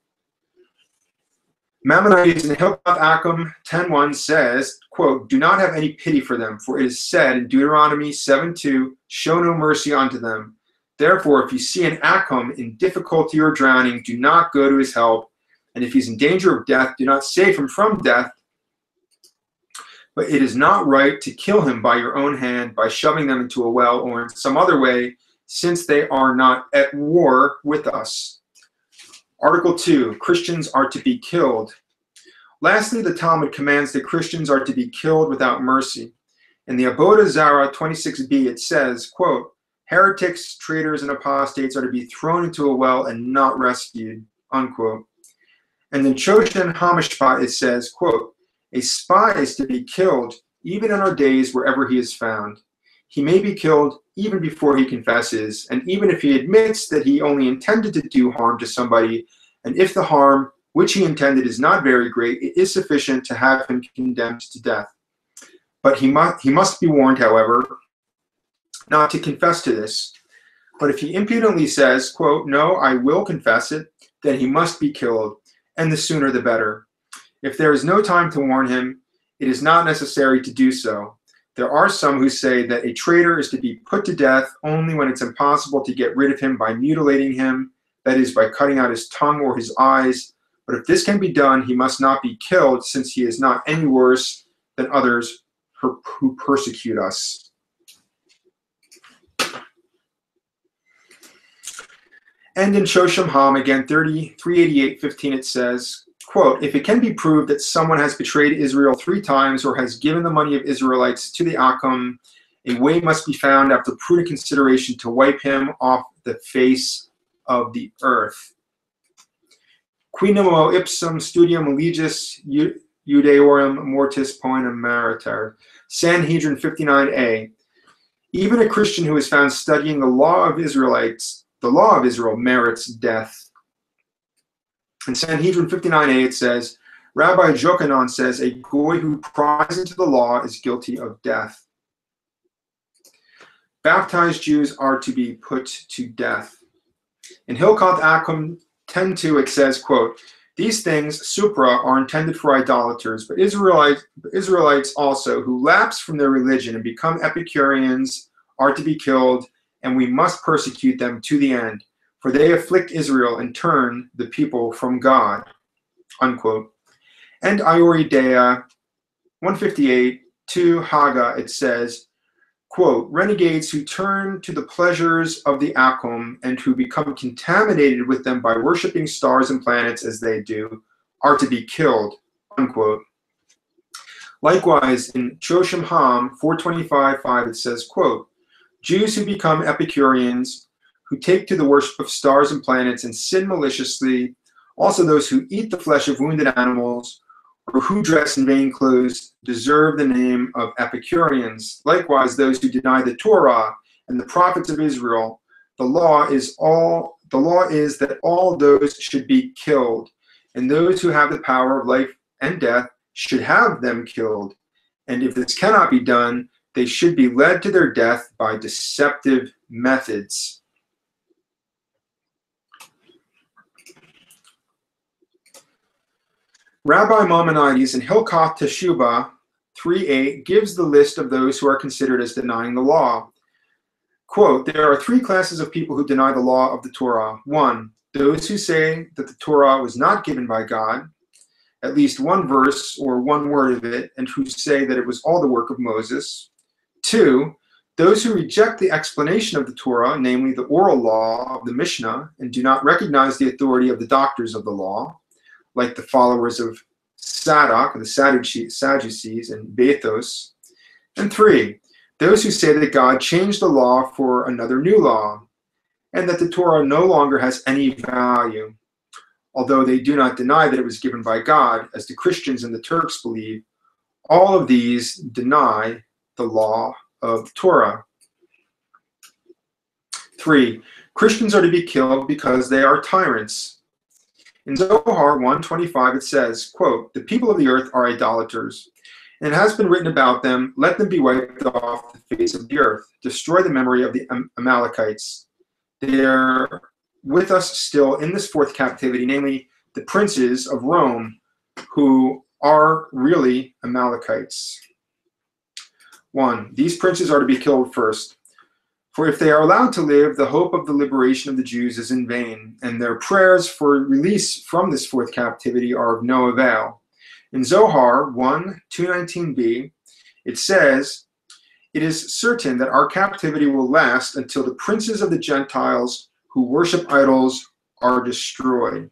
Maimonides in Hilkoth Akam ten one says, quote, do not have any pity for them, for it is said in Deuteronomy seven two, show no mercy unto them. Therefore, if you see an Akum in difficulty or drowning, do not go to his help. And if he's in danger of death, do not save him from death. But it is not right to kill him by your own hand, by shoving them into a well or in some other way, since they are not at war with us. Article two, Christians are to be killed. Lastly, the Talmud commands that Christians are to be killed without mercy. In the Avodah Zarah twenty-six b, it says, quote, heretics, traitors, and apostates are to be thrown into a well and not rescued, unquote. And in Shoshan Hamishpat, it says, quote, a spy is to be killed even in our days wherever he is found. He may be killed even before he confesses, and even if he admits that he only intended to do harm to somebody, and if the harm which he intended is not very great, it is sufficient to have him condemned to death. But he must, he must be warned, however, not to confess to this. But if he impudently says, quote, no, I will confess it, then he must be killed, and the sooner the better. If there is no time to warn him, it is not necessary to do so. There are some who say that a traitor is to be put to death only when it's impossible to get rid of him by mutilating him, that is, by cutting out his tongue or his eyes. But if this can be done, he must not be killed, since he is not any worse than others who persecute us. And in Shosham Ham, again, three eighty-eight fifteen, it says, quote, if it can be proved that someone has betrayed Israel three times or has given the money of Israelites to the Akum, a way must be found after prudent consideration to wipe him off the face of the earth. Qui nemo ipsum studium legis Judaeorum mortis poenum mariter. Sanhedrin fifty-nine a. Even a Christian who is found studying the law of Israelites, the law of Israel, merits death. In Sanhedrin fifty-nine a, it says, Rabbi Jochanan says, a goy who pries into the law is guilty of death. Baptized Jews are to be put to death. In Hilkot Akum ten two, it says, quote, these things, supra, are intended for idolaters, but Israelites, Israelites also, who lapse from their religion and become Epicureans, are to be killed, and we must persecute them to the end. For they afflict Israel and turn the people from God, unquote. And Ioridea one fifty-eight, two Haga, it says, quote, renegades who turn to the pleasures of the Akum and who become contaminated with them by worshiping stars and planets as they do, are to be killed, unquote. Likewise, in Shosham Ham four twenty-five five, it says, quote, Jews who become Epicureans, who take to the worship of stars and planets and sin maliciously, also those who eat the flesh of wounded animals, or who dress in vain clothes, deserve the name of Epicureans. Likewise, those who deny the Torah and the prophets of Israel, the law is all the law is that all those should be killed, and those who have the power of life and death should have them killed. And if this cannot be done, they should be led to their death by deceptive methods. Rabbi Maimonides in Hilkot Teshuvah three eight gives the list of those who are considered as denying the law. Quote, there are three classes of people who deny the law of the Torah. One, those who say that the Torah was not given by God, at least one verse or one word of it, and who say that it was all the work of Moses. Two, those who reject the explanation of the Torah, namely the oral law of the Mishnah, and do not recognize the authority of the doctors of the law, like the followers of Sadoc, the Sadducees, and Bethos. And three, those who say that God changed the law for another new law, and that the Torah no longer has any value, although they do not deny that it was given by God, as the Christians and the Turks believe. All of these deny the law of the Torah. Three, Christians are to be killed because they are tyrants. In Zohar one twenty-five, it says, quote, the people of the earth are idolaters, and it has been written about them, let them be wiped off the face of the earth, destroy the memory of the Amalekites. They are with us still in this fourth captivity, namely the princes of Rome, who are really Amalekites. One, these princes are to be killed first. For if they are allowed to live, the hope of the liberation of the Jews is in vain, and their prayers for release from this fourth captivity are of no avail. In Zohar one two nineteen b, it says, it is certain that our captivity will last until the princes of the Gentiles who worship idols are destroyed.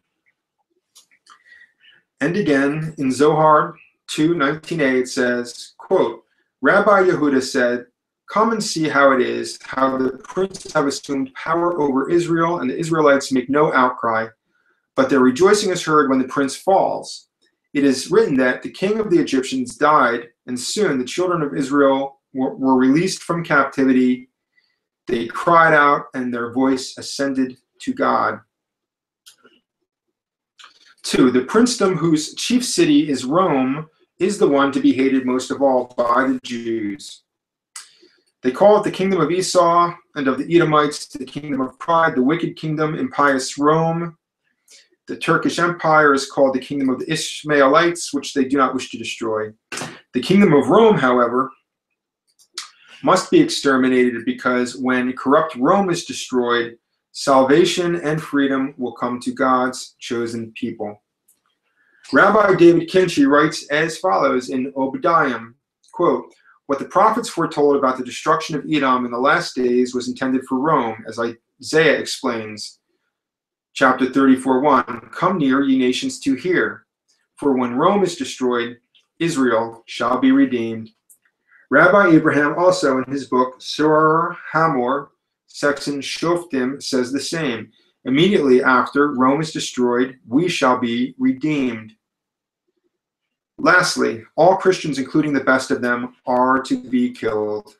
And again, in Zohar two nineteen a, it says, quote, Rabbi Yehuda said, come and see how it is, how the princes have assumed power over Israel, and the Israelites make no outcry, but their rejoicing is heard when the prince falls. It is written that the king of the Egyptians died, and soon the children of Israel were, were released from captivity. They cried out, and their voice ascended to God. Two, the princedom whose chief city is Rome is the one to be hated most of all by the Jews. They call it the kingdom of Esau and of the Edomites, the kingdom of pride, the wicked kingdom, impious Rome. The Turkish Empire is called the kingdom of the Ishmaelites, which they do not wish to destroy. The kingdom of Rome, however, must be exterminated, because when corrupt Rome is destroyed, salvation and freedom will come to God's chosen people. Rabbi David Kinchy writes as follows in Obadiah, quote, "What the prophets foretold about the destruction of Edom in the last days was intended for Rome, as Isaiah explains, chapter thirty-four one, come near, ye nations, to hear. For when Rome is destroyed, Israel shall be redeemed." Rabbi Abraham also in his book, Surah Hamor, section Shoftim, says the same. Immediately after Rome is destroyed, we shall be redeemed. Lastly, all Christians, including the best of them, are to be killed.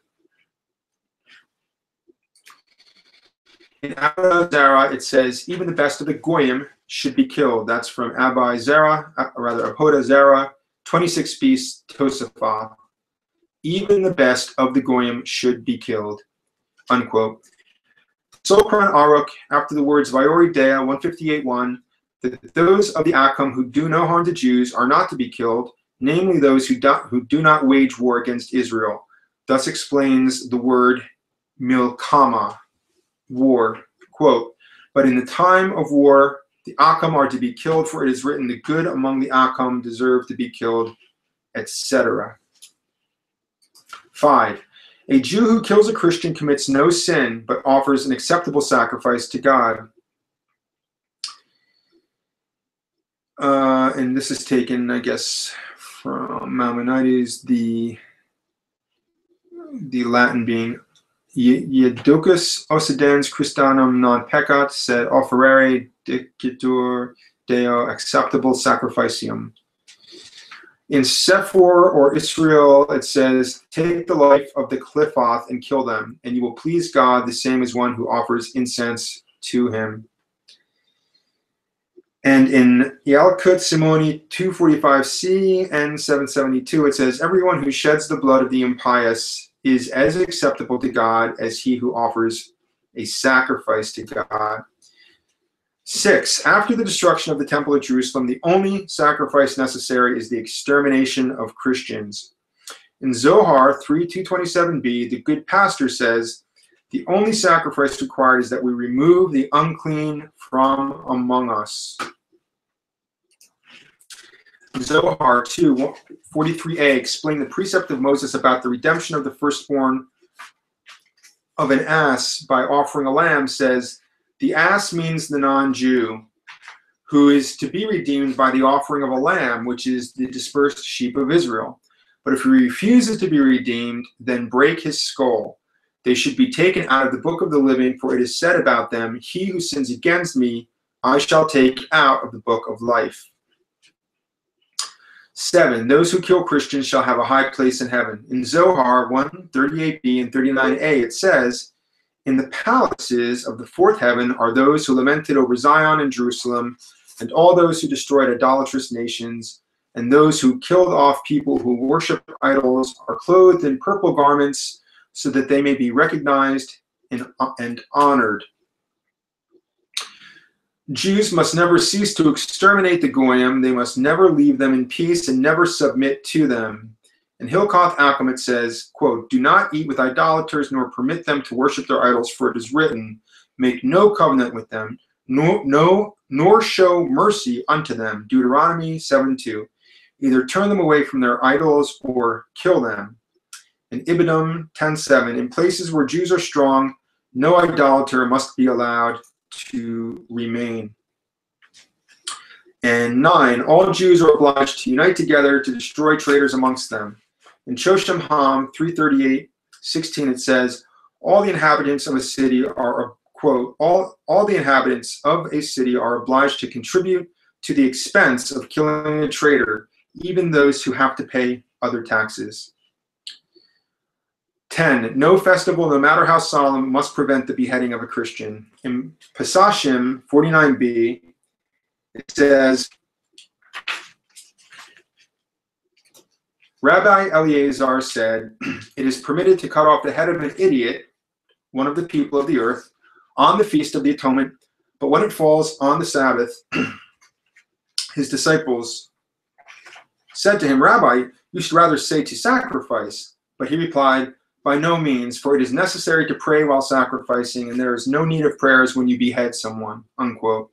In Abba Zara, it says, even the best of the Goyim should be killed. That's from Abba Zara, or rather Ahoda Zara, twenty-six piece Tosafah. Even the best of the Goyim should be killed, unquote. Sokran Aruk, after the words Vayori Dea one fifty-eight one, that those of the Akum who do no harm to Jews are not to be killed, namely those who do, who do not wage war against Israel. Thus explains the word milkama, war, quote, but in the time of war, the Akum are to be killed, for it is written, the good among the Akum deserve to be killed, et cetera. Five, a Jew who kills a Christian commits no sin, but offers an acceptable sacrifice to God. Uh, and this is taken, I guess, from Maimonides, the, the Latin being Iedocus occidens Christianum non peccat, sed offerere dicitur Deo acceptable sacrificium. In Sephor or Israel, it says, take the life of the Cliphoth and kill them, and you will please God, the same as one who offers incense to him. And in Yalkut Simoni two forty-five c and seven seventy-two, it says, everyone who sheds the blood of the impious is as acceptable to God as he who offers a sacrifice to God. Six, after the destruction of the Temple of Jerusalem, the only sacrifice necessary is the extermination of Christians. In Zohar three two twenty-seven b, the good pastor says, the only sacrifice required is that we remove the unclean from among us. Zohar two forty-three a explained the precept of Moses about the redemption of the firstborn of an ass by offering a lamb, says, the ass means the non-Jew, who is to be redeemed by the offering of a lamb, which is the dispersed sheep of Israel. But if he refuses to be redeemed, then break his skull. They should be taken out of the book of the living, for it is said about them, he who sins against me, I shall take out of the book of life. Seven, those who kill Christians shall have a high place in heaven. In Zohar one thirty-eight b and thirty-nine a, it says, in the palaces of the fourth heaven are those who lamented over Zion and Jerusalem, and all those who destroyed idolatrous nations, and those who killed off people who worship idols are clothed in purple garments, so that they may be recognized and, and honored. Jews must never cease to exterminate the Goyim. They must never leave them in peace and never submit to them. In Hilkoth Akum it says, quote, do not eat with idolaters, nor permit them to worship their idols, for it is written, make no covenant with them, nor, no, nor show mercy unto them. Deuteronomy seven two. Either turn them away from their idols or kill them. In Ibidum ten seven, in places where Jews are strong, no idolater must be allowed to remain. And nine, all Jews are obliged to unite together to destroy traitors amongst them. In Shoshem Ham three thirty-eight sixteen, it says, all the inhabitants of a city are, quote, all, all the inhabitants of a city are obliged to contribute to the expense of killing a traitor, even those who have to pay other taxes. ten, no festival, no matter how solemn, must prevent the beheading of a Christian. In Pesachim forty-nine b, it says, Rabbi Eleazar said, it is permitted to cut off the head of an idiot, one of the people of the earth, on the Feast of the Atonement, but when it falls on the Sabbath, his disciples said to him, Rabbi, You should rather say to sacrifice. But he replied, by no means, for it is necessary to pray while sacrificing, and there is no need of prayers when you behead someone, unquote.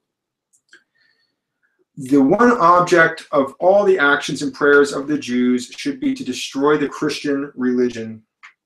The one object of all the actions and prayers of the Jews should be to destroy the Christian religion.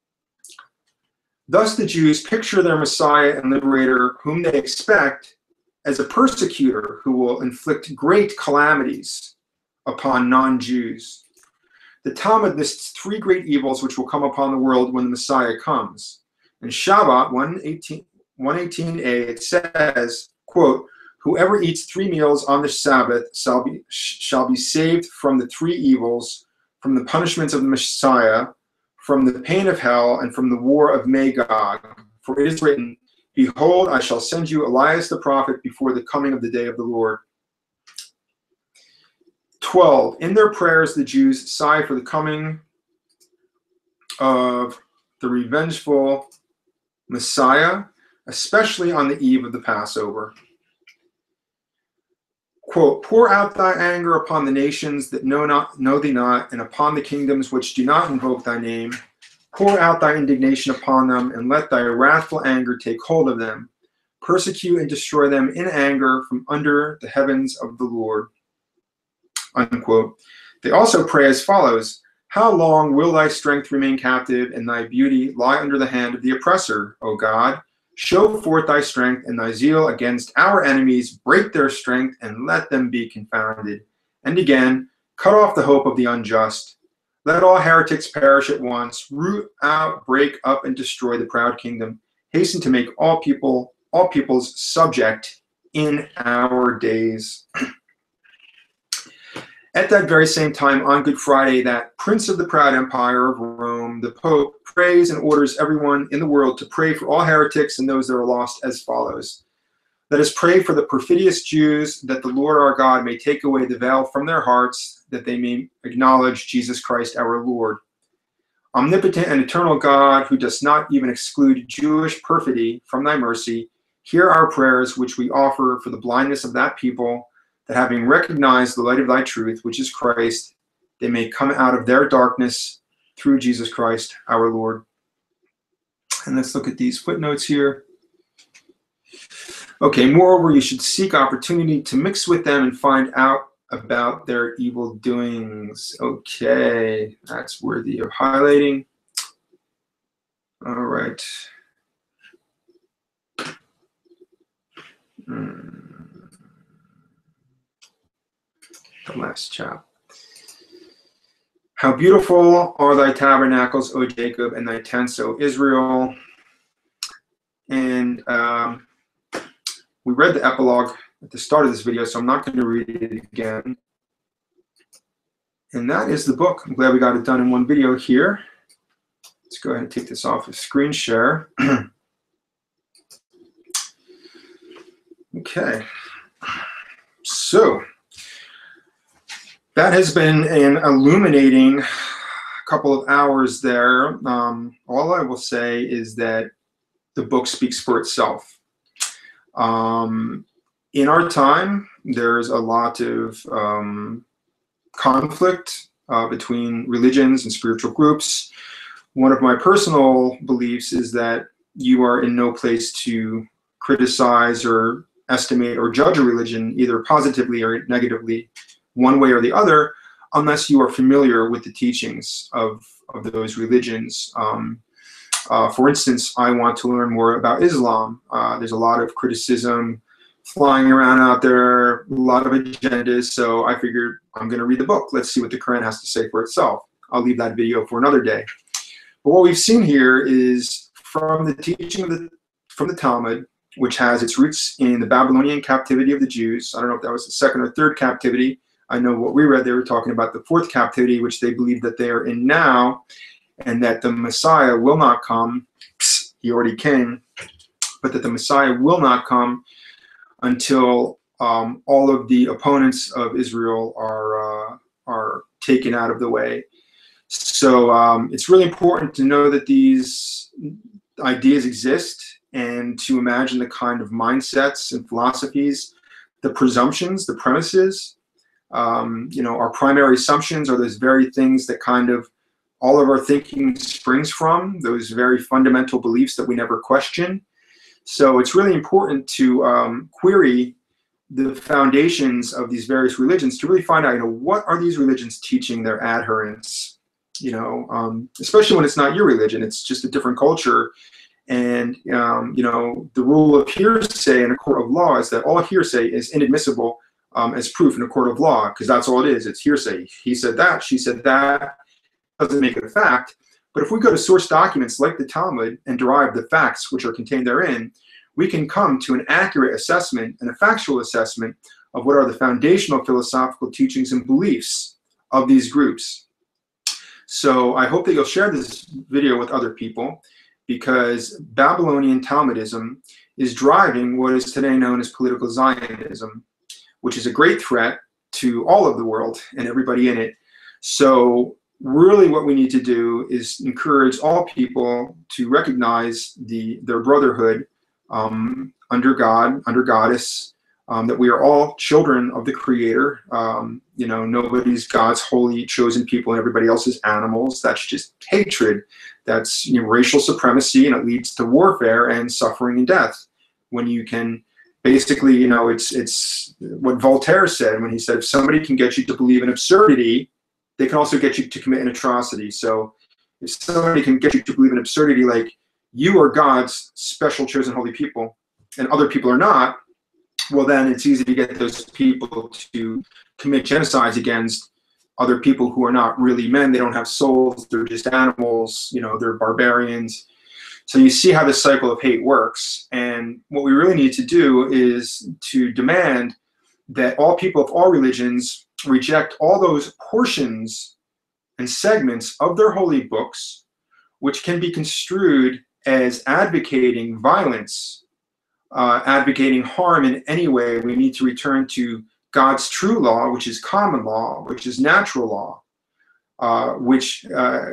Thus the Jews picture their Messiah and liberator, whom they expect, as a persecutor who will inflict great calamities upon non-Jews. The Talmud lists three great evils which will come upon the world when the Messiah comes. In Shabbat one eighteen a, it says, quote, whoever eats three meals on the Sabbath shall be, shall be saved from the three evils, from the punishments of the Messiah, from the pain of hell, and from the war of Magog. For it is written, behold, I shall send you Elias the prophet before the coming of the day of the Lord. twelve. In their prayers, the Jews sigh for the coming of the revengeful Messiah, especially on the eve of the Passover. Quote, pour out thy anger upon the nations that know not know thee not, and upon the kingdoms which do not invoke thy name. Pour out thy indignation upon them, and let thy wrathful anger take hold of them. Persecute and destroy them in anger from under the heavens of the Lord. Unquote. They also pray as follows, how long will thy strength remain captive, and thy beauty lie under the hand of the oppressor, O God? Show forth thy strength and thy zeal against our enemies, break their strength, and let them be confounded. And again, cut off the hope of the unjust. Let all heretics perish at once. Root out, break up, and destroy the proud kingdom. Hasten to make all people, all peoples subject in our days. At that very same time, on Good Friday, that prince of the proud empire of Rome, the Pope, prays and orders everyone in the world to pray for all heretics and those that are lost as follows. Let us pray for the perfidious Jews, that the Lord our God may take away the veil from their hearts, that they may acknowledge Jesus Christ our Lord. Omnipotent and eternal God, who does not even exclude Jewish perfidy from thy mercy, hear our prayers which we offer for the blindness of that people, that having recognized the light of thy truth, which is Christ, they may come out of their darkness through Jesus Christ our Lord. And let's look at these footnotes here. Okay, moreover, you should seek opportunity to mix with them and find out about their evil doings. Okay, that's worthy of highlighting. All right. Hmm. The last chapter. How beautiful are thy tabernacles, O Jacob, and thy tents, O Israel. And um, we read the epilogue at the start of this video, so I'm not going to read it again. And that is the book. I'm glad we got it done in one video here. Let's go ahead and take this off of screen share. Okay. So that has been an illuminating couple of hours there. Um, all I will say is that the book speaks for itself. Um, in our time, there's a lot of um, conflict uh, between religions and spiritual groups. One of my personal beliefs is that you are in no place to criticize or estimate or judge a religion, either positively or negatively, one way or the other, unless you are familiar with the teachings of, of those religions. Um, uh, for instance, I want to learn more about Islam. Uh, there's a lot of criticism flying around out there, a lot of agendas, so I figured I'm going to read the book. Let's see what the Quran has to say for itself. I'll leave that video for another day. But what we've seen here is from the teaching of the, from the Talmud, which has its roots in the Babylonian captivity of the Jews. I don't know if that was the second or third captivity. I know what we read, they were talking about the fourth captivity, which they believe that they are in now, and that the Messiah will not come. Psst, he already came, but that the Messiah will not come until um, all of the opponents of Israel are uh, are taken out of the way. So um, it's really important to know that these ideas exist and to imagine the kind of mindsets and philosophies, the presumptions, the premises Um, you know, our primary assumptions are those very things that kind of all of our thinking springs from, those very fundamental beliefs that we never question. So it's really important to um, query the foundations of these various religions to really find out, you know, what are these religions teaching their adherents, you know, um, especially when it's not your religion, it's just a different culture. And, um, you know, the rule of hearsay in a court of law is that all hearsay is inadmissible um, as proof in a court of law, because that's all it is. It's hearsay. He said that, she said that, doesn't make it a fact. But if we go to source documents like the Talmud and derive the facts which are contained therein, we can come to an accurate assessment and a factual assessment of what are the foundational philosophical teachings and beliefs of these groups. So I hope that you'll share this video with other people, because Babylonian Talmudism is driving what is today known as political Zionism, which is a great threat to all of the world and everybody in it. So really what we need to do is encourage all people to recognize the their brotherhood um, under God, under Goddess, um, that we are all children of the Creator. Um, you know, nobody's God's holy chosen people and everybody else is animals. That's just hatred. That's, you know, racial supremacy, and it leads to warfare and suffering and death. When you can basically, you know, it's it's what Voltaire said when he said, if somebody can get you to believe in absurdity, they can also get you to commit an atrocity. So if somebody can get you to believe in absurdity, like you are God's special chosen holy people and other people are not, well, then it's easy to get those people to commit genocides against other people who are not really men. They don't have souls. They're just animals. You know, they're barbarians. So you see how this cycle of hate works. And what we really need to do is to demand that all people of all religions reject all those portions and segments of their holy books which can be construed as advocating violence, uh, advocating harm in any way. We need to return to God's true law, which is common law, which is natural law, uh, which, uh,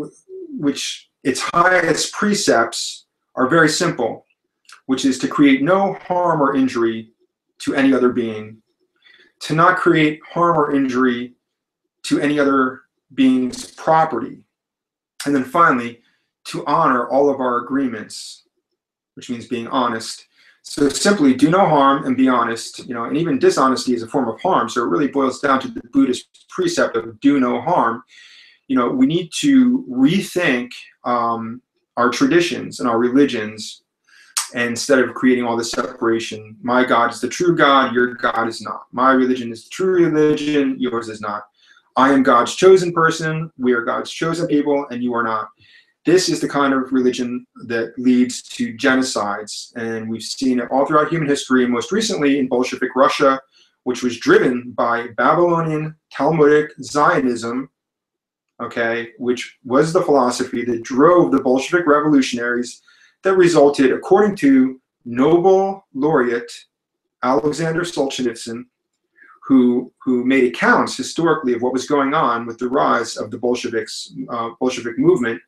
which its highest precepts are very simple, which is to create no harm or injury to any other being, to not create harm or injury to any other being's property, and then finally, to honor all of our agreements, which means being honest. So simply do no harm and be honest, you know, and even dishonesty is a form of harm. So it really boils down to the Buddhist precept of do no harm. You know, we need to rethink um, our traditions and our religions, and instead of creating all this separation. My God is the true God, your God is not. My religion is the true religion, yours is not. I am God's chosen person, we are God's chosen people, and you are not. This is the kind of religion that leads to genocides, and we've seen it all throughout human history, and most recently in Bolshevik Russia, which was driven by Babylonian Talmudic Zionism, okay, which was the philosophy that drove the Bolshevik revolutionaries that resulted, according to Nobel laureate Alexander Solzhenitsyn, who, who made accounts historically of what was going on with the rise of the Bolsheviks, uh, Bolshevik movement.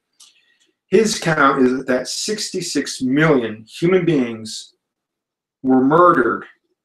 His count is that sixty-six million human beings were murdered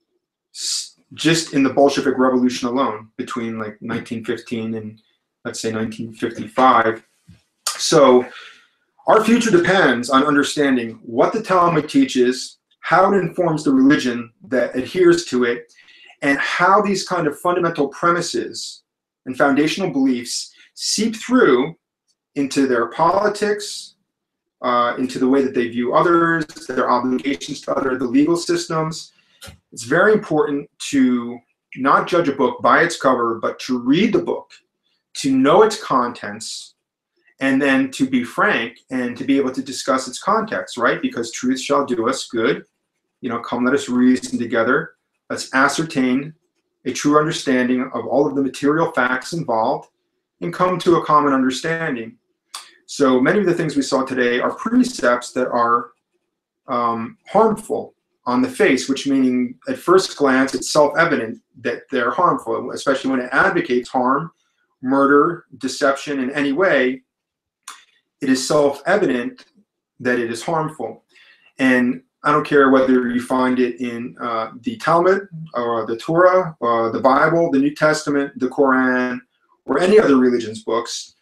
just in the Bolshevik Revolution alone between like nineteen fifteen and let's say nineteen fifty-five. So our future depends on understanding what the Talmud teaches, how it informs the religion that adheres to it, and how these kind of fundamental premises and foundational beliefs seep through into their politics, uh, into the way that they view others, their obligations to other, the legal systems. It's very important to not judge a book by its cover, but to read the book, to know its contents, and then to be frank and to be able to discuss its context, right? Because truth shall do us good. You know, come let us reason together. Let's ascertain a true understanding of all of the material facts involved and come to a common understanding. So many of the things we saw today are precepts that are um, harmful on the face, which meaning at first glance it's self-evident that they're harmful, especially when it advocates harm, murder, deception in any way. It is self-evident that it is harmful. And I don't care whether you find it in uh, the Talmud, or the Torah, or the Bible, the New Testament, the Quran, or any other religion's books.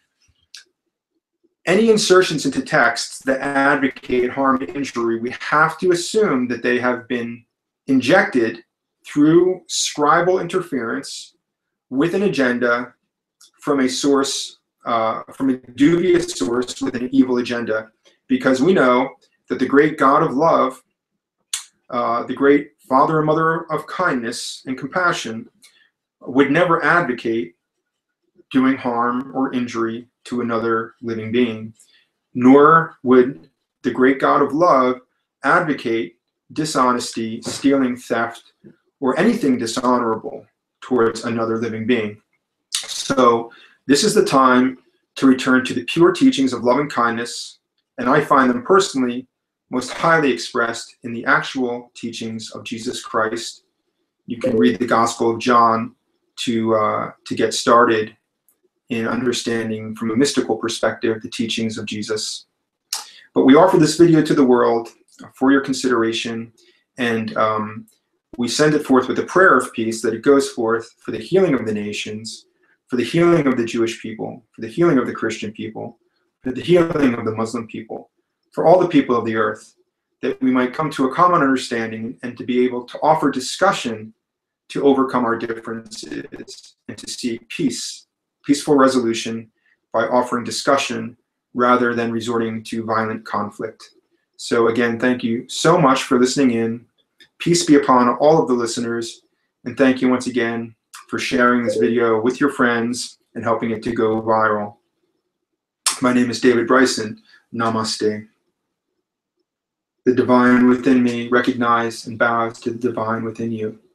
Any insertions into texts that advocate harm and injury, we have to assume that they have been injected through scribal interference with an agenda from a source, uh, from a dubious source with an evil agenda. Because we know that the great God of love, uh, the great Father and Mother of kindness and compassion, would never advocate doing harm or injury to another living being, nor would the great God of love advocate dishonesty, stealing, theft, or anything dishonorable towards another living being. So this is the time to return to the pure teachings of love and kindness, and I find them personally most highly expressed in the actual teachings of Jesus Christ. You can read the Gospel of John to, uh, to get started in understanding from a mystical perspective the teachings of Jesus. But we offer this video to the world for your consideration, and um, we send it forth with a prayer of peace, that it goes forth for the healing of the nations, for the healing of the Jewish people, for the healing of the Christian people, for the healing of the Muslim people, for all the people of the earth, that we might come to a common understanding and to be able to offer discussion to overcome our differences and to seek peace, peaceful resolution by offering discussion rather than resorting to violent conflict. So again, thank you so much for listening in. Peace be upon all of the listeners, and thank you once again for sharing this video with your friends and helping it to go viral. My name is David Bryson. Namaste. The divine within me recognizes and bows to the divine within you.